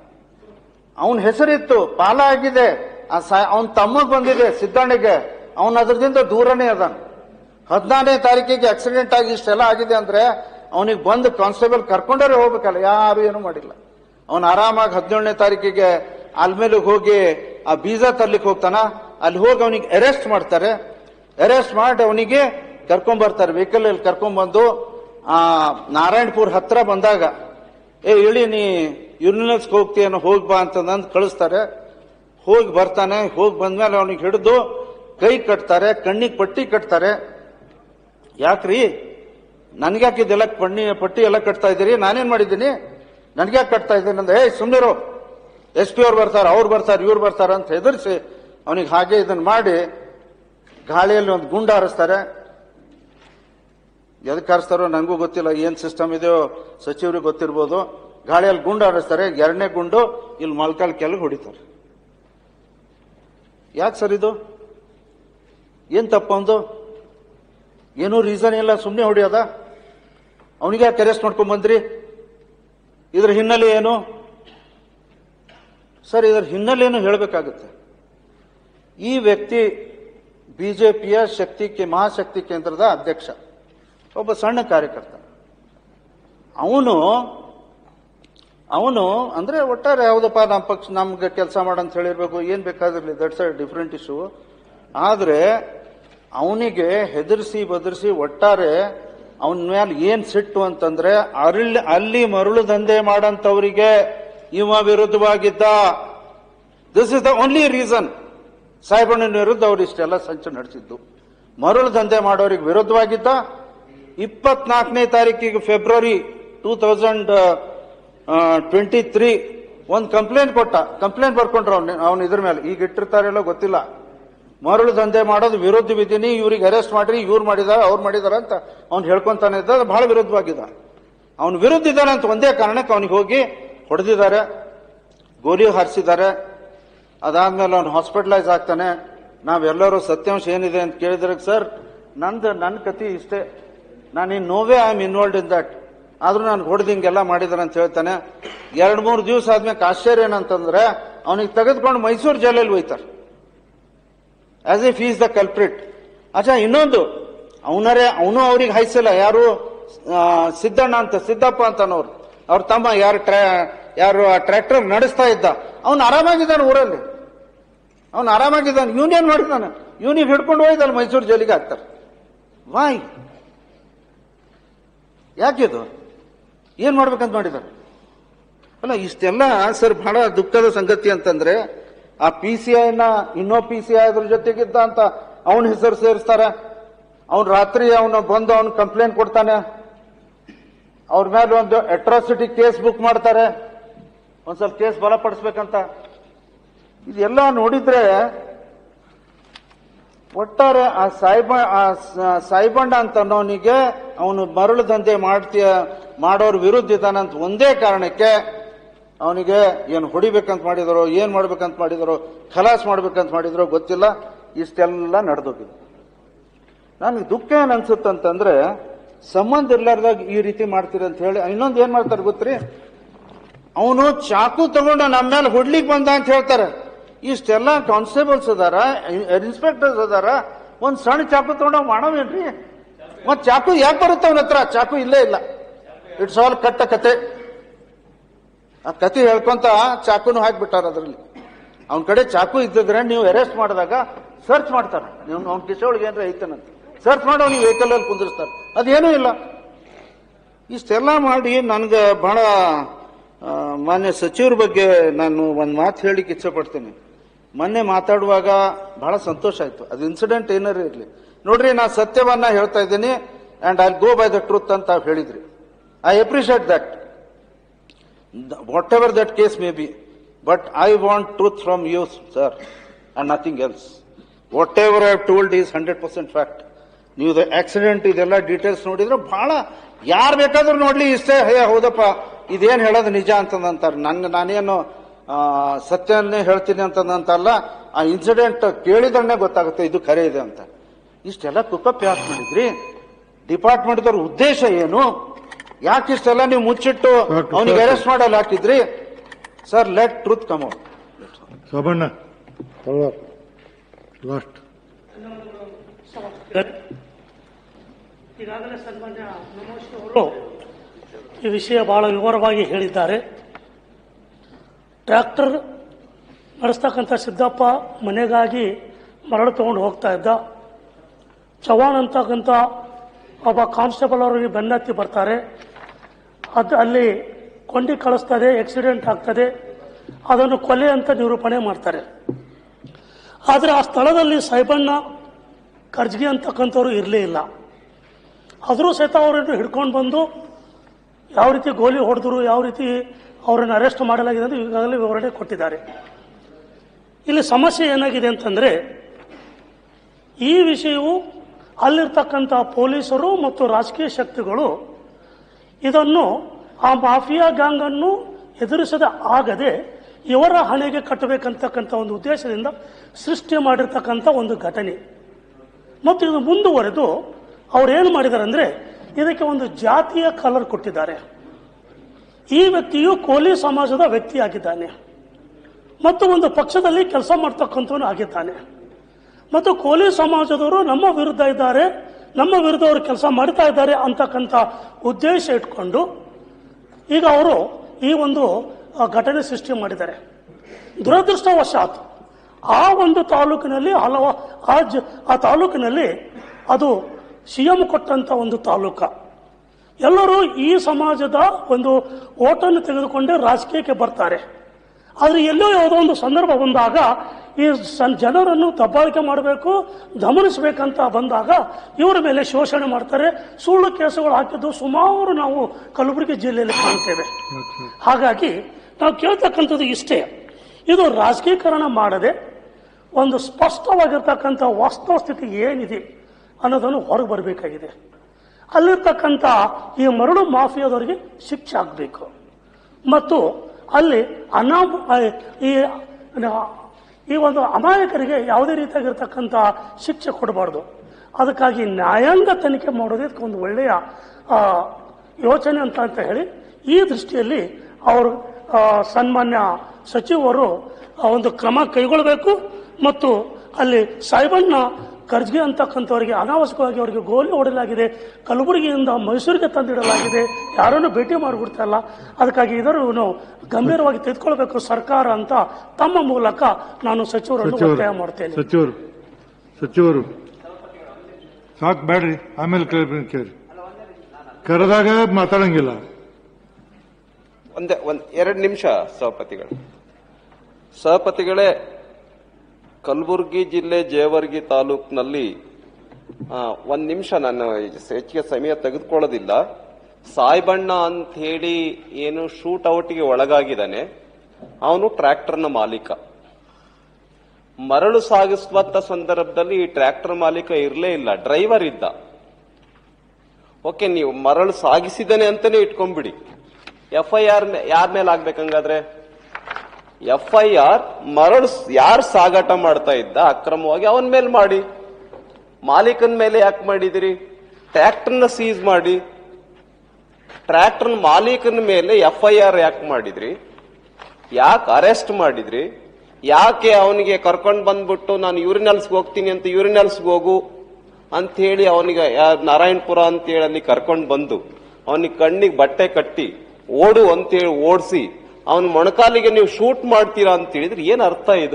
ಅವನ ಹೆಸರಿತ್ತು, ಪಾಲ ಆಗಿದೆ, ಅವನ ತಮ್ಮಗ್ ಬಂದಿದೆ ಸಿದ್ದಣ್ಣಿಗೆ, ಅವನ ಅದರದಿಂದ ದೂರನೇ ಅದಾನ. ಹದಿನಾರನೇ ತಾರೀಕಿಗೆ ಆಕ್ಸಿಡೆಂಟ್ ಆಗಿ ಇಷ್ಟೆಲ್ಲ ಆಗಿದೆ ಅಂದ್ರೆ ಅವನಿಗೆ ಬಂದು ಕಾನ್ಸ್ಟೇಬಲ್ ಕರ್ಕೊಂಡೇ ಹೋಗ್ಬೇಕಲ್ಲ, ಯಾರು ಏನು ಮಾಡಿಲ್ಲ. ಅವನು ಆರಾಮಾಗಿ ಹದಿನೇಳನೇ ತಾರೀಕಿಗೆ ಆಲ್ಮೇಲಿಗೆ ಹೋಗಿ ಆ ಬೀಜ ತರ್ಲಿಕ್ಕೆ ಹೋಗ್ತಾನ. ಅಲ್ಲಿ ಹೋಗಿ ಅವನಿಗೆ ಅರೆಸ್ಟ್ ಮಾಡ್ತಾರೆ. ಅರೆಸ್ಟ್ ಮಾಡಿ ಅವನಿಗೆ ಕರ್ಕೊಂಡ್ ಬರ್ತಾರೆ, ವೆಹಿಕಲ್ ಅಲ್ಲಿ ಕರ್ಕೊಂಡ್ ಬಂದು ಆ ನಾರಾಯಣಪುರ ಹತ್ರ ಬಂದಾಗ, ಏ ಇಳಿ ನೀ ಯೂನಿವರ್ಸ್ಗೆ ಹೋಗ್ತೀಯನೋ ಹೋಗಿ ಬಾ ಅಂತಂದು ಕಳಿಸ್ತಾರೆ. ಹೋಗಿ ಬರ್ತಾನೆ. ಹೋಗಿ ಬಂದ್ಮೇಲೆ ಅವನಿಗೆ ಹಿಡಿದು ಕೈ ಕಟ್ತಾರೆ, ಕಣ್ಣಿಗೆ ಪಟ್ಟಿ ಕಟ್ತಾರೆ. ಯಾಕ್ರಿ ನನ್ಗ್ಯಾಕೆ ಇದೆಲ್ಲ ಪಣ್ಣಿ ಪಟ್ಟಿ ಎಲ್ಲ ಕಟ್ತಾ ಇದ್ದೀರಿ? ನಾನೇನ್ ಮಾಡಿದ್ದೀನಿ? ನನ್ಗ್ಯಾಕೆ ಕಟ್ತಾ ಇದ್ದೀನಿ ಅಂದ್ರೆ, ಏಯ್ ಸುಮ್ಮನಿರು, ಎಸ್ ಪಿ ಅವ್ರು ಬರ್ತಾರೆ, ಅವ್ರು ಬರ್ತಾರೆ, ಇವ್ರು ಬರ್ತಾರೆ ಅಂತ ಹೆದರ್ಸಿ ಅವನಿಗೆ ಹಾಗೆ ಇದನ್ನ ಮಾಡಿ ಗಾಳಿಯಲ್ಲಿ ಒಂದು ಗುಂಡು ಹಾರಿಸ್ತಾರೆ. ಎದಕ್ಕೆ ಹಾರಿಸ್ತಾರೋ ನನಗೂ ಗೊತ್ತಿಲ್ಲ, ಏನ್ ಸಿಸ್ಟಮ್ ಇದೆಯೋ ಸಚಿವರಿಗೆ ಗೊತ್ತಿರ್ಬೋದು. ಗಾಳಿಯಲ್ಲಿ ಗುಂಡು ಹಾರಿಸ್ತಾರೆ. ಎರಡನೇ ಗುಂಡು ಇಲ್ಲಿ ಮೊಳಕಾಲ್ ಕೆಳಗೆ ಹೊಡಿತಾರೆ. ಯಾಕೆ ಸರ್ ಇದು? ಏನ್ ತಪ್ಪೊಂದು? ಏನೂ ರೀಸನ್ ಇಲ್ಲ, ಸುಮ್ಮನೆ ಹೊಡಿಯೋದ? ಅವನಿಗೆ ಯಾಕೆ ಅರೆಸ್ಟ್ ಮಾಡ್ಕೊಂಡ್ ಬಂದ್ರಿ? ಇದ್ರ ಹಿನ್ನೆಲೆ ಏನು? ಸರ್ ಇದರ ಹಿನ್ನೆಲೆಯನ್ನು ಹೇಳಬೇಕಾಗುತ್ತೆ. ಈ ವ್ಯಕ್ತಿ ಬಿಜೆಪಿಯ ಶಕ್ತಿ ಮಹಾಶಕ್ತಿ ಕೇಂದ್ರದ ಅಧ್ಯಕ್ಷ, ಒಬ್ಬ ಸಣ್ಣ ಕಾರ್ಯಕರ್ತ. ಅವನು ಅವನು ಅಂದ್ರೆ ಒಟ್ಟಾರೆ ಯಾವುದಪ್ಪ ನಮ್ಮ ಪಕ್ಷ ನಮ್ಗೆ ಕೆಲಸ ಮಾಡಂತ ಹೇಳಿರ್ಬೇಕು, ಏನ್ ಬೇಕಾದಿರಲಿ, ದಟ್ಸ್ ಅ ಡಿಫ್ರೆಂಟ್ ಇಶ್ಯೂ. ಆದ್ರೆ ಅವನಿಗೆ ಹೆದರ್ಸಿ ಬದರ್ಸಿ ಒಟ್ಟಾರೆ ಅವನ ಮೇಲೆ ಏನ್ ಸಿಟ್ಟು ಅಂತಂದ್ರೆ ಅಲ್ಲಿ ಅಲ್ಲಿ ಮರಳು ದಂಧೆ ಮಾಡಂತವರಿಗೆ ಇವ ವಿರುದ್ಧವಾಗಿದ್ದ. This is the only reason ಸಾಹೇಬಣ್ಣನ ವಿರುದ್ಧ ಅವ್ರು ಇಷ್ಟೆಲ್ಲ ಸಂಚು ನಡೆಸಿದ್ದು. ಮರಳು ದಂಧೆ ಮಾಡೋರಿಗೆ ವಿರುದ್ಧವಾಗಿದ್ದ. ಇಪ್ಪತ್ನಾಲ್ಕನೇ ತಾರೀಕಿಗೆ February two thousand twenty three ಒಂದು ಕಂಪ್ಲೇಂಟ್ ಕೊಟ್ಟ, ಕಂಪ್ಲೇಂಟ್ ಬರ್ಕೊಂಡ್ರು ಅವ್ನು ಅವ್ನು ಇದ್ರ ಮೇಲೆ. ಈಗ ಇಟ್ಟಿರ್ತಾರೆಲ್ಲೋ ಗೊತ್ತಿಲ್ಲ. ಮರಳು ದಂಧೆ ಮಾಡೋದು ವಿರುದ್ಧವಿದ್ದೀನಿ, ಇವ್ರಿಗೆ ಅರೆಸ್ಟ್ ಮಾಡ್ರಿ, ಇವ್ರು ಮಾಡಿದಾರ ಅವ್ರು ಮಾಡಿದಾರ ಅಂತ ಅವ್ನು ಹೇಳ್ಕೊಂತಾನೆ ಇದ್ದ. ಬಹಳ ವಿರುದ್ಧವಾಗಿದ್ದ. ಅವನು ವಿರುದ್ಧ ಇದ್ದಾನೆ ಅಂತ ಒಂದೇ ಕಾರಣಕ್ಕೆ ಅವನಿಗೆ ಹೋಗಿ ಹೊಡೆದಿದ್ದಾರೆ, ಗೋಲಿ ಹಾರಿಸಿದ್ದಾರೆ. ಅದಾದ್ಮೇಲೆ ಅವ್ನು ಹಾಸ್ಪಿಟಲೈಸ್ ಆಗ್ತಾನೆ. ನಾವೆಲ್ಲರೂ ಸತ್ಯಾಂಶ ಏನಿದೆ ಅಂತ ಕೇಳಿದ್ರೆ, ಸರ್ ನಂದು ನನ್ನ ಕತಿ ಇಷ್ಟೇ, ನಾನು in no way I am involved in that, ಆದ್ರೂ ನಾನು ಹೊಡೆದು ಹಿಂಗೆಲ್ಲ ಮಾಡಿದಾರೆ ಅಂತ ಹೇಳ್ತಾನೆ. ಎರಡ್ ಮೂರು ದಿವಸ ಆದ್ಮೇಲೆ ಆಶ್ಚರ್ಯ ಏನಂತಂದ್ರೆ ಅವನಿಗೆ ತೆಗೆದುಕೊಂಡು ಮೈಸೂರು ಜೈಲಲ್ಲಿ ಹೋಯ್ತಾರೆ, as if is the culprit. ಅಚ್ಚಾ, ಇನ್ನೊಂದು ಅವನರೇ ಅವನು ಅವ್ರಿಗೆ ಹಾಯಿಸಿಲ್ಲ. ಯಾರು ಸಿದ್ದಣ್ಣ ಅಂತ, ಸಿದ್ದಪ್ಪ ಅಂತನವ್ರು, ಅವ್ರ ತಮ್ಮ ಯಾರು ಯಾರು ಟ್ರ್ಯಾಕ್ಟರ್ ನಡೆಸ್ತಾ ಇದ್ದ, ಅವನು ಆರಾಮಾಗಿದ್ದಾನೆ ಊರಲ್ಲಿ, ಅವನು ಆರಾಮಾಗಿದ್ದಾನೆ. ಯೂನಿಯನ್ ಮಾಡಿದ್ದಾನೆ, ಯೂನಿಯನ್ ಹಿಡ್ಕೊಂಡು ಹೋಯ್ತಲ್ಲ ಮೈಸೂರು ಜೈಲಿಗೆ ಹಾಕ್ತಾರೆ. ವಾಯ್, ಯಾಕಿದು ಏನ್ ಮಾಡ್ಬೇಕಂತ ಮಾಡಿದ್ದಾರೆ? ಅಲ್ಲ ಇಷ್ಟೆಲ್ಲ ಸರ್ ಬಹಳ ದುಃಖದ ಸಂಗತಿ ಅಂತಂದ್ರೆ, ಆ ಪಿ ಸಿ ಐನ ಇನ್ನೋ ಪಿ ಸಿ ಐ ಅದ್ರ ಜೊತೆಗಿದ್ದ ಅಂತ ಅವನ ಹೆಸರು ಸೇರಿಸ್ತಾರೆ. ಅವ್ನು ರಾತ್ರಿ ಅವನು ಬಂದು ಅವನು ಕಂಪ್ಲೇಂಟ್ ಕೊಡ್ತಾನೆ, ಅವ್ರ ಮೇಲೆ ಒಂದು ಅಟ್ರಾಸಿಟಿ ಕೇಸ್ ಬುಕ್ ಮಾಡ್ತಾರೆ, ಒಂದ್ಸಲ ಕೇಸ್ ಬಲಪಡಿಸ್ಬೇಕಂತ. ಇದೆಲ್ಲ ನೋಡಿದ್ರೆ ಒಟ್ಟಾರೆ ಆ ಸಾಯಿಬ ಆ ಸಾಯಿಬಣ್ಣ ಅಂತ ಅನ್ನೋನಿಗೆ ಅವನು ಮರಳು ದಂಧೆ ಮಾಡ್ತೀಯ ಮಾಡೋರ್ ವಿರುದ್ಧ ಇದ್ದಾನಂತ ಒಂದೇ ಕಾರಣಕ್ಕೆ ಅವನಿಗೆ ಏನು ಹೊಡಿಬೇಕಂತ ಮಾಡಿದರೋ, ಏನ್ ಮಾಡ್ಬೇಕಂತ ಮಾಡಿದರೋ, ಖಲಾಸ್ ಮಾಡ್ಬೇಕಂತ ಮಾಡಿದರೋ ಗೊತ್ತಿಲ್ಲ, ಇಷ್ಟೆಲ್ಲ ನಡೆದೋಗಿದೆ. ನನಗೆ ದುಃಖ ಏನ್ ಅನ್ಸುತ್ತಂತಂದ್ರೆ, ಸಂಬಂಧ ಇರ್ಲಾರ್ದಾಗ ಈ ರೀತಿ ಮಾಡ್ತೀರಿ ಅಂತ ಹೇಳಿ. ಇನ್ನೊಂದು ಏನ್ ಮಾಡ್ತಾರೆ ಗೊತ್ತ್ರಿ, ಅವನು ಚಾಕು ತಗೊಂಡು ನಮ್ಮ ಮೇಲೆ ಹೊಡ್ಲಿಕ್ಕೆ ಬಂದ ಅಂತ ಹೇಳ್ತಾರೆ. ಇಷ್ಟೆಲ್ಲ ಕಾನ್ಸ್ಟೇಬಲ್ಸ್ ಅದಾರ, ಇನ್ಸ್ಪೆಕ್ಟರ್ಸ್ ಅದಾರ, ಒಂದ್ ಸಣ್ಣ ಚಾಕು ತಗೊಂಡು ಮಾಡವೇನ್ರಿ? ಮತ್ ಚಾಕು ಯಾಕೆ ಬರುತ್ತೆ ಅವನ ಹತ್ರ? ಚಾಕು ಇಲ್ಲೇ ಇಲ್ಲ. ಇಟ್ಸ್ ಆಲ್ ಕಟ್ಟ ಕತೆ. ಆ ಕತೆ ಹೇಳ್ಕೊಂತ ಚಾಕುನು ಹಾಕ್ಬಿಟ್ಟಾರ ಅದ್ರಲ್ಲಿ. ಅವನ ಕಡೆ ಚಾಕು ಇದ್ದಿದ್ರೆ ನೀವು ಅರೆಸ್ಟ್ ಮಾಡಿದಾಗ ಸರ್ಚ್ ಮಾಡ್ತಾರ, ನೀವು ಅವ್ನ ಕಿಸೆ ಒಳಗೆ ಏನ್ರ ಐತನಂತ ಸರ್ಚ್ ಮಾಡಿ ಅವ್ನಿಗೆ ವೆಹಿಕಲ್ ಅಲ್ಲಿ ಕುಂದಿರ್ತಾರೆ. ಅದೇನೂ ಇಲ್ಲ. ಇಷ್ಟೆಲ್ಲ ಮಾಡಿ ನನ್ಗೆ ಬಹಳ ಮಾನ್ಯ ಸಚಿವರ ಬಗ್ಗೆ ನಾನು ಒಂದ್ ಮಾತು ಹೇಳಿಕ್ಕೆ ಇಚ್ಛೆ ಪಡ್ತೇನೆ. ಮೊನ್ನೆ ಮಾತಾಡುವಾಗ ಬಹಳ ಸಂತೋಷ ಆಯ್ತು. ಅದು ಇನ್ಸಿಡೆಂಟ್ ಏನಾರು ಇರಲಿ, ನೋಡ್ರಿ ನಾ ಸತ್ಯವನ್ನ ಹೇಳ್ತಾ ಇದ್ದೀನಿ and I go by the truth ಅಂತ ಹೇಳಿದ್ರಿ. I appreciate that, whatever that case may be, but I want truth from you sir and nothing else. Whatever I told is hundred percent fact. ನೀವು accident ಇದೆಲ್ಲ details ನೋಡಿದ್ರೆ ಬಹಳ ಯಾರು ಬೇಕಾದ್ರೂ ನೋಡ್ಲಿ ಇಷ್ಟೇ, ಹೇ ಹೌದಪ್ಪ ಇದೇನ್ ಹೇಳೋದು ನಿಜ ಅಂತಂದಂತಾರೆ. ನನ್ಗೆ ನಾನೇನು ಸತ್ಯನ್ನೇ ಹೇಳ್ತೀನಿ ಅಂತಂದಂತಲ್ಲ, ಆ ಇನ್ಸಿಡೆಂಟ್ ಕೇಳಿದ್ರೆ ಗೊತ್ತಾಗುತ್ತೆ ಇದು ಖರೆ ಇದೆ ಅಂತ. ಇಷ್ಟೆಲ್ಲ ಕುಕ್ಕಪ್ ಯಾಕೆ ಮಾಡಿದ್ರಿ? ಡಿಪಾರ್ಟ್ಮೆಂಟ್ದವ್ರ ಉದ್ದೇಶ ಏನು? ಯಾಕೆ ಇಷ್ಟೆಲ್ಲ ನೀವು ಮುಚ್ಚಿಟ್ಟು ಅವನಿಗೆ ಅರೆಸ್ಟ್ ಮಾಡಲ್ಲ ಹಾಕಿದ್ರಿ? Sir, let truth come out. Somanna last. ಈಗಾಗಲೇ ಸನ್ಮಾನ್ಯ ನಮೋಶಿ ಅವರು ಈ ವಿಷಯ ಬಹಳ ವಿವರವಾಗಿ ಹೇಳಿದ್ದಾರೆ. ಟ್ರ್ಯಾಕ್ಟರ್ ನಡೆಸ್ತಕ್ಕಂಥ ಸಿದ್ದಪ್ಪ ಮನೆಗಾಗಿ ಮರಳು ತಗೊಂಡು ಹೋಗ್ತಾ ಇದ್ದ. ಚವಾಣ್ ಅಂತಕ್ಕಂಥ ಒಬ್ಬ ಕಾನ್ಸ್ಟೇಬಲ್ ಅವರಿಗೆ ಬೆನ್ನತ್ತಿ ಬರ್ತಾರೆ. ಅದು ಅಲ್ಲಿ ಕೊಂಡಿ ಕಳಿಸ್ತದೆ, ಆಕ್ಸಿಡೆಂಟ್ ಆಗ್ತದೆ, ಅದನ್ನು ಕೊಲೆ ಅಂತ ನಿರೂಪಣೆ ಮಾಡ್ತಾರೆ. ಆದರೆ ಆ ಸ್ಥಳದಲ್ಲಿ ಸಾಯಿಬಣ್ಣ ಕರ್ಜ್ಗಿ ಅಂತಕ್ಕಂಥವ್ರು ಇರಲೇ ಇಲ್ಲ. ಆದರೂ ಸಹಿತ ಅವರನ್ನು ಹಿಡ್ಕೊಂಡು ಬಂದು ಯಾವ ರೀತಿ ಗೋಲಿ ಹೊಡೆದ್ರು, ಯಾವ ರೀತಿ ಅವರನ್ನು ಅರೆಸ್ಟ್ ಮಾಡಲಾಗಿದೆ ಅಂತ ಈಗಾಗಲೇ ವಿವರಣೆ ಕೊಟ್ಟಿದ್ದಾರೆ. ಇಲ್ಲಿ ಸಮಸ್ಯೆ ಏನಾಗಿದೆ ಅಂತಂದ್ರೆ, ಈ ವಿಷಯವು ಅಲ್ಲಿರ್ತಕ್ಕಂಥ ಪೊಲೀಸರು ಮತ್ತು ರಾಜಕೀಯ ಶಕ್ತಿಗಳು ಇದನ್ನು ಆ ಮಾಫಿಯಾ ಗ್ಯಾಂಗ್ ಅನ್ನು ಎದುರಿಸದ ಆಗದೆ ಇವರ ಹಣೆಗೆ ಕಟ್ಟಬೇಕಂತಕ್ಕಂಥ ಒಂದು ಉದ್ದೇಶದಿಂದ ಸೃಷ್ಟಿ ಮಾಡಿರ್ತಕ್ಕಂಥ ಒಂದು ಘಟನೆ. ಮತ್ತು ಇದು ಮುಂದುವರೆದು ಅವ್ರೇನು ಮಾಡಿದ್ದಾರೆ ಅಂದ್ರೆ, ಇದಕ್ಕೆ ಒಂದು ಜಾತಿಯ ಕಲರ್ ಕೊಟ್ಟಿದ್ದಾರೆ. ಈ ವ್ಯಕ್ತಿಯು ಕೋಲಿ ಸಮಾಜದ ವ್ಯಕ್ತಿಯಾಗಿದ್ದಾನೆ ಮತ್ತು ಒಂದು ಪಕ್ಷದಲ್ಲಿ ಕೆಲಸ ಮಾಡ್ತಕ್ಕಂಥವನು ಆಗಿದ್ದಾನೆ. ಮತ್ತು ಕೋಲಿ ಸಮಾಜದವರು ನಮ್ಮ ವಿರುದ್ಧ ಇದ್ದಾರೆ, ನಮ್ಮ ವಿರುದ್ಧ ಅವರು ಕೆಲಸ ಮಾಡ್ತಾ ಇದ್ದಾರೆ ಅಂತಕ್ಕಂಥ ಉದ್ದೇಶ ಇಟ್ಕೊಂಡು ಈಗ ಅವರು ಈ ಒಂದು ಘಟನೆ ಸೃಷ್ಟಿ ಮಾಡಿದ್ದಾರೆ. ದುರದೃಷ್ಟವಶಾತ್ ಆ ಒಂದು ತಾಲೂಕಿನಲ್ಲಿ ಹಲವ ಆ ಜ ಆ ತಾಲೂಕಿನಲ್ಲಿ ಅದು ಸಿ ಎಂ ಕೊಟ್ಟಂತ ಒಂದು ತಾಲೂಕ. ಎಲ್ಲರೂ ಈ ಸಮಾಜದ ಒಂದು ಓಟನ್ನು ತೆಗೆದುಕೊಂಡೇ ರಾಜಕೀಯಕ್ಕೆ ಬರ್ತಾರೆ. ಆದರೆ ಎಲ್ಲೋ ಯಾವುದೋ ಒಂದು ಸಂದರ್ಭ ಬಂದಾಗ ಈ ಜನರನ್ನು ದಬ್ಬಾಳಿಕೆ ಮಾಡಬೇಕು, ದಮನಿಸಬೇಕಂತ ಬಂದಾಗ ಇವರ ಮೇಲೆ ಶೋಷಣೆ ಮಾಡ್ತಾರೆ. ಸುಳ್ಳು ಕೇಸುಗಳು ಹಾಕಿದ್ದು ಸುಮಾರು ನಾವು ಕಲಬುರಗಿ ಜಿಲ್ಲೆಯಲ್ಲಿ ಕಾಣ್ತೇವೆ. ಹಾಗಾಗಿ ನಾವು ಕೇಳ್ತಕ್ಕಂಥದ್ದು ಇಷ್ಟೇ, ಇದು ರಾಜಕೀಕರಣ ಮಾಡದೆ ಒಂದು ಸ್ಪಷ್ಟವಾಗಿರ್ತಕ್ಕಂಥ ವಾಸ್ತವ ಸ್ಥಿತಿ ಏನಿದೆ ಅನ್ನೋದನ್ನು ಹೊರಗೆ ಬರಬೇಕಾಗಿದೆ. ಅಲ್ಲಿರ್ತಕ್ಕಂಥ ಈ ಮರಳು ಮಾಫಿಯಾದವರಿಗೆ ಶಿಕ್ಷೆ ಆಗಬೇಕು ಮತ್ತು ಅಲ್ಲಿ ಅನಾಮ ಈ ಈ ಒಂದು ಅಮಾಯಕರಿಗೆ ಯಾವುದೇ ರೀತಿಯಾಗಿರ್ತಕ್ಕಂಥ ಶಿಕ್ಷೆ ಕೊಡಬಾರ್ದು. ಅದಕ್ಕಾಗಿ ನ್ಯಾಯಾಂಗ ತನಿಖೆ ಮಾಡೋದೇ ಒಂದು ಒಳ್ಳೆಯ ಯೋಚನೆ ಅಂತ ಅಂತ ಹೇಳಿ ಈ ದೃಷ್ಟಿಯಲ್ಲಿ ಅವರು ಸನ್ಮಾನ್ಯ ಸಚಿವರು ಒಂದು ಕ್ರಮ ಕೈಗೊಳ್ಳಬೇಕು ಮತ್ತು ಅಲ್ಲಿ ಸಾಹೇಬಣ್ಣ ಕರ್ಜ್ಗೆ ಅಂತಕ್ಕಂಥವರಿಗೆ ಅನಾವಶ್ಯಕವಾಗಿ ಅವರಿಗೆ ಗೋಲಿ ಹೊಡೆಯಲಾಗಿದೆ, ಕಲಬುರಗಿಯಿಂದ ಮೈಸೂರಿಗೆ ತಂದಿಡಲಾಗಿದೆ, ಯಾರನ್ನು ಭೇಟಿ ಮಾಡಿಬಿಡ್ತಾ ಇಲ್ಲ. ಅದಕ್ಕಾಗಿ ಇದನ್ನು ಗಂಭೀರವಾಗಿ ತೆಗೆದುಕೊಳ್ಬೇಕು ಸರ್ಕಾರ ಅಂತ ತಮ್ಮ ಮೂಲಕ ನಾನು ಸಚಿವರನ್ನು ಒತ್ತಾಯ ಮಾಡ್ತೇನೆ. ಸಚಿವರು ಸಚಿವರು ಸಾಕು ಬೇಡ್ರಿ, ಆಮೇಲೆ ಕೇಳಿ ಕೇಳಿ ಕರೆದಾಗ ಮಾತಾಡಂಗಿಲ್ಲ. ಒಂದೇ ಒಂದ್ ಎರಡು ನಿಮಿಷ ಸಭಾಪತಿಗಳು. ಸಭಾಪತಿಗಳೇ, ಕಲಬುರಗಿ ಜಿಲ್ಲೆ ಜೇವರ್ಗಿ ತಾಲೂಕಿನಲ್ಲಿ ಒಂದ್ ನಿಮಿಷ ನಾನು ಹೆಚ್ಚಿಗೆ ಸಮಯ ತೆಗೆದುಕೊಳ್ಳೋದಿಲ್ಲ. ಸಾಯ್ಬಣ್ಣ ಅಂತ ಹೇಳಿ ಏನು ಶೂಟ್ ಔಟ್ಗೆ ಒಳಗಾಗಿದ್ದಾನೆ, ಅವನು ಟ್ರ್ಯಾಕ್ಟರ್ನ ಮಾಲೀಕ. ಮರಳು ಸಾಗಿಸುವಂತ ಸಂದರ್ಭದಲ್ಲಿ ಈ ಟ್ರ್ಯಾಕ್ಟರ್ ಮಾಲೀಕ ಇರಲೇ ಇಲ್ಲ, ಡ್ರೈವರ್ ಇದ್ದ. ಓಕೆ, ನೀವು ಮರಳು ಸಾಗಿಸಿದ್ದಾನೆ ಅಂತಾನೆ ಇಟ್ಕೊಂಡ್ಬಿಡಿ. ಎಫ್ ಐ ಆರ್ ಯಾರ ಮೇಲೆ ಆಗ್ಬೇಕಂಗಾದ್ರೆ? ಎಫ್ ಐ ಆರ್ ಮರಳು ಯಾರು ಸಾಗಾಟ ಮಾಡ್ತಾ ಇದ್ದ ಅಕ್ರಮವಾಗಿ ಅವನ ಮೇಲೆ ಮಾಡಿ. ಮಾಲೀಕನ ಮೇಲೆ ಯಾಕೆ ಮಾಡಿದಿರಿ? ಟ್ರ್ಯಾಕ್ಟರ್ನ ಸೀಸ್ ಮಾಡಿ. ಟ್ರ್ಯಾಕ್ಟರ್ ಮಾಲೀಕನ ಮೇಲೆ ಎಫ್ ಐ ಆರ್ ಯಾಕೆ ಮಾಡಿದ್ರಿ? ಯಾಕೆ ಅರೆಸ್ಟ್ ಮಾಡಿದ್ರಿ? ಯಾಕೆ ಅವನಿಗೆ ಕರ್ಕೊಂಡು ಬಂದ್ಬಿಟ್ಟು ನಾನು ಯೂರಿನಲ್ಸ್ಗೆ ಹೋಗ್ತೀನಿ ಅಂತ ಯೂರಿನಲ್ಸ್ಗೆ ಹೋಗು ಅಂತ ಹೇಳಿ ಅವನಿಗೆ ನಾರಾಯಣಪುರ ಅಂತ ಹೇಳಿ ಅಲ್ಲಿ ಕರ್ಕೊಂಡು ಬಂದು ಅವನಿಗೆ ಕಣ್ಣಿಗೆ ಬಟ್ಟೆ ಕಟ್ಟಿ ಓಡು ಅಂತೇಳಿ ಓಡಿಸಿ ಅವನ ಮೊಣಕಾಲಿಗೆ ನೀವು ಶೂಟ್ ಮಾಡ್ತೀರಾ ಅಂತ ಹೇಳಿದ್ರೆ ಏನ್ ಅರ್ಥ ಇದು?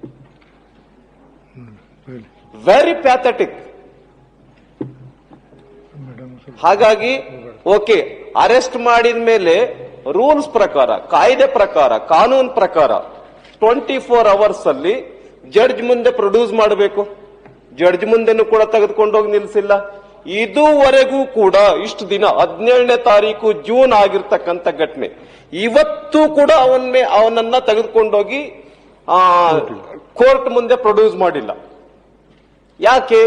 Very pathetic. ಹಾಗಾಗಿ ಓಕೆ, ಅರೆಸ್ಟ್ ಮಾಡಿದ ಮೇಲೆ ರೂಲ್ಸ್ ಪ್ರಕಾರ, ಕಾಯ್ದೆ ಪ್ರಕಾರ, ಕಾನೂನು ಪ್ರಕಾರ ಟ್ವೆಂಟಿ ಫೋರ್ ಅವರ್ಸ್ ಅಲ್ಲಿ ಜಡ್ಜ್ ಮುಂದೆ ಪ್ರೊಡ್ಯೂಸ್ ಮಾಡಬೇಕು. ಜಡ್ಜ್ ಮುಂದೆನೂ ಕೂಡ ತೆಗೆದುಕೊಂಡೋಗಿ ನಿಲ್ಸಿಲ್ಲ. ಇದುವರೆಗೂ ಕೂಡ ಇಷ್ಟು ದಿನ ಹದಿನೇಳನೇ ತಾರೀಕು ಜೂನ್ ಆಗಿರ್ತಕ್ಕಂಥ ಘಟನೆ, ಇವತ್ತು ಕೂಡ ಅವನ್ನೇ ಅವನನ್ನ ತೆಗೆದುಕೊಂಡೋಗಿ ಆ ಕೋರ್ಟ್ ಮುಂದೆ ಪ್ರೊಡ್ಯೂಸ್ ಮಾಡಿಲ್ಲ. ಯಾಕೆ?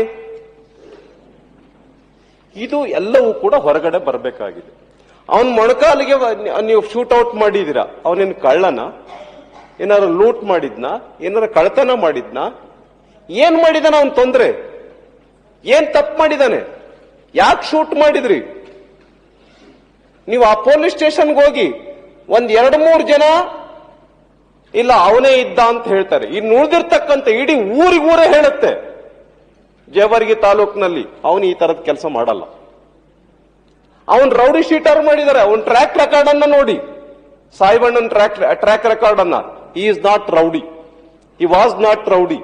ಇದು ಎಲ್ಲವೂ ಕೂಡ ಹೊರಗಡೆ ಬರಬೇಕಾಗಿದೆ. ಅವನ್ ಮೊಣಕಾಲಿಗೆ ನೀವು ಶೂಟ್ ಔಟ್ ಮಾಡಿದೀರಾ, ಅವನೇನು ಕಳ್ಳನ? ಏನಾರು ಲೂಟ್ ಮಾಡಿದ್ನ? ಏನಾರು ಕಳ್ಳತನ ಮಾಡಿದ್ನ? ಏನ್ ಮಾಡಿದಾನ ಅವನ್? ತೊಂದ್ರೆ ಏನ್ ತಪ್ಪು ಮಾಡಿದಾನೆ? ಯಾಕೆ ಶೂಟ್ ಮಾಡಿದ್ರಿ? ನೀವು ಆ ಪೊಲೀಸ್ ಸ್ಟೇಷನ್ಗೆ ಹೋಗಿ ಒಂದ್ ಎರಡು ಮೂರು ಜನ ಇಲ್ಲ ಅವನೇ ಇದ್ದ ಅಂತ ಹೇಳ್ತಾರೆ. ಇನ್ನು ಉಳಿದಿರ್ತಕ್ಕಂಥ ಇಡೀ ಊರಿಗೂರೇ ಹೇಳುತ್ತೆ ಜೇವರ್ಗಿ ತಾಲೂಕಿನಲ್ಲಿ ಅವನು ಈ ತರದ ಕೆಲಸ ಮಾಡಲ್ಲ. ಅವನ್ ರೌಡಿ ಶೀಟರ್ ಮಾಡಿದ್ದಾರೆ. ಅವನ್ ಟ್ರ್ಯಾಕ್ ರೆಕಾರ್ಡ್ ಅನ್ನ ನೋಡಿ, ಸಾಯಿಬಣ್ಣನ್ ಟ್ರ್ಯಾಕ್ ಟ್ರ್ಯಾಕ್ ರೆಕಾರ್ಡ್ ಅನ್ನ. He is not rowdy, he was not rowdy.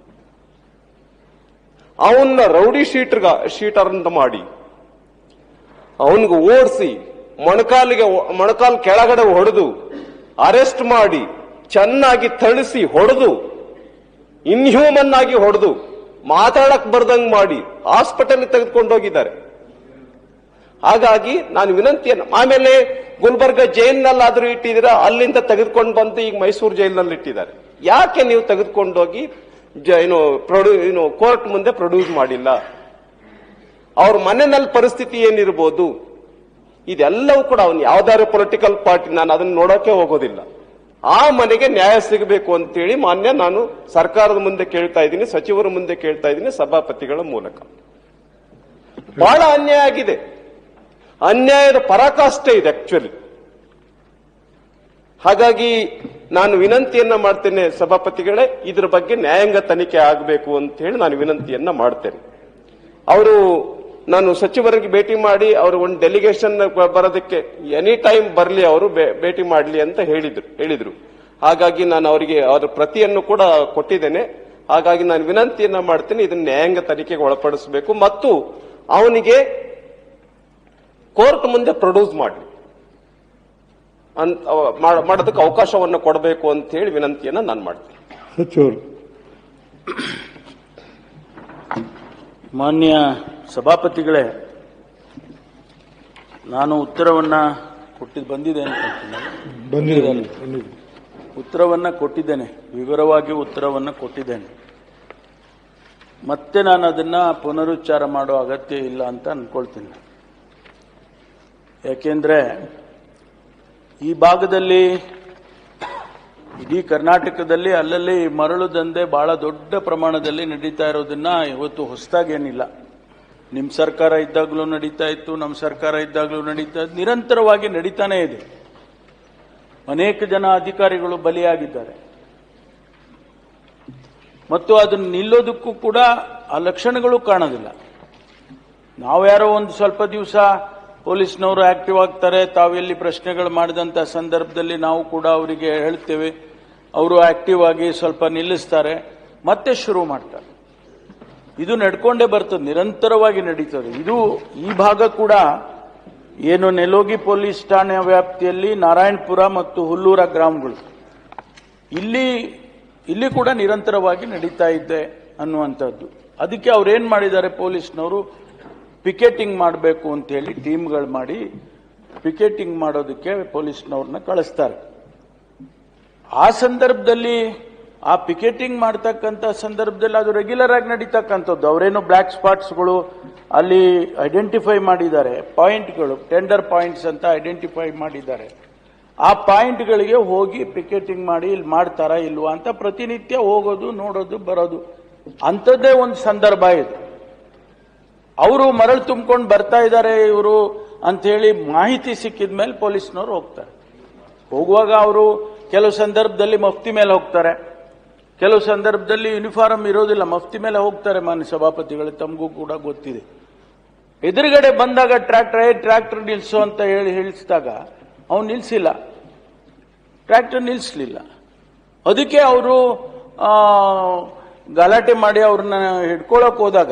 ಅವನ್ನ ರೌಡಿ ಶೀಟರ್ ಶೀಟರ್ ಅಂತ ಮಾಡಿ ಅವನಿಗೆ ಓಡಿಸಿ ಮೊಣಕಾಲಿಗೆ ಮೊಣಕಾಲ್ ಕೆಳಗಡೆ ಹೊಡೆದು ಅರೆಸ್ಟ್ ಮಾಡಿ ಚೆನ್ನಾಗಿ ಥಳಿಸಿ ಹೊಡೆದು ಇನ್ಹ್ಯೂಮನ್ ಆಗಿ ಹೊಡೆದು ಮಾತಾಡಕ್ ಬರ್ದಂಗ್ ಮಾಡಿ ಹಾಸ್ಪಿಟಲ್ ತೆಗೆದುಕೊಂಡೋಗಿದ್ದಾರೆ. ಹಾಗಾಗಿ ನಾನು ವಿನಂತಿಯನ್ನು, ಆಮೇಲೆ ಗುಲ್ಬರ್ಗ ಜೈಲ್ನಲ್ಲಾದ್ರೂ ಇಟ್ಟಿದ್ದೀರಾ, ಅಲ್ಲಿಂದ ತೆಗೆದುಕೊಂಡು ಬಂದು ಈಗ ಮೈಸೂರು ಜೈಲ್ನಲ್ಲಿ ಇಟ್ಟಿದ್ದಾರೆ. ಯಾಕೆ ನೀವು ತೆಗೆದುಕೊಂಡೋಗಿ ಏನು ಪ್ರೊಡ್ಯೂ ಏನು ಕೋರ್ಟ್ ಮುಂದೆ ಪ್ರೊಡ್ಯೂಸ್ ಮಾಡಿಲ್ಲ? ಅವ್ರ ಮನೆಯಲ್ಲಿ ಪರಿಸ್ಥಿತಿ ಏನಿರ್ಬೋದು? ಇದೆಲ್ಲವೂ ಕೂಡ ಅವನು ಯಾವ್ದಾದ್ರು ಪೊಲಿಟಿಕಲ್ ಪಾರ್ಟಿ, ನಾನು ಅದನ್ನ ನೋಡೋಕೆ ಹೋಗೋದಿಲ್ಲ. ಆ ಮನೆಗೆ ನ್ಯಾಯ ಸಿಗಬೇಕು ಅಂತೇಳಿ ಮಾನ್ಯ ನಾನು ಸರ್ಕಾರದ ಮುಂದೆ ಕೇಳ್ತಾ ಇದ್ದೀನಿ, ಸಚಿವರ ಮುಂದೆ ಕೇಳ್ತಾ ಇದ್ದೀನಿ, ಸಭಾಪತಿಗಳ ಮೂಲಕ. ಬಹಳ ಅನ್ಯಾಯ ಆಗಿದೆ. ಅನ್ಯಾಯದ ಪರಾಕಾಷ್ಠೆ ಇದೆ ಆಕ್ಚುಲಿ. ಹಾಗಾಗಿ ನಾನು ವಿನಂತಿಯನ್ನ ಮಾಡ್ತೇನೆ ಸಭಾಪತಿಗಳೇ, ಇದ್ರ ಬಗ್ಗೆ ನ್ಯಾಯಾಂಗ ತನಿಖೆ ಆಗಬೇಕು ಅಂತ ಹೇಳಿ ನಾನು ವಿನಂತಿಯನ್ನ ಮಾಡ್ತೇನೆ. ಅವರು ನಾನು ಸಚಿವರಿಗೆ ಭೇಟಿ ಮಾಡಿ ಅವರು ಒಂದು ಡೆಲಿಗೇಷನ್ ಬರೋದಕ್ಕೆ ಎನಿ ಟೈಮ್ ಬರಲಿ, ಅವರು ಭೇಟಿ ಮಾಡಲಿ ಅಂತ ಹೇಳಿದ್ರು ಹೇಳಿದ್ರು ಹಾಗಾಗಿ ನಾನು ಅವರಿಗೆ ಅವರ ಪ್ರತಿಯನ್ನು ಕೂಡ ಕೊಟ್ಟಿದ್ದೇನೆ. ಹಾಗಾಗಿ ನಾನು ವಿನಂತಿಯನ್ನ ಮಾಡ್ತೇನೆ, ಇದನ್ನ ನ್ಯಾಯಾಂಗ ತನಿಖೆಗೆ ಒಳಪಡಿಸಬೇಕು ಮತ್ತು ಅವನಿಗೆ ಕೋರ್ಟ್ ಮುಂದೆ ಪ್ರೊಡ್ಯೂಸ್ ಮಾಡಲಿ ಅಂತ ಮಾಡೋದಕ್ಕೆ ಅವಕಾಶವನ್ನು ಕೊಡಬೇಕು ಅಂತ ಹೇಳಿ ವಿನಂತಿಯನ್ನ ನಾನು ಮಾಡ್ತೇನೆ. ಸಚಿವರು. ಮಾನ್ಯ ಸಭಾಪತಿಗಳೇ, ನಾನು ಉತ್ತರವನ್ನ ಕೊಟ್ಟಿದ್ದು ಬಂದಿದೆ ಅನ್ಕೊಂತೀನಿ. ಉತ್ತರವನ್ನ ಕೊಟ್ಟಿದ್ದೇನೆ, ವಿವರವಾಗಿ ಉತ್ತರವನ್ನ ಕೊಟ್ಟಿದ್ದೇನೆ. ಮತ್ತೆ ನಾನು ಅದನ್ನ ಪುನರುಚ್ಚಾರ ಮಾಡೋ ಅಗತ್ಯ ಇಲ್ಲ ಅಂತ ಅನ್ಕೊಳ್ತೀನಿ. ಯಾಕೆಂದ್ರೆ ಈ ಭಾಗದಲ್ಲಿ, ಇಡೀ ಕರ್ನಾಟಕದಲ್ಲಿ ಅಲ್ಲಲ್ಲಿ ಮರಳು ದಂಧೆ ಬಹಳ ದೊಡ್ಡ ಪ್ರಮಾಣದಲ್ಲಿ ನಡೀತಾ ಇರೋದನ್ನ ಇವತ್ತು ಹೊಸದಾಗೇನಿಲ್ಲ. ನಿಮ್ಮ ಸರ್ಕಾರ ಇದ್ದಾಗಲೂ ನಡೀತಾ ಇತ್ತು, ನಮ್ಮ ಸರ್ಕಾರ ಇದ್ದಾಗಲೂ ನಡೀತಾ ಇತ್ತು, ನಿರಂತರವಾಗಿ ನಡೀತಾನೇ ಇದೆ. ಅನೇಕ ಜನ ಅಧಿಕಾರಿಗಳು ಬಲಿಯಾಗಿದ್ದಾರೆ ಮತ್ತು ಅದನ್ನು ನಿಲ್ಲೋದಕ್ಕೂ ಕೂಡ ಆ ಲಕ್ಷಣಗಳು ಕಾಣೋದಿಲ್ಲ. ನಾವ್ಯಾರೋ ಒಂದು ಸ್ವಲ್ಪ ದಿವಸ ಪೊಲೀಸ್ನವರು ಆಕ್ಟಿವ್ ಆಗ್ತಾರೆ, ತಾವೆಲ್ಲಿ ಪ್ರಶ್ನೆಗಳು ಮಾಡಿದಂತ ಸಂದರ್ಭದಲ್ಲಿ ನಾವು ಕೂಡ ಅವರಿಗೆ ಹೇಳ್ತೇವೆ, ಅವರು ಆಕ್ಟಿವ್ ಆಗಿ ಸ್ವಲ್ಪ ನಿಲ್ಲಿಸ್ತಾರೆ, ಮತ್ತೆ ಶುರು ಮಾಡ್ತಾರೆ. ಇದು ನಡ್ಕೊಂಡೇ ಬರ್ತದೆ, ನಿರಂತರವಾಗಿ ನಡೀತದೆ. ಇದು ಈ ಭಾಗ ಕೂಡ ಏನು ನೆಲೋಗಿ ಪೊಲೀಸ್ ಠಾಣೆ ವ್ಯಾಪ್ತಿಯಲ್ಲಿ ನಾರಾಯಣಪುರ ಮತ್ತು ಹುಲ್ಲೂರ ಗ್ರಾಮಗಳು, ಇಲ್ಲಿ ಇಲ್ಲಿ ಕೂಡ ನಿರಂತರವಾಗಿ ನಡೀತಾ ಇದೆ ಅನ್ನುವಂಥದ್ದು. ಅದಕ್ಕೆ ಅವ್ರೇನ್ ಮಾಡಿದ್ದಾರೆ, ಪೊಲೀಸ್ನವರು ಪಿಕೆಟಿಂಗ್ ಮಾಡಬೇಕು ಅಂತ ಹೇಳಿ ಟೀಮ್ಗಳು ಮಾಡಿ ಪಿಕೆಟಿಂಗ್ ಮಾಡೋದಕ್ಕೆ ಪೊಲೀಸ್ನವ್ರನ್ನ ಕಳಿಸ್ತಾರೆ. ಆ ಸಂದರ್ಭದಲ್ಲಿ ಆ ಪಿಕೆಟಿಂಗ್ ಮಾಡ್ತಕ್ಕಂಥ ಸಂದರ್ಭದಲ್ಲಿ ಅದು ರೆಗ್ಯುಲರ್ ಆಗಿ ನಡೀತಕ್ಕಂಥದ್ದು. ಅವರೇನು ಬ್ಲ್ಯಾಕ್ ಸ್ಪಾಟ್ಸ್ಗಳು ಅಲ್ಲಿ ಐಡೆಂಟಿಫೈ ಮಾಡಿದ್ದಾರೆ, ಪಾಯಿಂಟ್ಗಳು, ಟೆಂಡರ್ ಪಾಯಿಂಟ್ಸ್ ಅಂತ ಐಡೆಂಟಿಫೈ ಮಾಡಿದ್ದಾರೆ. ಆ ಪಾಯಿಂಟ್ಗಳಿಗೆ ಹೋಗಿ ಪಿಕೆಟಿಂಗ್ ಮಾಡಿ ಇಲ್ಲಿ ಮಾಡ್ತಾರಾ ಇಲ್ವಾ ಅಂತ ಪ್ರತಿನಿತ್ಯ ಹೋಗೋದು, ನೋಡೋದು, ಬರೋದು, ಅಂಥದ್ದೇ ಒಂದು ಸಂದರ್ಭ ಇದೆ. ಅವರು ಮರಳು ತುಂಬಿಕೊಂಡು ಬರ್ತಾ ಇದ್ದಾರೆ ಇವರು ಅಂತ ಹೇಳಿ ಮಾಹಿತಿ ಸಿಕ್ಕಿದ ಮೇಲೆ ಪೊಲೀಸ್ನವರು ಹೋಗ್ತಾರೆ. ಹೋಗುವಾಗ ಅವರು ಕೆಲವು ಸಂದರ್ಭದಲ್ಲಿ ಮಫ್ತಿ ಮೇಲೆ ಹೋಗ್ತಾರೆ, ಕೆಲವು ಸಂದರ್ಭದಲ್ಲಿ ಯೂನಿಫಾರ್ಮ್ ಇರೋದಿಲ್ಲ, ಮಫ್ತಿ ಮೇಲೆ ಹೋಗ್ತಾರೆ. ಮಾನ್ಯ ಸಭಾಪತಿಗಳು, ತಮಗೂ ಕೂಡ ಗೊತ್ತಿದೆ. ಎದುರುಗಡೆ ಬಂದಾಗ ಟ್ರ್ಯಾಕ್ಟರ್ ಏ ಟ್ರ್ಯಾಕ್ಟರ್ ನಿಲ್ಸು ಅಂತ ಹೇಳಿ ಹೇಳಿಸಿದಾಗ ಅವ್ನು ನಿಲ್ಸಿಲ್ಲ, ಟ್ರ್ಯಾಕ್ಟರ್ ನಿಲ್ಸಲಿಲ್ಲ. ಅದಕ್ಕೆ ಅವರು ಗಲಾಟೆ ಮಾಡಿ ಅವ್ರನ್ನ ಹಿಡ್ಕೊಳಕ್ ಹೋದಾಗ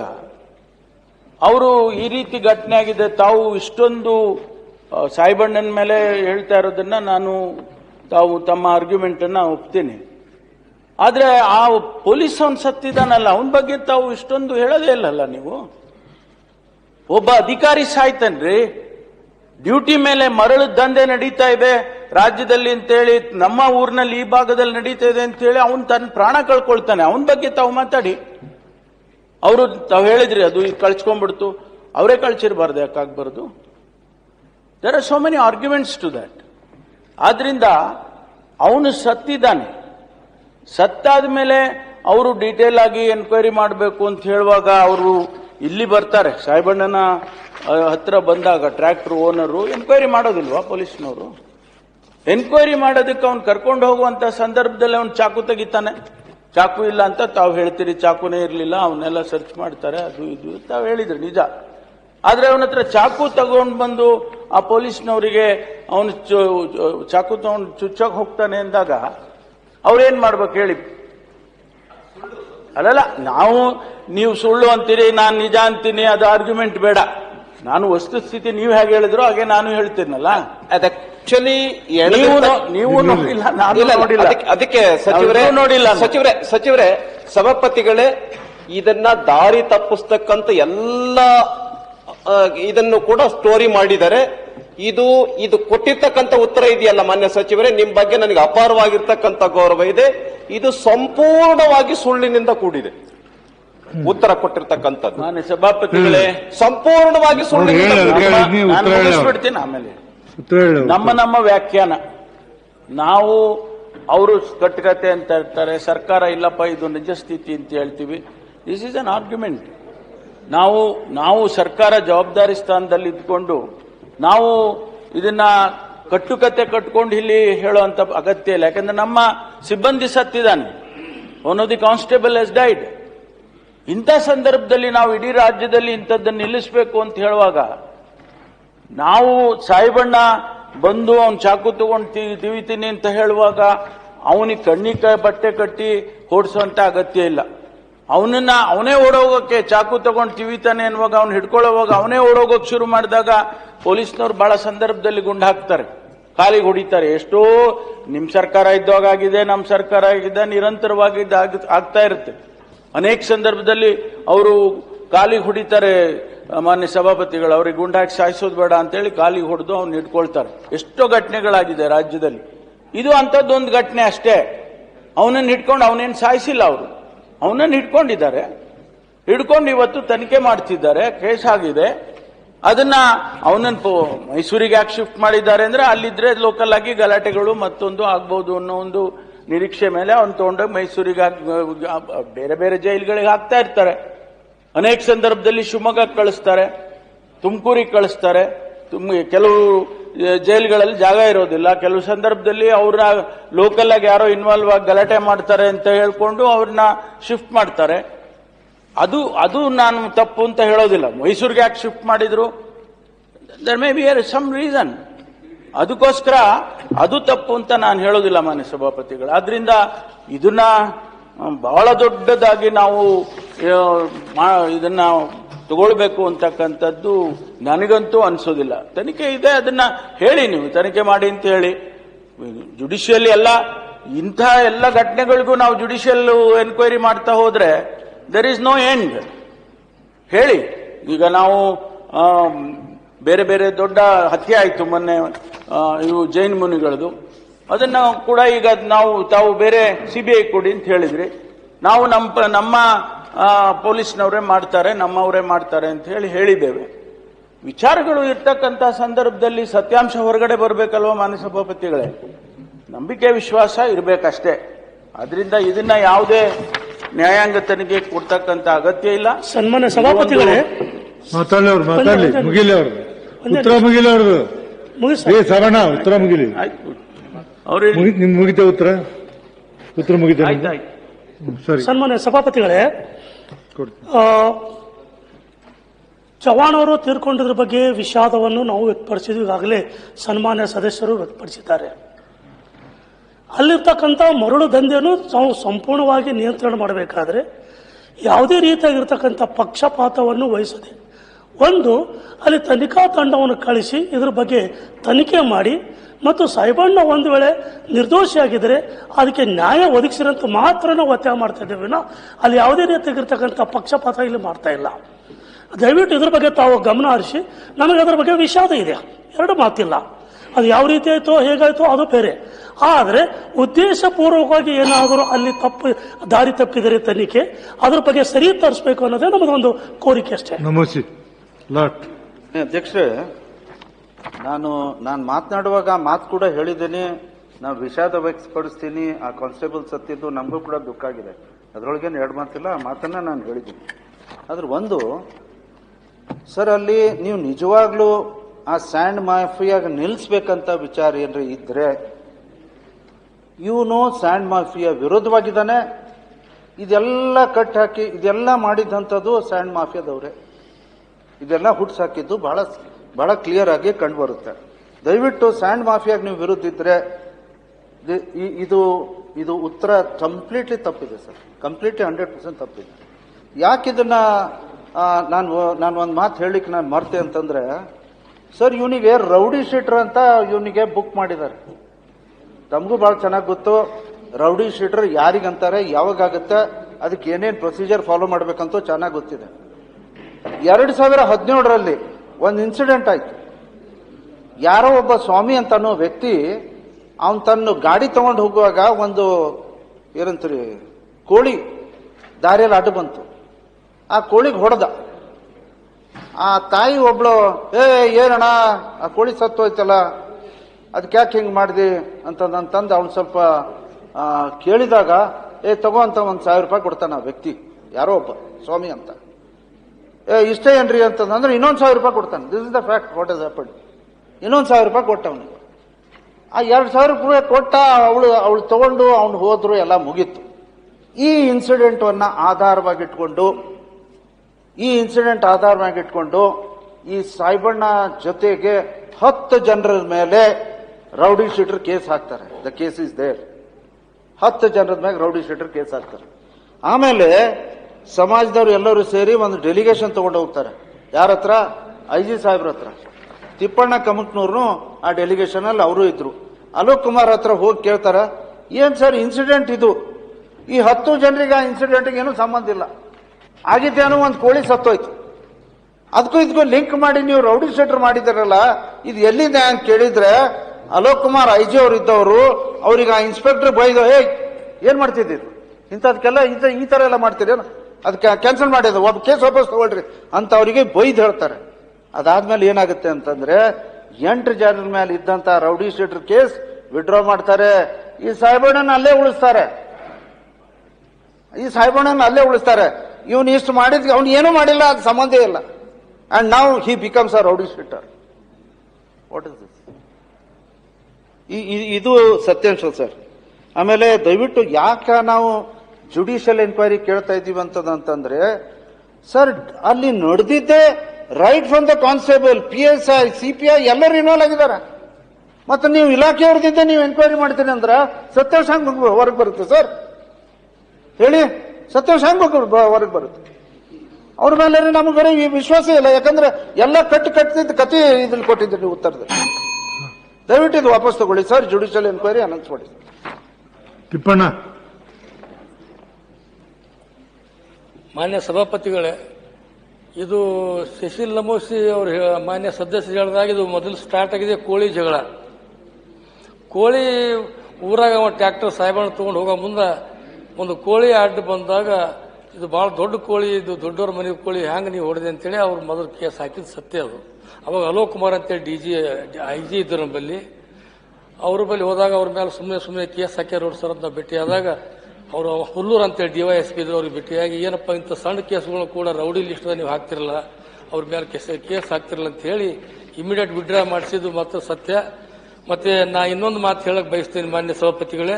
ಅವರು ಈ ರೀತಿ ಘಟನೆ ಆಗಿದೆ, ತಾವು ಇಷ್ಟೊಂದು ಸಾಯಿಬಣ್ಣನ ಮೇಲೆ ಹೇಳ್ತಾ ಇರೋದನ್ನ ನಾನು ತಾವು ತಮ್ಮ ಆರ್ಗ್ಯುಮೆಂಟ್ ಅನ್ನ ಒಪ್ತೀನಿ. ಆದ್ರೆ ಆ ಪೊಲೀಸ್ ಅವನ್ ಸತ್ತಿದಾನಲ್ಲ, ಅವನ ಬಗ್ಗೆ ತಾವು ಇಷ್ಟೊಂದು ಹೇಳೋದೇ ಇಲ್ಲಲ್ಲ. ನೀವು ಒಬ್ಬ ಅಧಿಕಾರಿ ಸಾಯ್ತಾನ್ರಿ, ಡ್ಯೂಟಿ ಮೇಲೆ ಮರಳು ದಂಧೆ ನಡೀತಾ ಇದೆ ರಾಜ್ಯದಲ್ಲಿ ಅಂತೇಳಿ, ನಮ್ಮ ಊರಿನಲ್ಲಿ ಈ ಭಾಗದಲ್ಲಿ ನಡೀತಾ ಇದೆ ಅಂತ ಹೇಳಿ ಅವನ್ ತನ್ನ ಪ್ರಾಣ ಕಳ್ಕೊಳ್ತಾನೆ. ಅವನ ಬಗ್ಗೆ ತಾವು ಮಾತಾಡಿ. ಅವರು ತಾವು ಹೇಳಿದ್ರಿ ಅದು ಕಳ್ಸ್ಕೊಂಡ್ಬಿಡ್ತು, ಅವರೇ ಕಳ್ಸಿರ್ಬಾರ್ದು, ಯಾಕಾಗ್ಬಾರ್ದು? There are so many arguments to that. ಆದ್ರಿಂದ ಅವನು ಸತ್ತಿದ್ದಾನೆ, ಸತ್ತಾದ ಮೇಲೆ ಅವರು ಡೀಟೇಲ್ ಆಗಿ ಎನ್ಕ್ವೈರಿ ಮಾಡಬೇಕು ಅಂತ ಹೇಳುವಾಗ ಅವರು ಇಲ್ಲಿ ಬರ್ತಾರೆ, ಸಾಯಿಬಣ್ಣನ ಹತ್ರ ಬಂದಾಗ ಟ್ರ್ಯಾಕ್ಟರ್ ಓನರು ಎನ್ಕ್ವೈರಿ ಮಾಡೋದಿಲ್ವಾ ಪೊಲೀಸ್ನವರು? ಎನ್ಕ್ವೈರಿ ಮಾಡೋದಕ್ಕೆ ಅವ್ನು ಕರ್ಕೊಂಡು ಹೋಗುವಂತ ಸಂದರ್ಭದಲ್ಲಿ ಅವ್ನು ಚಾಕು ತೆಗಿತಾನೆ. ಚಾಕು ಇಲ್ಲ ಅಂತ ತಾವು ಹೇಳ್ತೀರಿ, ಚಾಕುನೇ ಇರಲಿಲ್ಲ, ಅವನ್ನೆಲ್ಲ ಸರ್ಚ್ ಮಾಡ್ತಾರೆ, ಅದು ಇದು ತಾವು ಹೇಳಿದ್ರಿ ನಿಜ. ಆದ್ರೆ ಅವನ ಹತ್ರ ಚಾಕು ತಗೊಂಡು ಬಂದು ಆ ಪೊಲೀಸ್ನವರಿಗೆ ಅವನು ಚಾಕು ತಗೊಂಡು ಚುಚ್ಚಕ್ ಹೋಗ್ತಾನೆ ಅಂದಾಗ ಅವ್ರೇನ್ ಮಾಡ್ಬೇಕು ಹೇಳಿ? ಅಲ್ಲಲ್ಲ, ನಾವು ನೀವು ಸುಳ್ಳು ಅಂತೀರಿ, ನಾನು ನಿಜ ಅಂತೀನಿ, ಅದು ಆರ್ಗ್ಯುಮೆಂಟ್ ಬೇಡ. ನಾನು ವಸ್ತುಸ್ಥಿತಿ ನೀವು ಹೇಗೆ ಹೇಳಿದ್ರು ಹಾಗೆ ನಾನು ಹೇಳ್ತೀನಲ್ಲ. ಆಕ್ಚುಲಿ ನೀವು ನೋಡಿಲ್ಲ, ನಾನು ನೋಡಿಲ್ಲ. ಅದಕ್ಕೆ ಸಚಿವರೇ ನೋಡಿಲ್ಲ ಸಚಿವರೇ ಸಚಿವರೇ ಸಭಾಪತಿಗಳೇ, ಇದನ್ನ ದಾರಿ ತಪ್ಪಿಸ್ತಕ್ಕಂಥ ಎಲ್ಲ ಇದನ್ನು ಕೂಡ ಸ್ಟೋರಿ ಮಾಡಿದ್ದಾರೆ. ಇದು ಇದು ಕೊಟ್ಟಿರ್ತಕ್ಕಂಥ ಉತ್ತರ ಇದೆಯಲ್ಲ ಮಾನ್ಯ ಸಚಿವರೇ, ನಿಮ್ ಬಗ್ಗೆ ನನಗೆ ಅಪಾರವಾಗಿರ್ತಕ್ಕಂಥ ಗೌರವ ಇದೆ. ಇದು ಸಂಪೂರ್ಣವಾಗಿ ಸುಳ್ಳಿನಿಂದ ಕೂಡಿದೆ ಉತ್ತರ ಕೊಟ್ಟಿರ್ತಕ್ಕಂಥದ್ದು. ಮಾನ್ಯ ಸಭಾಪತಿಗಳೇ, ಸಂಪೂರ್ಣವಾಗಿ ಸುಳ್ಳಿನಿಂದ ನಾನು ಮುಗಿಸ್ಬಿಡ್ತೀನಿ. ಆಮೇಲೆ ನಮ್ಮ ನಮ್ಮ ವ್ಯಾಖ್ಯಾನ, ನಾವು ಅವರು ಕಟ್ಟುಕತೆ ಅಂತ ಇರ್ತಾರೆ, ಸರ್ಕಾರ ಇಲ್ಲಪ್ಪ ಇದು ನಿಜ ಸ್ಥಿತಿ ಅಂತ ಹೇಳ್ತೀವಿ. This is an argument. ನಾವು ನಾವು ಸರ್ಕಾರ ಜವಾಬ್ದಾರಿ ಸ್ಥಾನದಲ್ಲಿ ಇದ್ಕೊಂಡು ನಾವು ಇದನ್ನ ಕಟ್ಟುಕತೆ ಕಟ್ಕೊಂಡು ಇಲ್ಲಿ ಹೇಳುವಂತ ಅಗತ್ಯ ಇಲ್ಲ. ಯಾಕಂದ್ರೆ ನಮ್ಮ ಸಿಬ್ಬಂದಿ ಸತ್ತಿದ್ದಾನೆ, one of the constable has died. ಇಂಥ ಸಂದರ್ಭದಲ್ಲಿ ನಾವು ಇಡೀ ರಾಜ್ಯದಲ್ಲಿ ಇಂಥದ್ದನ್ನು ನಿಲ್ಲಿಸಬೇಕು ಅಂತ ಹೇಳುವಾಗ ನಾವು ಸಾಯಿಬಣ್ಣ ಬಂದು ಅವನ್ ಚಾಕು ತಗೊಂಡು ತಿವಿತೀನಿ ಅಂತ ಹೇಳುವಾಗ ಅವನಿಗೆ ಕಣ್ಣಿಕ ಬಟ್ಟೆ ಕಟ್ಟಿ ಓಡಿಸುವಂತ ಅಗತ್ಯ ಇಲ್ಲ. ಅವನನ್ನ ಅವನೇ ಓಡೋಗಕ್ಕೆ ಚಾಕು ತಗೊಂಡು ತಿವಿತಾನೆ ಅನ್ನುವಾಗ ಅವ್ನು ಹಿಡ್ಕೊಳ್ಳೋವಾಗ ಅವನೇ ಓಡೋಗೋಕ್ ಶುರು ಮಾಡಿದಾಗ ಪೊಲೀಸ್ನವ್ರು ಬಹಳ ಸಂದರ್ಭದಲ್ಲಿ ಗುಂಡು ಹಾಕ್ತಾರೆ, ಕಾಲಿಗೆ ಹೊಡಿತಾರೆ. ಎಷ್ಟೋ ನಿಮ್ ಸರ್ಕಾರ ಇದ್ದಾಗ ಆಗಿದೆ, ನಮ್ಮ ಸರ್ಕಾರ ಆಗಿದೆ, ನಿರಂತರವಾಗಿ ಆಗ್ತಾ ಇರುತ್ತೆ. ಅನೇಕ ಸಂದರ್ಭದಲ್ಲಿ ಅವರು ಕಾಲಿಗೆ ಹೊಡಿತಾರೆ, ಮಾನ್ಯ ಸಭಾಪತಿಗಳು ಅವ್ರಿಗೆ ಗುಂಡು ಹಾಕಿ ಸಾಯಿಸೋದು ಬೇಡ ಅಂತೇಳಿ ಕಾಲಿಗೆ ಹೊಡೆದು ಅವ್ನು ಇಟ್ಕೊಳ್ತಾರೆ. ಎಷ್ಟೋ ಘಟನೆಗಳಾಗಿದೆ ರಾಜ್ಯದಲ್ಲಿ. ಇದು ಅಂಥದ್ದೊಂದು ಘಟನೆ ಅಷ್ಟೇ. ಅವನನ್ನು ಹಿಡ್ಕೊಂಡು ಅವನೇನು ಸಾಯಿಸಿಲ್ಲ, ಅವರು ಅವನನ್ನು ಹಿಡ್ಕೊಂಡಿದ್ದಾರೆ. ಹಿಡ್ಕೊಂಡು ಇವತ್ತು ತನಿಖೆ ಮಾಡ್ತಿದ್ದಾರೆ, ಕೇಸ್ ಆಗಿದೆ. ಅದನ್ನ ಅವನನ್ನು ಮೈಸೂರಿಗೆ ಯಾಕೆ ಶಿಫ್ಟ್ ಮಾಡಿದ್ದಾರೆ ಅಂದ್ರೆ ಅಲ್ಲಿದ್ರೆ ಲೋಕಲ್ ಆಗಿ ಗಲಾಟೆಗಳು ಮತ್ತೊಂದು ಆಗ್ಬಹುದು ಅನ್ನೋ ಒಂದು ನಿರೀಕ್ಷೆ ಮೇಲೆ ಅವನು ತಗೊಂಡೋಗಿ ಮೈಸೂರಿಗೆ ಬೇರೆ ಬೇರೆ ಜೈಲುಗಳಿಗೆ ಹಾಕ್ತಾ ಇರ್ತಾರೆ. ಅನೇಕ ಸಂದರ್ಭದಲ್ಲಿ ಶಿವಮೊಗ್ಗ ಕಳಿಸ್ತಾರೆ, ತುಮಕೂರಿಗೆ ಕಳಿಸ್ತಾರೆ. ಕೆಲವು ಜೈಲುಗಳಲ್ಲಿ ಜಾಗ ಇರೋದಿಲ್ಲ. ಕೆಲವು ಸಂದರ್ಭದಲ್ಲಿ ಅವ್ರನ್ನ ಲೋಕಲ್ ಆಗಿ ಯಾರೋ ಇನ್ವಾಲ್ವ್ ಆಗಿ ಗಲಾಟೆ ಮಾಡ್ತಾರೆ ಅಂತ ಹೇಳ್ಕೊಂಡು ಅವ್ರನ್ನ ಶಿಫ್ಟ್ ಮಾಡ್ತಾರೆ. ಅದು ಅದು ನಾನು ತಪ್ಪು ಅಂತ ಹೇಳೋದಿಲ್ಲ. ಮೈಸೂರಿಗೆ ಯಾಕೆ ಶಿಫ್ಟ್ ಮಾಡಿದ್ರು, there may be some reason. ಅದಕ್ಕೋಸ್ಕರ ಅದು ತಪ್ಪು ಅಂತ ನಾನು ಹೇಳೋದಿಲ್ಲ ಮಾನ್ಯ ಸಭಾಪತಿಗಳು. ಆದ್ರಿಂದ ಇದನ್ನ ಬಹಳ ದೊಡ್ಡದಾಗಿ ನಾವು ಇದನ್ನ ತಗೊಳ್ಬೇಕು ಅಂತಕ್ಕಂಥದ್ದು ನನಗಂತೂ ಅನ್ಸೋದಿಲ್ಲ. ತನಿಖೆ ಇದೆ, ಅದನ್ನ ಹೇಳಿ, ನೀವು ತನಿಖೆ ಮಾಡಿ ಅಂತ ಹೇಳಿ. ಜುಡಿಷಿಯಲ್ ಎಲ್ಲ ಇಂಥ ಎಲ್ಲ ಘಟನೆಗಳಿಗೂ ನಾವು ಜುಡಿಷಿಯಲ್ ಎನ್ಕ್ವೈರಿ ಮಾಡ್ತಾ ಹೋದ್ರೆ ದರ್ ಇಸ್ ನೋ ಎಂಡ್. ಹೇಳಿ, ಈಗ ನಾವು ಬೇರೆ ಬೇರೆ ದೊಡ್ಡ ಹತ್ಯೆ ಆಯಿತು ಮೊನ್ನೆ, ಇವು ಜೈನ್ ಮುನಿಗಳದು. ಅದನ್ನ ಕೂಡ ಈಗ ನಾವು ತಾವು ಬೇರೆ ಸಿಬಿಐ ಕೊಡಿ ಅಂತ ಹೇಳಿದ್ರಿ. ನಾವು ನಮ್ಮ ನಮ್ಮ ಪೊಲೀಸ್ನವರೇ ಮಾಡ್ತಾರೆ, ನಮ್ಮವರೇ ಮಾಡ್ತಾರೆ ಅಂತ ಹೇಳಿ ಹೇಳಿದ್ದೇವೆ. ವಿಚಾರಗಳು ಇರ್ತಕ್ಕಂಥ ಸಂದರ್ಭದಲ್ಲಿ ಸತ್ಯಾಂಶ ಹೊರಗಡೆ ಬರಬೇಕಲ್ವ ಮಾನ್ಯ ಸಭಾಪತಿಗಳೇ? ನಂಬಿಕೆ ವಿಶ್ವಾಸ ಇರಬೇಕಷ್ಟೇ. ಅದರಿಂದ ಇದನ್ನ ಯಾವುದೇ ನ್ಯಾಯಾಂಗ ತನಿಖೆ ಕೊಡ್ತಕ್ಕಂಥ ಅಗತ್ಯ ಇಲ್ಲ. ಸನ್ಮಾನ್ಯ ಸಭಾಪತಿಗಳೇ, ಮಾತಾಡಲಿ ಅವ್ರು, ಮಾತಾಡಲಿ, ಮುಗಿಲಿ ಅವ್ರದ್ದು ಉತ್ತರ, ಮುಗಿಲಿ ಅವ್ರದ್ದು. ಏ ಸವಣ, ಉತ್ತರ ಮುಗಿಲಿ. ನಿಮ್ ಮುಗಿತ ಉತ್ತರ ಉತ್ತರ ಮುಗಿತ ಸರಿ. ಸನ್ಮಾನ್ಯ ಸಭಾಪತಿಗಳೇ, ಚವ್ಹಾಣ್ ಅವರು ತೀರ್ಕೊಂಡಿದ್ರ ಬಗ್ಗೆ ವಿಷಾದವನ್ನು ನಾವು ವ್ಯಕ್ತಪಡಿಸಿದ್ವಿ. ಈಗಾಗಲೇ ಸನ್ಮಾನ್ಯ ಸದಸ್ಯರು ವ್ಯಕ್ತಪಡಿಸಿದ್ದಾರೆ. ಅಲ್ಲಿರ್ತಕ್ಕಂಥ ಮರಳು ದಂಧೆಯನ್ನು ನಾವು ಸಂಪೂರ್ಣವಾಗಿ ನಿಯಂತ್ರಣ ಮಾಡಬೇಕಾದ್ರೆ ಯಾವುದೇ ರೀತಿಯಾಗಿರ್ತಕ್ಕಂಥ ಪಕ್ಷಪಾತವನ್ನು ವಹಿಸದೆ, ಒಂದು ಅಲ್ಲಿ ತನಿಖಾ ತಂಡವನ್ನು ಕಳಿಸಿ ಇದ್ರ ಬಗ್ಗೆ ತನಿಖೆ ಮಾಡಿ ಮತ್ತು ಸಾಯಿಬಣ್ಣ ಒಂದು ವೇಳೆ ನಿರ್ದೋಷಿಯಾಗಿದ್ದರೆ ಅದಕ್ಕೆ ನ್ಯಾಯ ಒದಗಿಸಿರಂತ ಮಾತ್ರ ನಾವು ಒತ್ತಾಯ ಮಾಡ್ತಾ ಇದ್ದೇವೆ. ಅಲ್ಲಿ ಯಾವುದೇ ರೀತಿಯಾಗಿರ್ತಕ್ಕಂಥ ಪಕ್ಷಪಾತ ಇಲ್ಲಿ ಮಾಡ್ತಾ ಇಲ್ಲ. ದಯವಿಟ್ಟು ಇದ್ರ ಬಗ್ಗೆ ತಾವು ಗಮನ ಹರಿಸಿ. ನನಗೆ ಅದರ ಬಗ್ಗೆ ವಿಷಾದ ಇದೆ, ಎರಡು ಮಾತಿಲ್ಲ. ಅದು ಯಾವ ರೀತಿ ಆಯ್ತೋ ಹೇಗಾಯ್ತೋ ಅದು ಬೇರೆ. ಆದರೆ ಉದ್ದೇಶಪೂರ್ವಕವಾಗಿ ಏನಾದರೂ ಅಲ್ಲಿ ತಪ್ಪು ದಾರಿ ತಪ್ಪಿದರೆ ತನಿಖೆ ಅದ್ರ ಬಗ್ಗೆ ಸರಿ ತರಿಸಬೇಕು ಅನ್ನೋದೇ ನಮ್ಮದೊಂದು ಕೋರಿಕೆ ಅಷ್ಟೇ. ಅಧ್ಯಕ್ಷರೇ, ನಾನು ನಾನು ಮಾತನಾಡುವಾಗ ಮಾತು ಕೂಡ ಹೇಳಿದ್ದೀನಿ. ನಾನು ವಿಷಾದ ವ್ಯಕ್ತಪಡಿಸ್ತೀನಿ. ಆ ಕಾನ್ಸ್ಟೇಬಲ್ ಸತ್ತಿದ್ದು ನಮಗೂ ಕೂಡ ದುಃಖ ಆಗಿದೆ. ಅದರೊಳಗೇನು ಎರಡು ಮಾತಿಲ್ಲ, ಆ ಮಾತನ್ನ ನಾನು ಹೇಳಿದ್ದೀನಿ. ಆದ್ರೆ ಒಂದು ಸರ್, ಅಲ್ಲಿ ನೀವು ನಿಜವಾಗ್ಲೂ ಆ ಸ್ಯಾಂಡ್ ಮಾಫಿಯಾಗ ನಿಲ್ಲಿಸ್ಬೇಕಂತ ವಿಚಾರ ಏನ್ರಿ ಇದ್ರೆ, ಇವನು ಸ್ಯಾಂಡ್ ಮಾಫಿಯಾ ವಿರೋಧವಾಗಿದ್ದಾನೆ. ಇದೆಲ್ಲ ಕಟ್ ಹಾಕಿ ಇದೆಲ್ಲ ಮಾಡಿದಂಥದ್ದು ಸ್ಯಾಂಡ್ ಮಾಫಿಯಾದವ್ರೆ. ಇದೆಲ್ಲ ಹುಟ್ಸ್ ಹಾಕಿದ್ದು ಬಹಳ ಬಹಳ ಕ್ಲಿಯರ್ ಆಗಿ ಕಂಡು ಬರುತ್ತೆ. ದಯವಿಟ್ಟು ಸ್ಯಾಂಡ್ ಮಾಫಿಯಾಗ ನೀವು ವಿರುದ್ಧ ಇದ್ರೆ ಇದು ಇದು ಉತ್ತರ ಕಂಪ್ಲೀಟ್ಲಿ ತಪ್ಪಿದೆ ಸರ್, ಕಂಪ್ಲೀಟ್ಲಿ ಹಂಡ್ರೆಡ್ ಪರ್ಸೆಂಟ್ ತಪ್ಪಿದೆ. ಯಾಕಿದನ್ನ ನಾನು ನಾನು ಒಂದು ಮಾತು ಹೇಳಿಕ್ಕೆ ನಾನು ಮರ್ತೆ ಅಂತಂದ್ರೆ, ಸರ್ ಇವನಿಗೆ ರೌಡಿ ಶೀಟರ್ ಅಂತ ಇವನಿಗೆ ಬುಕ್ ಮಾಡಿದ್ದಾರೆ. ತಮಗೂ ಬಹಳ ಚೆನ್ನಾಗಿ ಗೊತ್ತು ರೌಡಿ ಶೀಟರ್ ಯಾರಿಗಂತಾರೆ, ಯಾವಾಗುತ್ತೆ, ಅದಕ್ಕೆ ಏನೇನು ಪ್ರೊಸೀಜರ್ ಫಾಲೋ ಮಾಡ್ಬೇಕಂತೂ ಚೆನ್ನಾಗಿ ಗೊತ್ತಿದೆ. ಎರಡ್ ಸಾವಿರ ಹದಿನೇಳರಲ್ಲಿ ಒಂದು ಇನ್ಸಿಡೆಂಟ್ ಆಯ್ತು. ಯಾರೋ ಒಬ್ಬ ಸ್ವಾಮಿ ಅಂತ ಅನ್ನೋ ವ್ಯಕ್ತಿ ಅವನ್ ತನ್ನ ಗಾಡಿ ತಗೊಂಡು ಹೋಗುವಾಗ ಒಂದು ಏನಂತೀರಿ ಕೋಳಿ ದಾರಿಯಲ್ಲಿ ಅಡ್ಡು ಬಂತು. ಆ ಕೋಳಿಗೆ ಹೊಡೆದ. ಆ ತಾಯಿ ಒಬ್ಳು, ಏ ಏನಣ್ಣ ಆ ಕೋಳಿ ಸತ್ತೋಯ್ತಲ್ಲ, ಅದಕ್ಕೆ ಯಾಕೆ ಹಿಂಗೆ ಮಾಡಿದಿ ಅಂತಂದಂತಂದು ಅವ್ನು ಸ್ವಲ್ಪ ಕೇಳಿದಾಗ, ಏ ತಗೋ ಅಂತ ಒಂದು ಸಾವಿರ ರೂಪಾಯಿ ಕೊಡ್ತಾನೆ ಆ ವ್ಯಕ್ತಿ, ಯಾರೋ ಒಬ್ಬ ಸ್ವಾಮಿ ಅಂತ. ಏ ಇಷ್ಟೇ ಏನ್ರಿ ಅಂತಂದ್ರೆ ಇನ್ನೊಂದು ಸಾವಿರ ರೂಪಾಯಿ ಕೊಡ್ತಾನೆ. This is the fact what is happen. ಇನ್ನೊಂದು ಸಾವಿರ ರೂಪಾಯಿ ಕೊಟ್ಟ ಅವನಿಗೆ. ಆ ಎರಡು ಸಾವಿರ ರೂಪಾಯಿ ಕೊಟ್ಟ, ಅವಳು ಅವಳು ತಗೊಂಡು ಅವ್ನು ಹೋದ್ರು, ಎಲ್ಲ ಮುಗೀತು. ಈ ಇನ್ಸಿಡೆಂಟನ್ನು ಆಧಾರವಾಗಿಟ್ಕೊಂಡು ಈ ಇನ್ಸಿಡೆಂಟ್ ಆಧಾರವಾಗಿಟ್ಕೊಂಡು ಈ ಸಾಯಿಬಣ್ಣ ಜೊತೆಗೆ ಹತ್ತು ಜನರ ಮೇಲೆ ರೌಡಿ ಶೀಟರ್ ಕೇಸ್ ಹಾಕ್ತಾರೆ. The case is there. ಹತ್ತು ಜನರ ಮೇಲೆ ರೌಡಿ ಶೀಟರ್ ಕೇಸ್ ಹಾಕ್ತಾರೆ. ಆಮೇಲೆ ಸಮಾಜದವ್ರು ಎಲ್ಲರೂ ಸೇರಿ ಒಂದು ಡೆಲಿಗೇಷನ್ ತಗೊಂಡು ಹೋಗ್ತಾರೆ. ಯಾರ ಹತ್ರ? ಐ ಜಿ ಸಾಹೇಬ್ರ ಹತ್ರ. ತಿಪ್ಪಣ್ಣ ಕಮಕ್ನೂರ್ನು ಆ ಡೆಲಿಗೇಷನ್ ಅಲ್ಲಿ ಅವರು ಇದ್ರು. ಅಲೋಕ್ ಕುಮಾರ್ ಹತ್ರ ಹೋಗಿ ಕೇಳ್ತಾರ, ಏನ್ ಸರ್ ಇನ್ಸಿಡೆಂಟ್ ಇದು, ಈ ಹತ್ತು ಜನರಿಗೆ ಆ ಇನ್ಸಿಡೆಂಟ್ಗೆ ಏನು ಸಂಬಂಧ ಇಲ್ಲ, ಆಗಿದ್ದೇನೋ ಒಂದು ಕೋಳಿ ಸತ್ತೋಯ್ತು, ಅದಕ್ಕೂ ಇದಕ್ಕೂ ಲಿಂಕ್ ಮಾಡಿ ನೀವು ರೌಡಿ ಶೀಟರ್ ಮಾಡಿದಾರಲ್ಲ, ಇದು ಎಲ್ಲಿದೆ ಅಂತ ಕೇಳಿದ್ರೆ ಅಲೋಕ್ ಕುಮಾರ್ ಐ ಜಿ ಅವರು ಇದ್ದವರು ಅವ್ರಿಗೆ ಆ ಇನ್ಸ್ಪೆಕ್ಟರ್ ಬೈದು, ಏ ಏನ್ ಮಾಡ್ತಿದ್ದೀರಿ ಇಂಥದಕ್ಕೆಲ್ಲ ಈ ತರ ಎಲ್ಲ ಮಾಡ್ತೀರೇನು, ಅದಕ್ಕೆ ಕ್ಯಾನ್ಸಲ್ ಮಾಡಿದ, ಒಬ್ಬ ಕೇಸ್ ವಾಪಸ್ ತಗೊಳ್ರಿ ಅಂತ ಅವರಿಗೆ ಬೈದ್ ಹೇಳ್ತಾರೆ. ಅದಾದ್ಮೇಲೆ ಏನಾಗುತ್ತೆ ಅಂತಂದ್ರೆ ಎಂಟು ಜನರ ಮೇಲೆ ಇದ್ದಂತ ರೌಡಿ ಶೀಟರ್ ಕೇಸ್ ವಿಡ್ರಾ ಮಾಡ್ತಾರೆ. ಈ ಸಾಹೇಬಣ್ಣನ ಅಲ್ಲೇ ಉಳಿಸ್ತಾರೆ ಈ ಸಾಹೇಬಣ್ಣನ ಅಲ್ಲೇ ಉಳಿಸ್ತಾರೆ ಇವನು ಇಷ್ಟು ಮಾಡಿದ್ ಅವ್ನು ಏನೂ ಮಾಡಿಲ್ಲ, ಅದು ಸಂಬಂಧ ಇಲ್ಲ. And now he becomes a rowdy sheeter. What is this? ಇದು ಸತ್ಯಾಂಶ ಸರ್. ಆಮೇಲೆ ದಯವಿಟ್ಟು ಯಾಕೆ ನಾವು ಜುಡಿಷಿಯಲ್ ಎನ್ಕ್ವೈರಿ ಕೇಳ್ತಾ ಇದ್ದೀವಿ ಅಂತಂದ್ರೆ, ಸರ್ ಅಲ್ಲಿ ನಡೆದಿದ್ದೆ right from the constable, P S I, C P I ಎಲ್ಲರೂ ಇನ್ವಾಲ್ವ್ ಆಗಿದ್ದಾರೆ. ಮತ್ತೆ ನೀವು ಇಲಾಖೆಯವ್ರದ್ದಿದ್ದೆ ನೀವು ಎನ್ಕ್ವೈರಿ ಮಾಡ್ತೀರಿ ಅಂದ್ರೆ ಸತ್ಯಾಂಶ ಹಂಗೆ ಹೊರಗೆ ಬರುತ್ತೆ ಸರ್? ಹೇಳಿ, ಸತ್ಯಾಂಶ ಹಂಗೆ ಹೊರಗೆ ಬರುತ್ತೆ? ಅವ್ರ ಮೇಲೆ ನಮಗೆ ಬರೀ ವಿಶ್ವಾಸ ಇಲ್ಲ. ಯಾಕಂದ್ರೆ ಎಲ್ಲ ಕಟ್ಟು ಕಟ್ಟಿದ್ದ ಕತೆ ಇದ್ರಲ್ಲಿ ಕೊಟ್ಟಿದ್ದೀರಿ ನೀವು ಉತ್ತರದಲ್ಲಿ. ದಯವಿಟ್ಟು ಇದು ವಾಪಸ್ ತಗೊಳ್ಳಿ ಸರ್, ಜುಡಿಷಿಯಲ್ ಎನ್ಕ್ವೈರಿ ಅನೌನ್ಸ್ ಮಾಡಿ. ತಿಪ್ಪಣ್ಣ. ಮಾನ್ಯ ಸಭಾಪತಿಗಳೇ, ಇದು ಸುಶೀಲ್ ನಮೋಸಿ ಅವರು ಮಾನ್ಯ ಸದಸ್ಯರು ಹೇಳಿದಾಗ ಇದು ಮೊದಲು ಸ್ಟಾರ್ಟ್ ಆಗಿದೆ ಕೋಳಿ ಜಗಳ. ಕೋಳಿ ಊರಾಗ ಟ್ರ್ಯಾಕ್ಟರ್ ಸಾಹೇಬಣ್ಣ ತಗೊಂಡು ಹೋಗೋ ಮುಂದೆ ಒಂದು ಕೋಳಿ ಅಡ್ಡ ಬಂದಾಗ, ಇದು ಬಹಳ ದೊಡ್ಡ ಕೋಳಿ, ಇದು ದೊಡ್ಡವ್ರ ಮನೆ ಕೋಳಿ, ಹ್ಯಾಂಗ ನೀವು ಹೊಡೆದೆ ಅಂತೇಳಿ ಅವ್ರು ಮೊದಲು ಕೇಸ್ ಹಾಕಿದ್ದು ಸತ್ಯ ಅದು. ಅವಾಗ ಅಲೋಕ್ ಕುಮಾರ್ ಅಂತೇಳಿ ಡಿ ಜಿ ಐ ಜಿ ಇದ್ರು ನಮ್ಮಲ್ಲಿ. ಅವ್ರ ಬಳಿ ಹೋದಾಗ ಅವ್ರ ಮೇಲೆ ಸುಮ್ಮನೆ ಸುಮ್ಮನೆ ಕೇಸ್ ಹಾಕ್ಯಾರ ರೋಡ್ ಸರ್ ಅಂತ ಭೇಟಿ ಆದಾಗ, ಅವರು ಹುಲ್ಲೂರು ಅಂತೇಳಿ ಡಿ ವೈ ಎಸ್ ಪಿ ಇದ್ರು, ಅವ್ರಿಗೆ ಭೇಟಿಯಾಗಿ ಏನಪ್ಪ ಇಂಥ ಸಣ್ಣ ಕೇಸ್ಗಳು ಕೂಡ ರೌಡಿ ಲಿಸ್ಟ್ ನೀವು ಹಾಕ್ತಿರಲ್ಲ, ಅವ್ರ ಮೇಲೆ ಕೇಸ್ ಕೇಸ್ ಹಾಕ್ತಿರಲ್ಲ ಅಂತ ಹೇಳಿ ಇಮಿಡಿಯೇಟ್ ವಿಡ್ರಾ ಮಾಡಿಸಿದ್ದು ಮಾತ್ರ ಸತ್ಯ. ಮತ್ತೆ ನಾ ಇನ್ನೊಂದು ಮಾತು ಹೇಳಕ್ ಬಯಸ್ತೇನೆ ಮಾನ್ಯ ಸಭಾಪತಿಗಳೇ,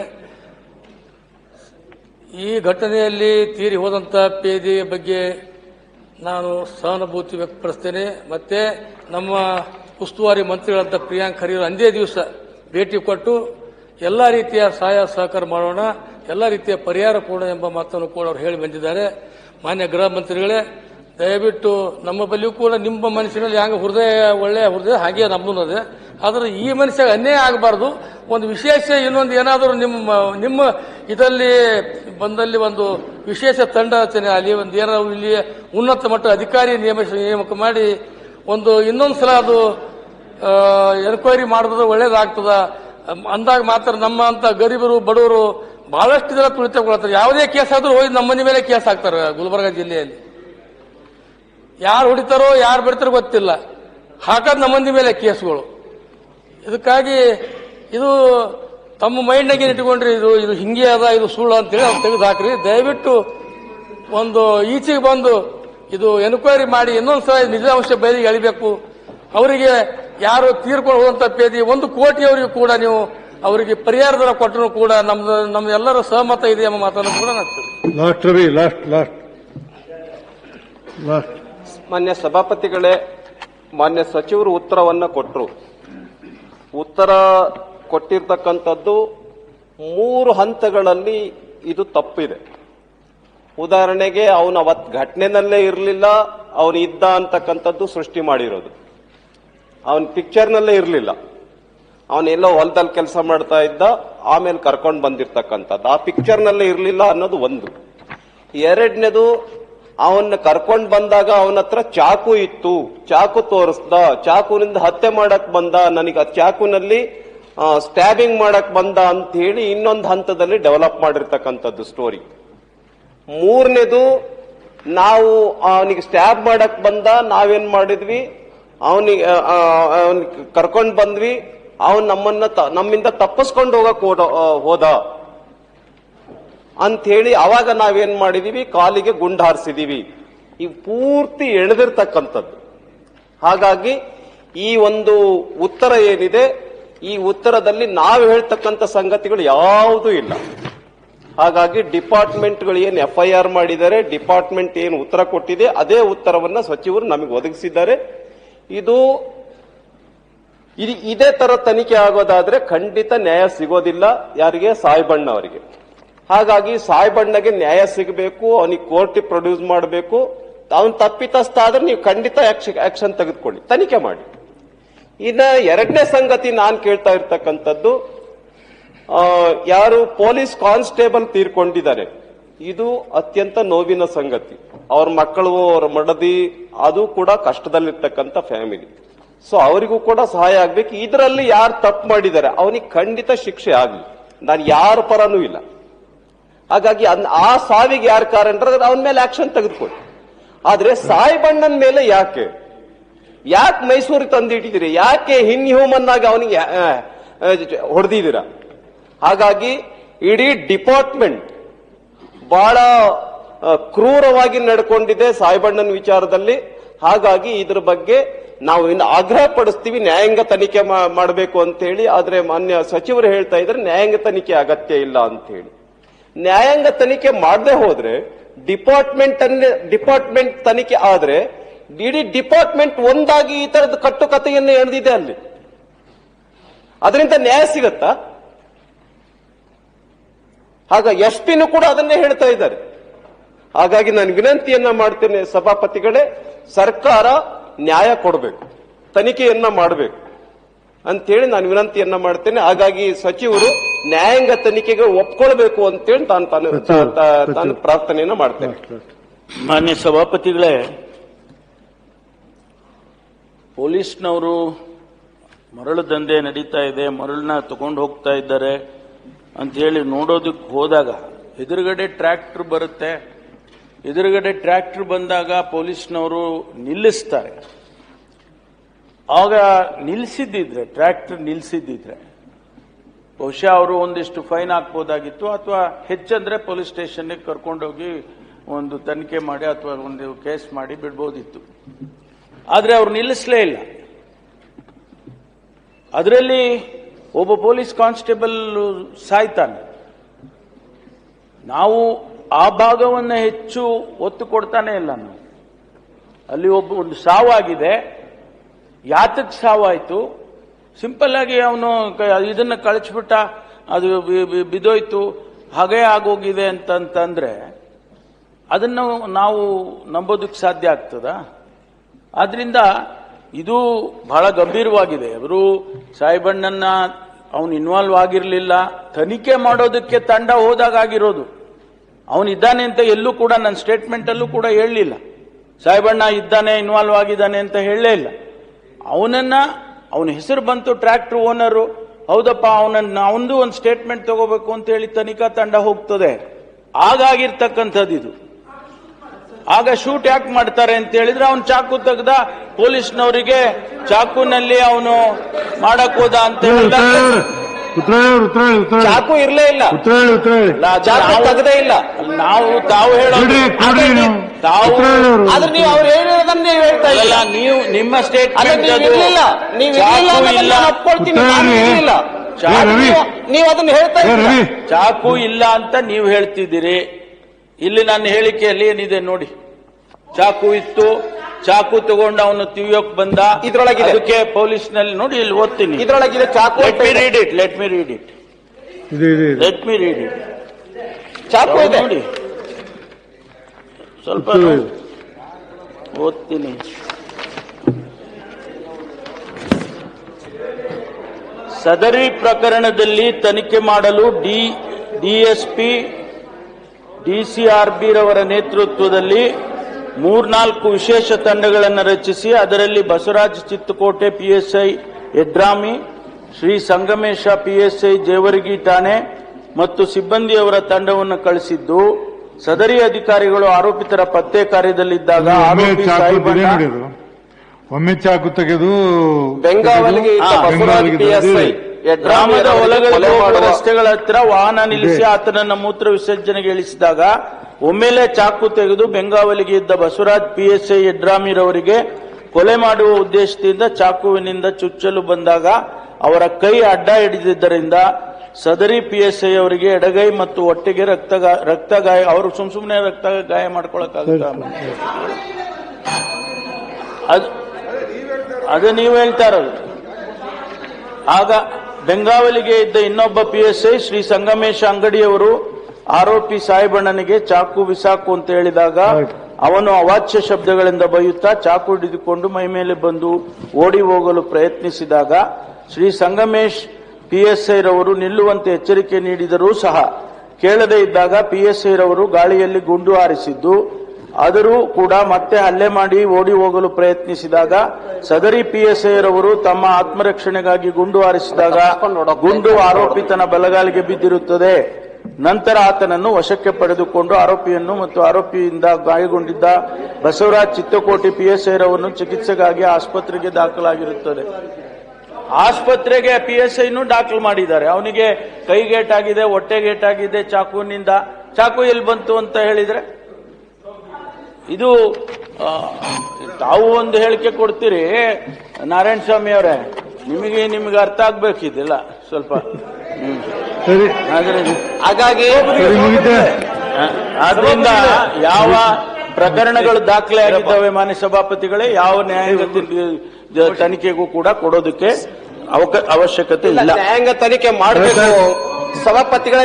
ಈ ಘಟನೆಯಲ್ಲಿ ತೀರಿ ಹೋದಂತ ಪೇದೆಯ ಬಗ್ಗೆ ನಾನು ಸಹಾನುಭೂತಿ ವ್ಯಕ್ತಪಡಿಸ್ತೇನೆ. ಮತ್ತೆ ನಮ್ಮ ಉಸ್ತುವಾರಿ ಮಂತ್ರಿಗಳಂತ ಪ್ರಿಯಾಂಕ್ ಖರ್ಗೆ ಅಂದೇ ದಿವಸ ಭೇಟಿ ಕೊಟ್ಟು ಎಲ್ಲ ರೀತಿಯ ಸಹಾಯ ಸಹಕಾರ ಮಾಡೋಣ, ಎಲ್ಲ ರೀತಿಯ ಪರಿಹಾರ ಕೊಡೋಣ ಎಂಬ ಮಾತನ್ನು ಕೂಡ ಅವರು ಹೇಳಿ ಬಂದಿದ್ದಾರೆ. ಮಾನ್ಯ ಗೃಹ ಮಂತ್ರಿಗಳೇ, ದಯವಿಟ್ಟು ನಮ್ಮ ಬಳಿಯೂ ಕೂಡ ನಿಮ್ಮ ಮನಸ್ಸಿನಲ್ಲಿ ಹ್ಯಾಂಗ ಹೃದಯ ಒಳ್ಳೆಯ ಹೃದಯ ಹಾಗೆ ನಮ್ಮದು ಅದೇ, ಆದ್ರೆ ಈ ಮನುಷ್ಯ ಅನ್ಯಾಯ ಆಗಬಾರ್ದು. ಒಂದು ವಿಶೇಷ ಇನ್ನೊಂದು ಏನಾದರೂ ನಿಮ್ಮ ನಿಮ್ಮ ಇದರಲ್ಲಿ ಬಂದಲ್ಲಿ ಒಂದು ವಿಶೇಷ ತಂಡ ರಚನೆ ಅಲ್ಲಿ ಒಂದು ಏನಾದ್ರು ಇಲ್ಲಿ ಉನ್ನತ ಮಟ್ಟ ಅಧಿಕಾರಿ ನೇಮಕ ನೇಮಕ ಮಾಡಿ ಒಂದು ಇನ್ನೊಂದು ಸಲ ಅದು ಎನ್ಕ್ವೈರಿ ಮಾಡಿದ್ರೆ ಒಳ್ಳೇದಾಗ್ತದ ಅಂದಾಗ ಮಾತ್ರ ನಮ್ಮ ಅಂತ ಗರೀಬರು ಬಡವರು ಬಹಳಷ್ಟು ಜನ ತುಳಿತಗೊಳ್ತಾರೆ. ಯಾವುದೇ ಕೇಸ್ ಆದ್ರೂ ಹೋಗಿ ನಮ್ಮ ಮನೆ ಮೇಲೆ ಕೇಸ್ ಹಾಕ್ತಾರೆ. ಗುಲ್ಬರ್ಗ ಜಿಲ್ಲೆಯಲ್ಲಿ ಯಾರು ಹೊಡಿತಾರೋ ಯಾರು ಬಿಡ್ತಾರೋ ಗೊತ್ತಿಲ್ಲ, ಹಾಕೋದು ನಮ್ಮ ಮಂದಿ ಮೇಲೆ ಕೇಸ್ಗಳು. ಇದಕ್ಕಾಗಿ ಇದು ತಮ್ಮ ಮೈಂಡ್ನಾಗೆ ಇಟ್ಕೊಂಡ್ರಿ, ಇದು ಇದು ಹಿಂಗೆ ಅದ, ಇದು ಸುಳ್ಳು ಅಂತೇಳಿ ಅವ್ರು ತೆಗೆದು ಹಾಕ್ರಿ. ದಯವಿಟ್ಟು ಒಂದು ಈಚೆಗೆ ಬಂದು ಇದು ಎನ್ಕ್ವೈರಿ ಮಾಡಿ ಇನ್ನೊಂದ್ಸಲ ನಿಜಾಂಶ ಬಯಲಿಗೆ ಎಳಿಬೇಕು. ಅವರಿಗೆ ಯಾರು ತೀರ್ಕೊಂಡು ಹೋದಂತ ಪೇದಿ ಒಂದು ಕೋಟಿಯವರಿಗೂ ಕೂಡ ನೀವು ಅವರಿಗೆ ಪರಿಹಾರ ದರ ಕೊಟ್ಟರು ಕೂಡ ನಮ್ದು ನಮ್ಮ ಎಲ್ಲರ ಸಹಮತ ಇದೆ ಎಂಬ ಮಾತನ್ನು ಕೂಡ last Ravi last last last ಮಾನ್ಯ ಸಭಾಪತಿಗಳೇ, ಮಾನ್ಯ ಸಚಿವರು ಉತ್ತರವನ್ನ ಕೊಟ್ಟರು. ಉತ್ತರ ಕೊಟ್ಟಿರ್ತಕ್ಕಂಥದ್ದು ಮೂರು ಹಂತಗಳಲ್ಲಿ ಇದು ತಪ್ಪಿದೆ. ಉದಾಹರಣೆಗೆ ಅವನು ಅವತ್ ಘಟನೆನಲ್ಲೇ ಇರಲಿಲ್ಲ, ಅವನು ಇದ್ದ ಅಂತಕ್ಕಂಥದ್ದು ಸೃಷ್ಟಿ ಮಾಡಿರೋದು. ಅವನ ಪಿಕ್ಚರ್ನಲ್ಲೇ ಇರಲಿಲ್ಲ, ಅವನೆಲ್ಲೋ ಹೊಲದಲ್ಲಿ ಕೆಲಸ ಮಾಡ್ತಾ ಇದ್ದ, ಆಮೇಲೆ ಕರ್ಕೊಂಡು ಬಂದಿರ್ತಕ್ಕಂಥದ್ದು. ಆ ಪಿಕ್ಚರ್ನಲ್ಲೇ ಇರಲಿಲ್ಲ ಅನ್ನೋದು ಒಂದು. ಎರಡನೇದು, ಅವನ್ನ ಕರ್ಕೊಂಡು ಬಂದಾಗ ಅವನ ಹತ್ರ ಚಾಕು ಇತ್ತು, ಚಾಕು ತೋರಿಸ್ದ, ಚಾಕುನಿಂದ ಹತ್ಯೆ ಮಾಡಕ್ ಬಂದ, ನನಗೆ ಆ ಚಾಕುನಲ್ಲಿ ಸ್ಟ್ಯಾಬಿಂಗ್ ಮಾಡಕ್ ಬಂದ ಅಂತ ಹೇಳಿ ಇನ್ನೊಂದು ಹಂತದಲ್ಲಿ ಡೆವಲಪ್ ಮಾಡಿರ್ತಕ್ಕಂಥದ್ದು ಸ್ಟೋರಿ. ಮೂರನೇದು, ನಾವು ಅವನಿಗೆ ಸ್ಟ್ಯಾಬ್ ಮಾಡಕ್ ಬಂದ, ನಾವೇನ್ ಮಾಡಿದ್ವಿ, ಅವನಿಗೆ ಅವನಿಗೆ ಕರ್ಕೊಂಡು ಬಂದ್ವಿ, ಅವನ್ ನಮ್ಮನ್ನ ನಮ್ಮಿಂದ ತಪ್ಪಿಸ್ಕೊಂಡು ಹೋಗಕ್ ಹೋದ ಅಂತ ಹೇಳಿ ಅವಾಗ ನಾವೇನ್ ಮಾಡಿದೀವಿ, ಕಾಲಿಗೆ ಗುಂಡು ಹಾರಿಸಿದೀವಿ. ಈ ಪೂರ್ತಿ ಎಳೆದಿರ್ತಕ್ಕಂಥದ್ದು. ಹಾಗಾಗಿ ಈ ಒಂದು ಉತ್ತರ ಏನಿದೆ ಈ ಉತ್ತರದಲ್ಲಿ ನಾವು ಹೇಳ್ತಕ್ಕಂಥ ಸಂಗತಿಗಳು ಯಾವುದೂ ಇಲ್ಲ. ಹಾಗಾಗಿ ಡಿಪಾರ್ಟ್ಮೆಂಟ್ಗಳು ಏನು ಎಫ್ ಐ ಆರ್ ಮಾಡಿದ್ದಾರೆ, ಡಿಪಾರ್ಟ್ಮೆಂಟ್ ಏನು ಉತ್ತರ ಕೊಟ್ಟಿದೆ ಅದೇ ಉತ್ತರವನ್ನ ಸಚಿವರು ನಮಗೆ ಒದಗಿಸಿದ್ದಾರೆ. ಇದು ಇದೇ ತರ ತನಿಖೆ ಆಗೋದಾದ್ರೆ ಖಂಡಿತ ನ್ಯಾಯ ಸಿಗೋದಿಲ್ಲ ಯಾರಿಗೆ, ಸಾಯಿಬಣ್ಣ ಅವರಿಗೆ. ಹಾಗಾಗಿ ಸಾಯಿಬಣ್ಣಗೆ ನ್ಯಾಯ ಸಿಗಬೇಕು, ಅವನಿಗೆ ಕೋರ್ಟ್ ಪ್ರೊಡ್ಯೂಸ್ ಮಾಡಬೇಕು. ಅವನು ತಪ್ಪಿತಸ್ಥ ಆದ್ರೆ ನೀವು ಖಂಡಿತ ಆಕ್ಷನ್ ತೆಗೆದುಕೊಳ್ಳಿ, ತನಿಖೆ ಮಾಡಿ. ಇನ್ನ ಎರಡನೇ ಸಂಗತಿ ನಾನು ಕೇಳ್ತಾ ಇರ್ತಕ್ಕಂಥದ್ದು, ಯಾರು ಪೊಲೀಸ್ ಕಾನ್ಸ್ಟೇಬಲ್ ತೀರ್ಕೊಂಡಿದ್ದಾರೆ, ಇದು ಅತ್ಯಂತ ನೋವಿನ ಸಂಗತಿ. ಅವ್ರ ಮಕ್ಕಳು, ಅವ್ರ ಮಡದಿ, ಅದು ಕೂಡ ಕಷ್ಟದಲ್ಲಿರ್ತಕ್ಕಂಥ ಫ್ಯಾಮಿಲಿ. ಸೊ ಅವರಿಗೂ ಕೂಡ ಸಹಾಯ ಆಗ್ಬೇಕು. ಇದರಲ್ಲಿ ಯಾರು ತಪ್ಪು ಮಾಡಿದ್ದಾರೆ ಅವನಿಗೆ ಖಂಡಿತ ಶಿಕ್ಷೆ ಆಗ್ಲಿ, ನಾನು ಯಾರ ಪರನೂ ಇಲ್ಲ. ಹಾಗಾಗಿ ಆ ಸಾವಿಗೆ ಯಾರು ಕಾರಣರ ಅವನ ಮೇಲೆ ಆಕ್ಷನ್ ತೆಗೆದುಕೊಳ್ಳಿ. ಆದ್ರೆ ಸಾಯಿಬಣ್ಣನ ಮೇಲೆ ಯಾಕೆ ಯಾಕೆ ಮೈಸೂರಿಗೆ ತಂದಿಟ್ಟಿದ್ದೀರಿ, ಯಾಕೆ ಇನ್ಹ್ಯೂಮನ್ ಆಗಿ ಅವನಿಗೆ ಹೊಡೆದಿದ್ದೀರಾ? ಹಾಗಾಗಿ ಇಡೀ ಡಿಪಾರ್ಟ್ಮೆಂಟ್ ಬಹಳ ಕ್ರೂರವಾಗಿ ನಡ್ಕೊಂಡಿದೆ ಸಾಯಿಬಣ್ಣನ ವಿಚಾರದಲ್ಲಿ. ಹಾಗಾಗಿ ಇದ್ರ ಬಗ್ಗೆ ನಾವು ಇನ್ನು ಆಗ್ರಹ ಪಡಿಸ್ತೀವಿ, ನ್ಯಾಯಾಂಗ ತನಿಖೆ ಮಾಡಬೇಕು ಅಂತ ಹೇಳಿ. ಆದ್ರೆ ಮಾನ್ಯ ಸಚಿವರು ಹೇಳ್ತಾ ಇದ್ರೆ ನ್ಯಾಯಾಂಗ ತನಿಖೆ ಅಗತ್ಯ ಇಲ್ಲ ಅಂತ ಹೇಳಿ. ನ್ಯಾಯಾಂಗ ತನಿಖೆ ಮಾಡದೆ ಹೋದ್ರೆ ಡಿಪಾರ್ಟ್ಮೆಂಟ್ ಅನ್ನೇ ಡಿಪಾರ್ಟ್ಮೆಂಟ್ ತನಿಖೆ ಆದ್ರೆ ಇಡೀ ಡಿಪಾರ್ಟ್ಮೆಂಟ್ ಒಂದಾಗಿ ಈ ತರದ ಕಟ್ಟುಕತೆಯನ್ನು ಎಳೆದಿದೆ ಅಲ್ಲಿ, ಅದರಿಂದ ನ್ಯಾಯ ಸಿಗತ್ತಾ? ಆಗ ಎಸ್ ಪಿನೂ ಕೂಡ ಅದನ್ನೇ ಹೇಳ್ತಾ ಇದ್ದಾರೆ. ಹಾಗಾಗಿ ನಾನು ವಿನಂತಿಯನ್ನ ಮಾಡ್ತೇನೆ ಸಭಾಪತಿಗಳೇ, ಸರ್ಕಾರ ನ್ಯಾಯ ಕೊಡಬೇಕು, ತನಿಖೆಯನ್ನ ಮಾಡಬೇಕು ಅಂತೇಳಿ ನಾನು ವಿನಂತಿಯನ್ನ ಮಾಡ್ತೇನೆ. ಹಾಗಾಗಿ ಸಚಿವರು ನ್ಯಾಯಾಂಗ ತನಿಖೆಗೆ ಒಪ್ಕೊಳ್ಬೇಕು ಅಂತೇಳಿ ತಾನು ತಾನು ತಾನು ಪ್ರಾರ್ಥನೆಯನ್ನ ಮಾಡ್ತೇನೆ. ಮಾನ್ಯ ಸಭಾಪತಿಗಳೇ, ಪೊಲೀಸ್ನವರು ಮರಳು ದಂಧೆ ನಡೀತಾ ಇದೆ, ಮರಳನ್ನ ತಗೊಂಡು ಹೋಗ್ತಾ ಇದ್ದಾರೆ ಅಂತ ಹೇಳಿ ನೋಡೋದಕ್ಕೆ ಹೋದಾಗ ಎದುರುಗಡೆ ಟ್ರ್ಯಾಕ್ಟರ್ ಬರುತ್ತೆ. ಎದುರುಗಡೆ ಟ್ರ್ಯಾಕ್ಟರ್ ಬಂದಾಗ ಪೊಲೀಸ್ನವರು ನಿಲ್ಲಿಸ್ತಾರೆ. ಆಗ ನಿಲ್ಲಿಸಿದ್ದಿದ್ರೆ, ಟ್ರ್ಯಾಕ್ಟರ್ ನಿಲ್ಲಿಸಿದ್ದಿದ್ರೆ ಬಹುಶಃ ಅವರು ಒಂದಿಷ್ಟು ಫೈನ್ ಹಾಕ್ಬೋದಾಗಿತ್ತು, ಅಥವಾ ಹೆಚ್ಚಂದ್ರೆ ಪೊಲೀಸ್ ಸ್ಟೇಷನ್ಗೆ ಕರ್ಕೊಂಡೋಗಿ ಒಂದು ತನಿಖೆ ಮಾಡಿ ಅಥವಾ ಒಂದು ಕೇಸ್ ಮಾಡಿ ಬಿಡ್ಬೋದಿತ್ತು. ಆದ್ರೆ ಅವ್ರು ನಿಲ್ಲಿಸಲೇ ಇಲ್ಲ. ಅದರಲ್ಲಿ ಒಬ್ಬ ಪೊಲೀಸ್ ಕಾನ್ಸ್ಟೇಬಲ್ ಸಾಯ್ತಾನೆ. ನಾವು ಆ ಭಾಗವನ್ನ ಹೆಚ್ಚು ಒತ್ತು ಕೊಡ್ತಾನೆ ಇಲ್ಲ. ನಾವು ಅಲ್ಲಿ ಒಬ್ಬ ಒಂದು ಸಾವಾಗಿದೆ, ಯಾತಕ್ ಸಾವಾಯ್ತು? ಸಿಂಪಲ್ ಆಗಿ ಅವನು ಇದನ್ನ ಕಳಿಸ್ಬಿಟ್ಟ, ಅದು ಬಿದೋಯ್ತು, ಹಾಗೇ ಆಗೋಗಿದೆ ಅಂತಂತಂದ್ರೆ ಅದನ್ನು ನಾವು ನಂಬೋದಕ್ಕೆ ಸಾಧ್ಯ ಆಗ್ತದ? ಆದ್ರಿಂದ ಇದು ಬಹಳ ಗಂಭೀರವಾಗಿದೆ. ಅವರು ಸಾಯಿಬಣ್ಣನ್ನ ಅವನು ಇನ್ವಾಲ್ವ್ ಆಗಿರಲಿಲ್ಲ, ತನಿಖೆ ಮಾಡೋದಕ್ಕೆ ತಂಡ ಹೋದಾಗ ಆಗಿರೋದು. ಅವನಿದ್ದಾನೆ ಅಂತ ಎಲ್ಲೂ ಕೂಡ ನನ್ನ ಸ್ಟೇಟ್ಮೆಂಟ್ ಅಲ್ಲೂ ಕೂಡ ಹೇಳಲಿಲ್ಲ. ಸಾಯಿಬಣ್ಣ ಇದ್ದಾನೆ, ಇನ್ವಾಲ್ವ್ ಆಗಿದ್ದಾನೆ ಅಂತ ಹೇಳಲೇ ಇಲ್ಲ. ಅವನನ್ನ ಅವನ ಹೆಸರು ಬಂತು, ಟ್ರ್ಯಾಕ್ಟರ್ ಓನರು, ಹೌದಪ್ಪ ಅವನನ್ನ ಅವನದು ಒಂದು ಸ್ಟೇಟ್ಮೆಂಟ್ ತಗೋಬೇಕು ಅಂತ ಹೇಳಿ ತನಿಖಾ ತಂಡ ಹೋಗ್ತದೆ. ಆಗಾಗಿರ್ತಕ್ಕಂಥದ್ದು ಇದು. ಆಗ ಶೂಟ್ ಯಾಕೆ ಮಾಡ್ತಾರೆ ಅಂತ ಹೇಳಿದ್ರೆ ಅವನು ಚಾಕು ತೆಗೆದ, ಪೊಲೀಸ್ನವರಿಗೆ ಚಾಕುನಲ್ಲಿ ಅವನು ಮಾಡಕ್ ಹೋದ ಅಂತ ಚಾಕು ಇರ್ಲೇ ಇಲ್ಲ, ಚಾಕು ತೆಗೆದೇ ಇಲ್ಲ. ನಾವು ತಾವು ಹೇಳೋದು ತಾವು, ಆದ್ರೆ ನೀವು ಅವ್ರು ಹೇಳಿರೋದನ್ನೇ ಹೇಳ್ತಾ ಇಲ್ಲ. ನೀವು ನಿಮ್ಮ ಸ್ಟೇಟ್ಮೆಂಟ್ ನೀವು ಅದನ್ನು ಹೇಳ್ತಾ ಇದ್ದೀರಾ, ಚಾಕು ಇಲ್ಲ ಅಂತ ನೀವು ಹೇಳ್ತಿದ್ದೀರಿ. ಇಲ್ಲಿ ನನ್ನ ಹೇಳಿಕೆಯಲ್ಲಿ ಏನಿದೆ ನೋಡಿ, ಚಾಕು ಇತ್ತು, ಚಾಕು ತಗೊಂಡು ಅವನು ತಿವಿಯೋಕ್ ಬಂದ, ಇದ್ರೊಳಗೆ ಅದಕ್ಕೆ ಪೊಲೀಸ್ನಲ್ಲಿ ನೋಡಿ, ಇಲ್ಲಿ ಓದ್ತೀನಿ, ಇದ್ರೊಳಗಿದೆ ಚಾಕು. Let me read it let me read it let me read it ಚಾಕು ಇದೆ ನೋಡಿ, ಸ್ವಲ್ಪ ಓದ್ತೀನಿ. ಸದರಿ ಪ್ರಕರಣದಲ್ಲಿ ತನಿಖೆ ಮಾಡಲು ಡಿ ಡಿಎಸ್ಪಿ ಡಿಸಿಆರ್ಬಿ ರವರ ನೇತೃತ್ವದಲ್ಲಿ ಮೂರ್ನಾಲ್ಕು ವಿಶೇಷ ತಂಡಗಳನ್ನು ರಚಿಸಿ ಅದರಲ್ಲಿ ಬಸವರಾಜ್ ಚಿತ್ತಕೋಟೆ ಪಿಎಸ್ಐ ಯಡ್ರಾಮಿ, ಶ್ರೀ ಸಂಗಮೇಶ ಪಿಎಸ್ಐ ಜೇವರ್ಗಿ ಠಾಣೆ ಮತ್ತು ಸಿಬ್ಬಂದಿಯವರ ತಂಡವನ್ನು ಕಳಿಸಿದ್ದು, ಸದರಿ ಅಧಿಕಾರಿಗಳು ಆರೋಪಿತರ ಪತ್ತೆ ಕಾರ್ಯದಲ್ಲಿದ್ದಾಗ ಆರೋಪಿ ಸಾಯಿಬಣ್ಣ ಒಮ್ಮೆ ಚಾಕು ತೆಗೆದು ಬೆಂಗಾವಲಿಗೆ ಬಸವರಾಜ್ ಪಿಎಸ್ಐ ಗ್ರಾಮದ ಹೊಲಗಳಿಗೆ ರಸ್ತೆಗಳ ಹತ್ತಿರ ವಾಹನ ನಿಲ್ಲಿಸಿ ಆತನನ್ನ ಮೂತ್ರ ವಿಸರ್ಜನೆಗೆ ಇಳಿಸಿದಾಗ ಒಮ್ಮೆಲೆ ಚಾಕು ತೆಗೆದು ಬೆಂಗಾವಲಿಗೆ ಇದ್ದ ಬಸವರಾಜ್ ಪಿಎಸ್ಐ ಯಡ್ರಾಮಿರವರಿಗೆ ಕೊಲೆ ಮಾಡುವ ಉದ್ದೇಶದಿಂದ ಚಾಕುವಿನಿಂದ ಚುಚ್ಚಲು ಬಂದಾಗ ಅವರ ಕೈ ಅಡ್ಡ ಹಿಡಿದಿದ್ದರಿಂದ ಸದರಿ ಪಿ ಎಸ್ ಐ ಅವರಿಗೆ ಎಡಗೈ ಮತ್ತು ಹೊಟ್ಟೆಗೆ ರಕ್ತ ರಕ್ತ ಗಾಯ, ಅವರು ಸುಮ್ ಸುಮ್ಮನೆ ರಕ್ತ ಗಾಯ ಮಾಡ್ಕೊಳಕ್ಕಾಗುತ್ತ? ಅದು ಅದು ನೀವು ಹೇಳ್ತಾ ಇರೋದು. ಆಗ ಬೆಂಗಾವಲಿಗೆ ಇದ್ದ ಇನ್ನೊಬ್ಬ P S I Shri Sangamesha ಅಂಗಡಿಯವರು ಆರೋಪಿ ಸಾಯಿಬಣ್ಣನಿಗೆ ಚಾಕು ಬಿಸಾಕು ಅಂತ ಹೇಳಿದಾಗ ಅವನು ಅವಾಚ್ಯ ಶಬ್ದಗಳಿಂದ ಬೈಯುತ್ತಾ ಚಾಕು ಹಿಡಿದುಕೊಂಡು ಮೈ ಮೇಲೆ ಬಂದು ಓಡಿ ಹೋಗಲು ಪ್ರಯತ್ನಿಸಿದಾಗ Shri Sangamesh P S I ರವರು ನಿಲ್ಲುವಂತೆ ಎಚ್ಚರಿಕೆ ನೀಡಿದರೂ ಸಹ ಕೇಳದೇ ಇದ್ದಾಗ ಪಿ ಎಸ್ ಐ ರವರು ಗಾಳಿಯಲ್ಲಿ ಗುಂಡು ಹಾರಿಸಿದ್ದು, ಆದರೂ ಕೂಡ ಮತ್ತೆ ಹಲ್ಲೆ ಮಾಡಿ ಓಡಿ ಹೋಗಲು ಪ್ರಯತ್ನಿಸಿದಾಗ ಸದರಿ ಪಿ ಎಸ್ ಐ ರವರು ತಮ್ಮ ಆತ್ಮರಕ್ಷಣೆಗಾಗಿ ಗುಂಡು ಹಾರಿಸಿದಾಗ ಗುಂಡು ಆರೋಪಿತನ ಬಲಗಾಲಿಗೆ ಬಿದ್ದಿರುತ್ತದೆ. ನಂತರ ಆತನನ್ನು ವಶಕ್ಕೆ ಪಡೆದುಕೊಂಡು ಆರೋಪಿಯನ್ನು ಮತ್ತು ಆರೋಪಿಯಿಂದ ಗಾಯಗೊಂಡಿದ್ದ Basavaraj Chittakoti P S I ರವನ್ನು ಚಿಕಿತ್ಸೆಗಾಗಿ ಆಸ್ಪತ್ರೆಗೆ ದಾಖಲಾಗಿರುತ್ತದೆ. ಆಸ್ಪತ್ರೆಗೆ ಪಿ ಎಸ್ ಐನು ದಾಖಲು ಮಾಡಿದ್ದಾರೆ. ಅವನಿಗೆ ಕೈಗೇಟಾಗಿದೆ, ಹೊಟ್ಟೆಗೇಟಾಗಿದೆ ಚಾಕುವಿನಿಂದ. ಚಾಕು ಎಲ್ಲಿ ಬಂತು ಅಂತ ಹೇಳಿದ್ರೆ ಇದು ತಾವು ಒಂದು ಹೇಳಿಕೆ ಕೊಡ್ತೀರಿ ನಾರಾಯಣ ಸ್ವಾಮಿ ಅವರೇ, ನಿಮಗೆ ನಿಮಗೆ ಅರ್ಥ ಆಗ್ಬೇಕಿದಿಲ್ಲ ಸ್ವಲ್ಪ. ಹಾಗಾಗಿ ಆದ್ರಿಂದ ಯಾವ ಪ್ರಕರಣಗಳು ದಾಖಲೆ ಆಗಿದ್ದಾವೆ ಮಾನ್ಯ ಸಭಾಪತಿಗಳೇ, ಯಾವ ನ್ಯಾಯಾಂಗ ತನಿಖೆಗೂ ಕೂಡ ಕೊಡೋದಕ್ಕೆ ಅವಶ್ಯಕತೆ ಇಲ್ಲ. ನ್ಯಾಯಾಂಗ ತನಿಖೆ ಮಾಡಬೇಕು ಸಭಾಪತಿಗಳ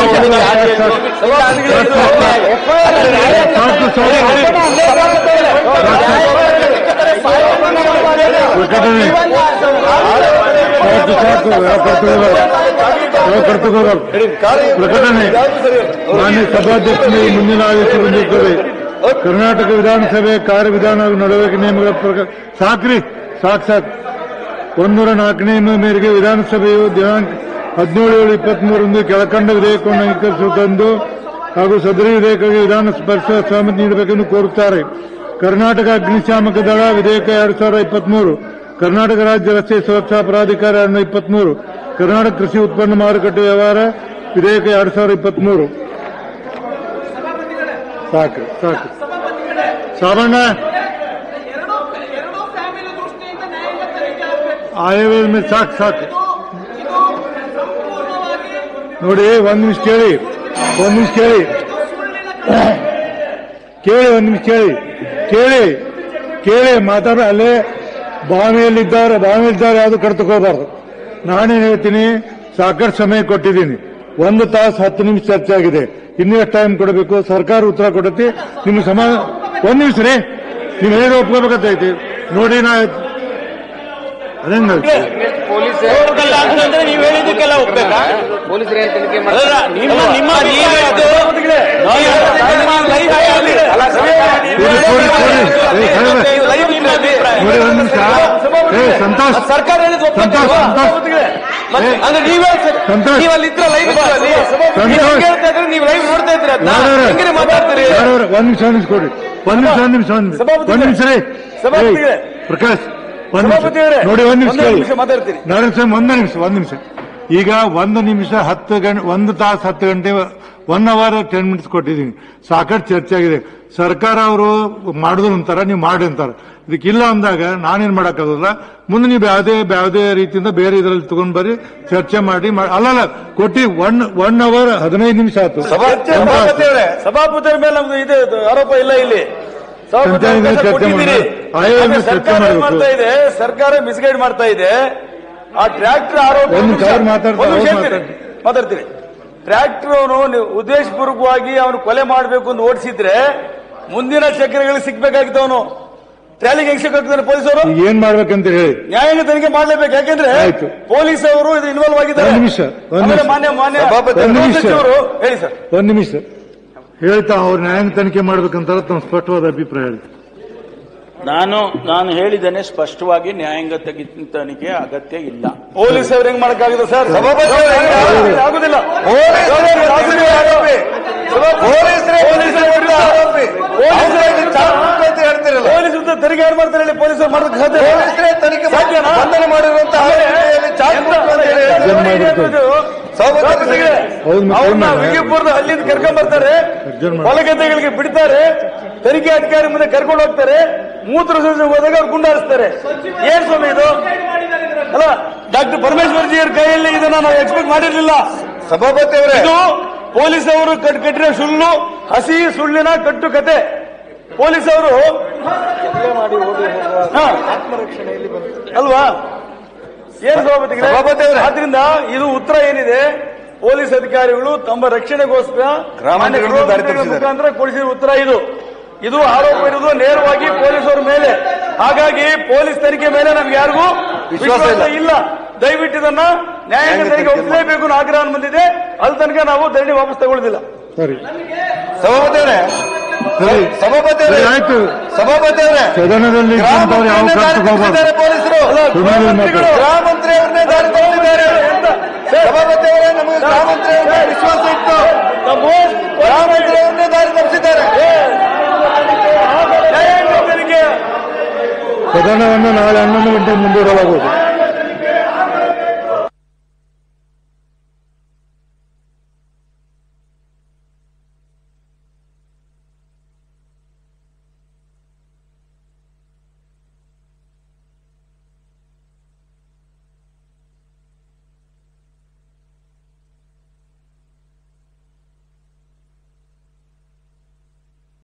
ಪ್ರಕಟಣೆ ಮಾನ್ಯ ಸಭಾಧ್ಯಕ್ಷರು ಮುಂದಿನ ಆದೇಶ ಬಂದಿರುತ್ತದೆ. ಕರ್ನಾಟಕ ವಿಧಾನಸಭೆ ಕಾರ್ಯವಿಧಾನ ನಡವಳಿಕೆ ನಿಯಮಗಳ ಪ್ರಕಾರ ಸಾಕ್ರಿ ಸಾಕ್ ಸಾಕ್ ಒಂದೂರ ನಾಲ್ಕನೇ ಮೇರೆಗೆ ವಿಧಾನಸಭೆಯು ದಿನಾಂಕ ಹದಿನೇಳು ಏಳು ಇಪ್ಪತ್ಮೂರರಂದು ಕೆಳಕಂಡ ವಿಧೇಯಕವನ್ನು ಅಂಗೀಕರಿಸುತ್ತಂದು ಹಾಗೂ ಸದರಿ ವಿಧೇಯಕಕ್ಕೆ ವಿಧಾನ ಪರಿಷತ್ ಸಹಮತಿ ನೀಡಬೇಕೆಂದು ಕೋರುತ್ತಾರೆ. ಕರ್ನಾಟಕ ಅಗ್ನಿಶಾಮಕ ದಳ ವಿಧೇಯಕ ಎರಡ್ ಸಾವಿರದ ಇಪ್ಪತ್ಮೂರು, ಕರ್ನಾಟಕ ರಾಜ್ಯ ರಸ್ತೆ ಸುರಕ್ಷಾ ಪ್ರಾಧಿಕಾರ ಎರಡ್ ಸಾವಿರದ ಇಪ್ಪತ್ಮೂರು, ಕರ್ನಾಟಕ ಕೃಷಿ ಉತ್ಪನ್ನ ಮಾರುಕಟ್ಟೆ ವ್ಯವಹಾರ ವಿಧೇಯಕ ಎರಡ್ ಸಾವಿರದ ಇಪ್ಪತ್ಮೂರು. ಸಾಕು ಸಾಕು ಸಾಬಣ್ಣ ಆಯವ್ಯದ ಮೇಲೆ ಸಾಕು ಸಾಕು ನೋಡಿ. ಒಂದ್ ನಿಮಿಷ ಕೇಳಿ ಒಂದ್ ನಿಮಿಷ ಕೇಳಿ ಕೇಳಿ ಒಂದ್ ನಿಮಿಷ ಕೇಳಿ ಕೇಳಿ ಕೇಳಿ ಮಾತಾಡ. ಅಲ್ಲೇ ಬಾವಿಯಲ್ಲಿದ್ದಾರೆ ಬಾವಿಯಲ್ಲಿದ್ದಾರೆ ಯಾವುದು ಕಡ್ತಕೋಬಾರ್ದು. ನಾನೇನು ಹೇಳ್ತೀನಿ, ಸಾಕಷ್ಟು ಸಮಯ ಕೊಟ್ಟಿದ್ದೀನಿ. ಒಂದು ತಾಸು ಹತ್ತು ನಿಮಿಷ ಚರ್ಚೆ ಆಗಿದೆ. ಇನ್ನೂ ಎಷ್ಟು ಟೈಮ್ ಕೊಡಬೇಕು? ಸರ್ಕಾರ ಉತ್ತರ ಕೊಡತಿ. ನಿಮ್ಮ ಸಮಾನ ಒಂದ್ ನಿಮಿಷ ರೀ, ನೀವು ಹೇಳಿ ಒಪ್ಕೋಬೇಕಂತೈತಿ ನೋಡಿ. ನಾ ಅದೇಂಗ ಅಂತಂದ್ರೆ ನೀವು ಹೇಳಿದಕ್ಕೆಲ್ಲ ಒಪ್ಬೇಕಾ? ಪೊಲೀಸರು ಏನ್ ತನಿಖೆ ಸಂತೋಷ್ ಸರ್ಕಾರ ಅಂದ್ರೆ ನೀವೇ ನೀವಲ್ಲಿದ್ರೆ ಲೈವ್ ನೀವು ಲೈವ್ ನೋಡ್ತಾ ಇದ್ರಿ ಅದನ್ನ ಮಾತಾಡ್ತೀರಿ. ಒಂದ್ ನಿಮಿಷ ಒಂದ್ ನಿಮಿಷ ಕೊಡಿ. ಒಂದ್ ನಿಮಿಷ ಒಂದ್ ನಿಮಿಷ ಒಂದ್ ನಿಮಿಷ ಒಂದ್ ನಿಮಿಷ ರೀ ಪ್ರಕಾಶ್ ಒಂದ್ ನಿಮಿಷ ನೋಡಿ. ಒಂದ್ ನಿಮಿಷ ಮಾತಾಡ್ತೀನಿ ನಾರಾಯಣ ಸ್ವಾಮಿ. ಒಂದೇ ನಿಮಿಷ ಒಂದ್ ನಿಮಿಷ ಈಗ ಒಂದು ನಿಮಿಷ ಹತ್ತು ಗಂಟೆ ಒಂದು ತಾಸು ಹತ್ತು ಗಂಟೆ ಒನ್ ಅವರ್ ಟೆನ್ ಮಿನಿಟ್ಸ್ ಕೊಟ್ಟಿದ್ದೀನಿ. ಸಾಕಷ್ಟು ಚರ್ಚೆ ಆಗಿದೆ. ಸರ್ಕಾರ ಅವರು ಮಾಡುದು ಅಂತಾರ, ನೀವು ಮಾಡಿ ಅಂತಾರ. ಇದಕ್ಕಿಲ್ಲ ಅಂದಾಗ ನಾನೇನ್ ಮಾಡಕ್ಕಾಗಲ್ಲ. ಮುಂದೆ ನೀವು ಯಾವುದೇ ಯಾವುದೇ ರೀತಿಯಿಂದ ಬೇರೆ ಇದರಲ್ಲಿ ತಗೊಂಡ್ ಬರ್ರಿ, ಚರ್ಚೆ ಮಾಡಿ. ಅಲ್ಲಲ್ಲ ಕೊಟ್ಟಿ ಒನ್ ಒನ್ ಅವರ್ ಹದಿನೈದು ನಿಮಿಷ ಆಯ್ತು. ಸಭಾಪತಿಯ ಮೇಲೆ ನಮ್ದು ಇದು ಆರೋಪ ಇಲ್ಲ ಇಲ್ಲಿ. ಚರ್ಚೆ ಮಾಡಿ ಚರ್ಚೆ ಮಾಡ್ತಾ ಇದೆ, ಸರ್ಕಾರ ಮಿಸ್ಗೈಡ್ ಮಾಡ್ತಾ ಇದೆ. ಆ ಟ್ರ್ಯಾಕ್ಟರ್ ಆರೋಪ ಮಾತಾಡ್ತೀನಿ. ಟ್ರ್ಯಾಕ್ಟರ್ ಅವನು ಉದ್ದೇಶಪೂರ್ವಕವಾಗಿ ಅವನು ಕೊಲೆ ಮಾಡಬೇಕು ಅಂತ ಓಡಿಸಿದ್ರೆ ಮುಂದಿನ ಚಕ್ರಗಳಿಗೆ ಸಿಗ್ಬೇಕಾಗಿತ್ತು. ಅವನು ಟ್ರಾಲಿಗೆ ಹೆಂಗ್ ಸಿಕ್ಕಾಗ್ತಾನೆ ಪೊಲೀಸರು? ಏನ್ ಮಾಡ್ಬೇಕಂತ ಹೇಳಿ ನ್ಯಾಯಾಂಗ ತನಿಖೆ ಮಾಡ್ಲೇಬೇಕು. ಯಾಕೆಂದ್ರೆ ಪೊಲೀಸ್ ಅವರು ಇದು ಇನ್ವಾಲ್ವ್ ಆಗಿದ್ದಾರೆ. ನಿಮಿಷ ಮಾನ್ಯ ಮಾನ್ಯ ಅವರು ಹೇಳಿ ಸರ್. ಒಂದ್ ನಿಮಿಷ ಹೇಳ್ತಾ ಅವ್ರು ನ್ಯಾಯಾಂಗ ತನಿಖೆ ಮಾಡ್ಬೇಕಂತ ತಮ್ಮ ಸ್ಪಷ್ಟವಾದ ಅಭಿಪ್ರಾಯ ಹೇಳಿ. ನಾನು ನಾನು ಹೇಳಿದ್ದೇನೆ ಸ್ಪಷ್ಟವಾಗಿ, ನ್ಯಾಯಾಂಗ ತನಿಖೆ ಅಗತ್ಯ ಇಲ್ಲ. ಪೊಲೀಸ್ ಅವ್ರು ಹೆಂಗ್ ಮಾಡಕ್ಕಾಗಿದೆ ಸರ್? ಆಗುದಿಲ್ಲ. ಪೊಲೀಸ್ ತೆರಿಗೆ ಯಾರು ಮಾಡ್ತಾರೆ ಹೇಳಿ? ಪೊಲೀಸರು ಬಂಧನ ಮಾಡಿರುವಂತಹ ಅವ್ರನ್ನ ವಿಜಯಪುರದ ಅಲ್ಲಿಂದ ಕರ್ಕೊಂಡ್ ಬರ್ತಾರೆ, ಹೊಲಗದ್ದೆಗಳಿಗೆ ಬಿಡ್ತಾರೆ, ತನಿಖೆ ಅಧಿಕಾರಿ ಮುಂದೆ ಕರ್ಕೊಂಡು ಹೋಗ್ತಾರೆ. ಮೂತ್ರ ಹೋದಾಗ ಅವ್ರು ಗುಂಡಾರಿಸ್ತಾರೆ. ಏನ್ ಸ್ವಾಮಿ ಇದು? ಅಲ್ಲ ಡಾಕ್ಟರ್ ಪರಮೇಶ್ವರ್ ಜಿ ಅವರ ಕೈಯಲ್ಲಿ ಇದನ್ನ ನಾವು ಎಕ್ಸ್ಪೆಕ್ಟ್ ಮಾಡಿರಲಿಲ್ಲ. ಸಭಾಪತಿ ಅವರೇ, ಇದು ಪೊಲೀಸ್ ಅವರು ಕಟ್ಟಿರೋ ಸುಳ್ಳು, ಹಸಿ ಸುಳ್ಳಿನ ಕಟ್ಟು ಕತೆ. ಪೊಲೀಸ್ ಅವರು ಅಲ್ವಾ ಏನು ಸಭಾಪತಿ? ಆದ್ರಿಂದ ಇದು ಉತ್ತರ ಏನಿದೆ, ಪೊಲೀಸ್ ಅಧಿಕಾರಿಗಳು ತಮ್ಮ ರಕ್ಷಣೆಗೋಸ್ಕರ ಮುಖಾಂತರ ಕೊಡಿಸಿದ ಉತ್ತರ ಇದು. ಇದು ಆರೋಪ ಇರುವುದು ನೇರವಾಗಿ ಪೊಲೀಸರ ಮೇಲೆ. ಹಾಗಾಗಿ ಪೊಲೀಸ್ ತನಿಖೆ ಮೇಲೆ ನಮ್ಗೆ ಯಾರಿಗೂ ವಿಶ್ವಾಸ ಇಲ್ಲ. ದಯವಿಟ್ಟು ಇದನ್ನ ನ್ಯಾಯಾಂಗ ತನಿಖೆ ಒಪ್ಪಲೇಬೇಕು ಅನ್ನೋ ಆಗ್ರಹ ಬಂದಿದೆ. ಅಲ್ಲಿ ತನಕ ನಾವು ಧರಣಿ ವಾಪಸ್ ತಗೊಳ್ಳೋದಿಲ್ಲ. ಸರಿ ಸಭಾಪತಿ ಅವರೇ, ಸಭಾಪತಿ ಅವರೇ, ಆಯ್ತು. ಸಭಾಪತಿ ಅವರೇ, ಸದನದಲ್ಲಿ ಪೊಲೀಸರು ಗೃಹ ಮಂತ್ರಿ ಅವರನ್ನೇ ದಾರಿ ತಪ್ಪಿದ್ದಾರೆ. ಸಭಾಪತಿ ಅವರೇ, ನಮಗೆ ಗೃಹ ಮಂತ್ರಿ ಅವರ ವಿಶ್ವಾಸ ಇತ್ತು, ಗೃಹ ಮಂತ್ರಿ ಅವರನ್ನೇ ದಾರಿ ತಪ್ಪಿಸಿದ್ದಾರೆ. ಸದನವನ್ನು ನಾಳೆ ಹನ್ನೊಂದು ಗಂಟೆ ಮುಂದೂಡಲಾಗುವುದು.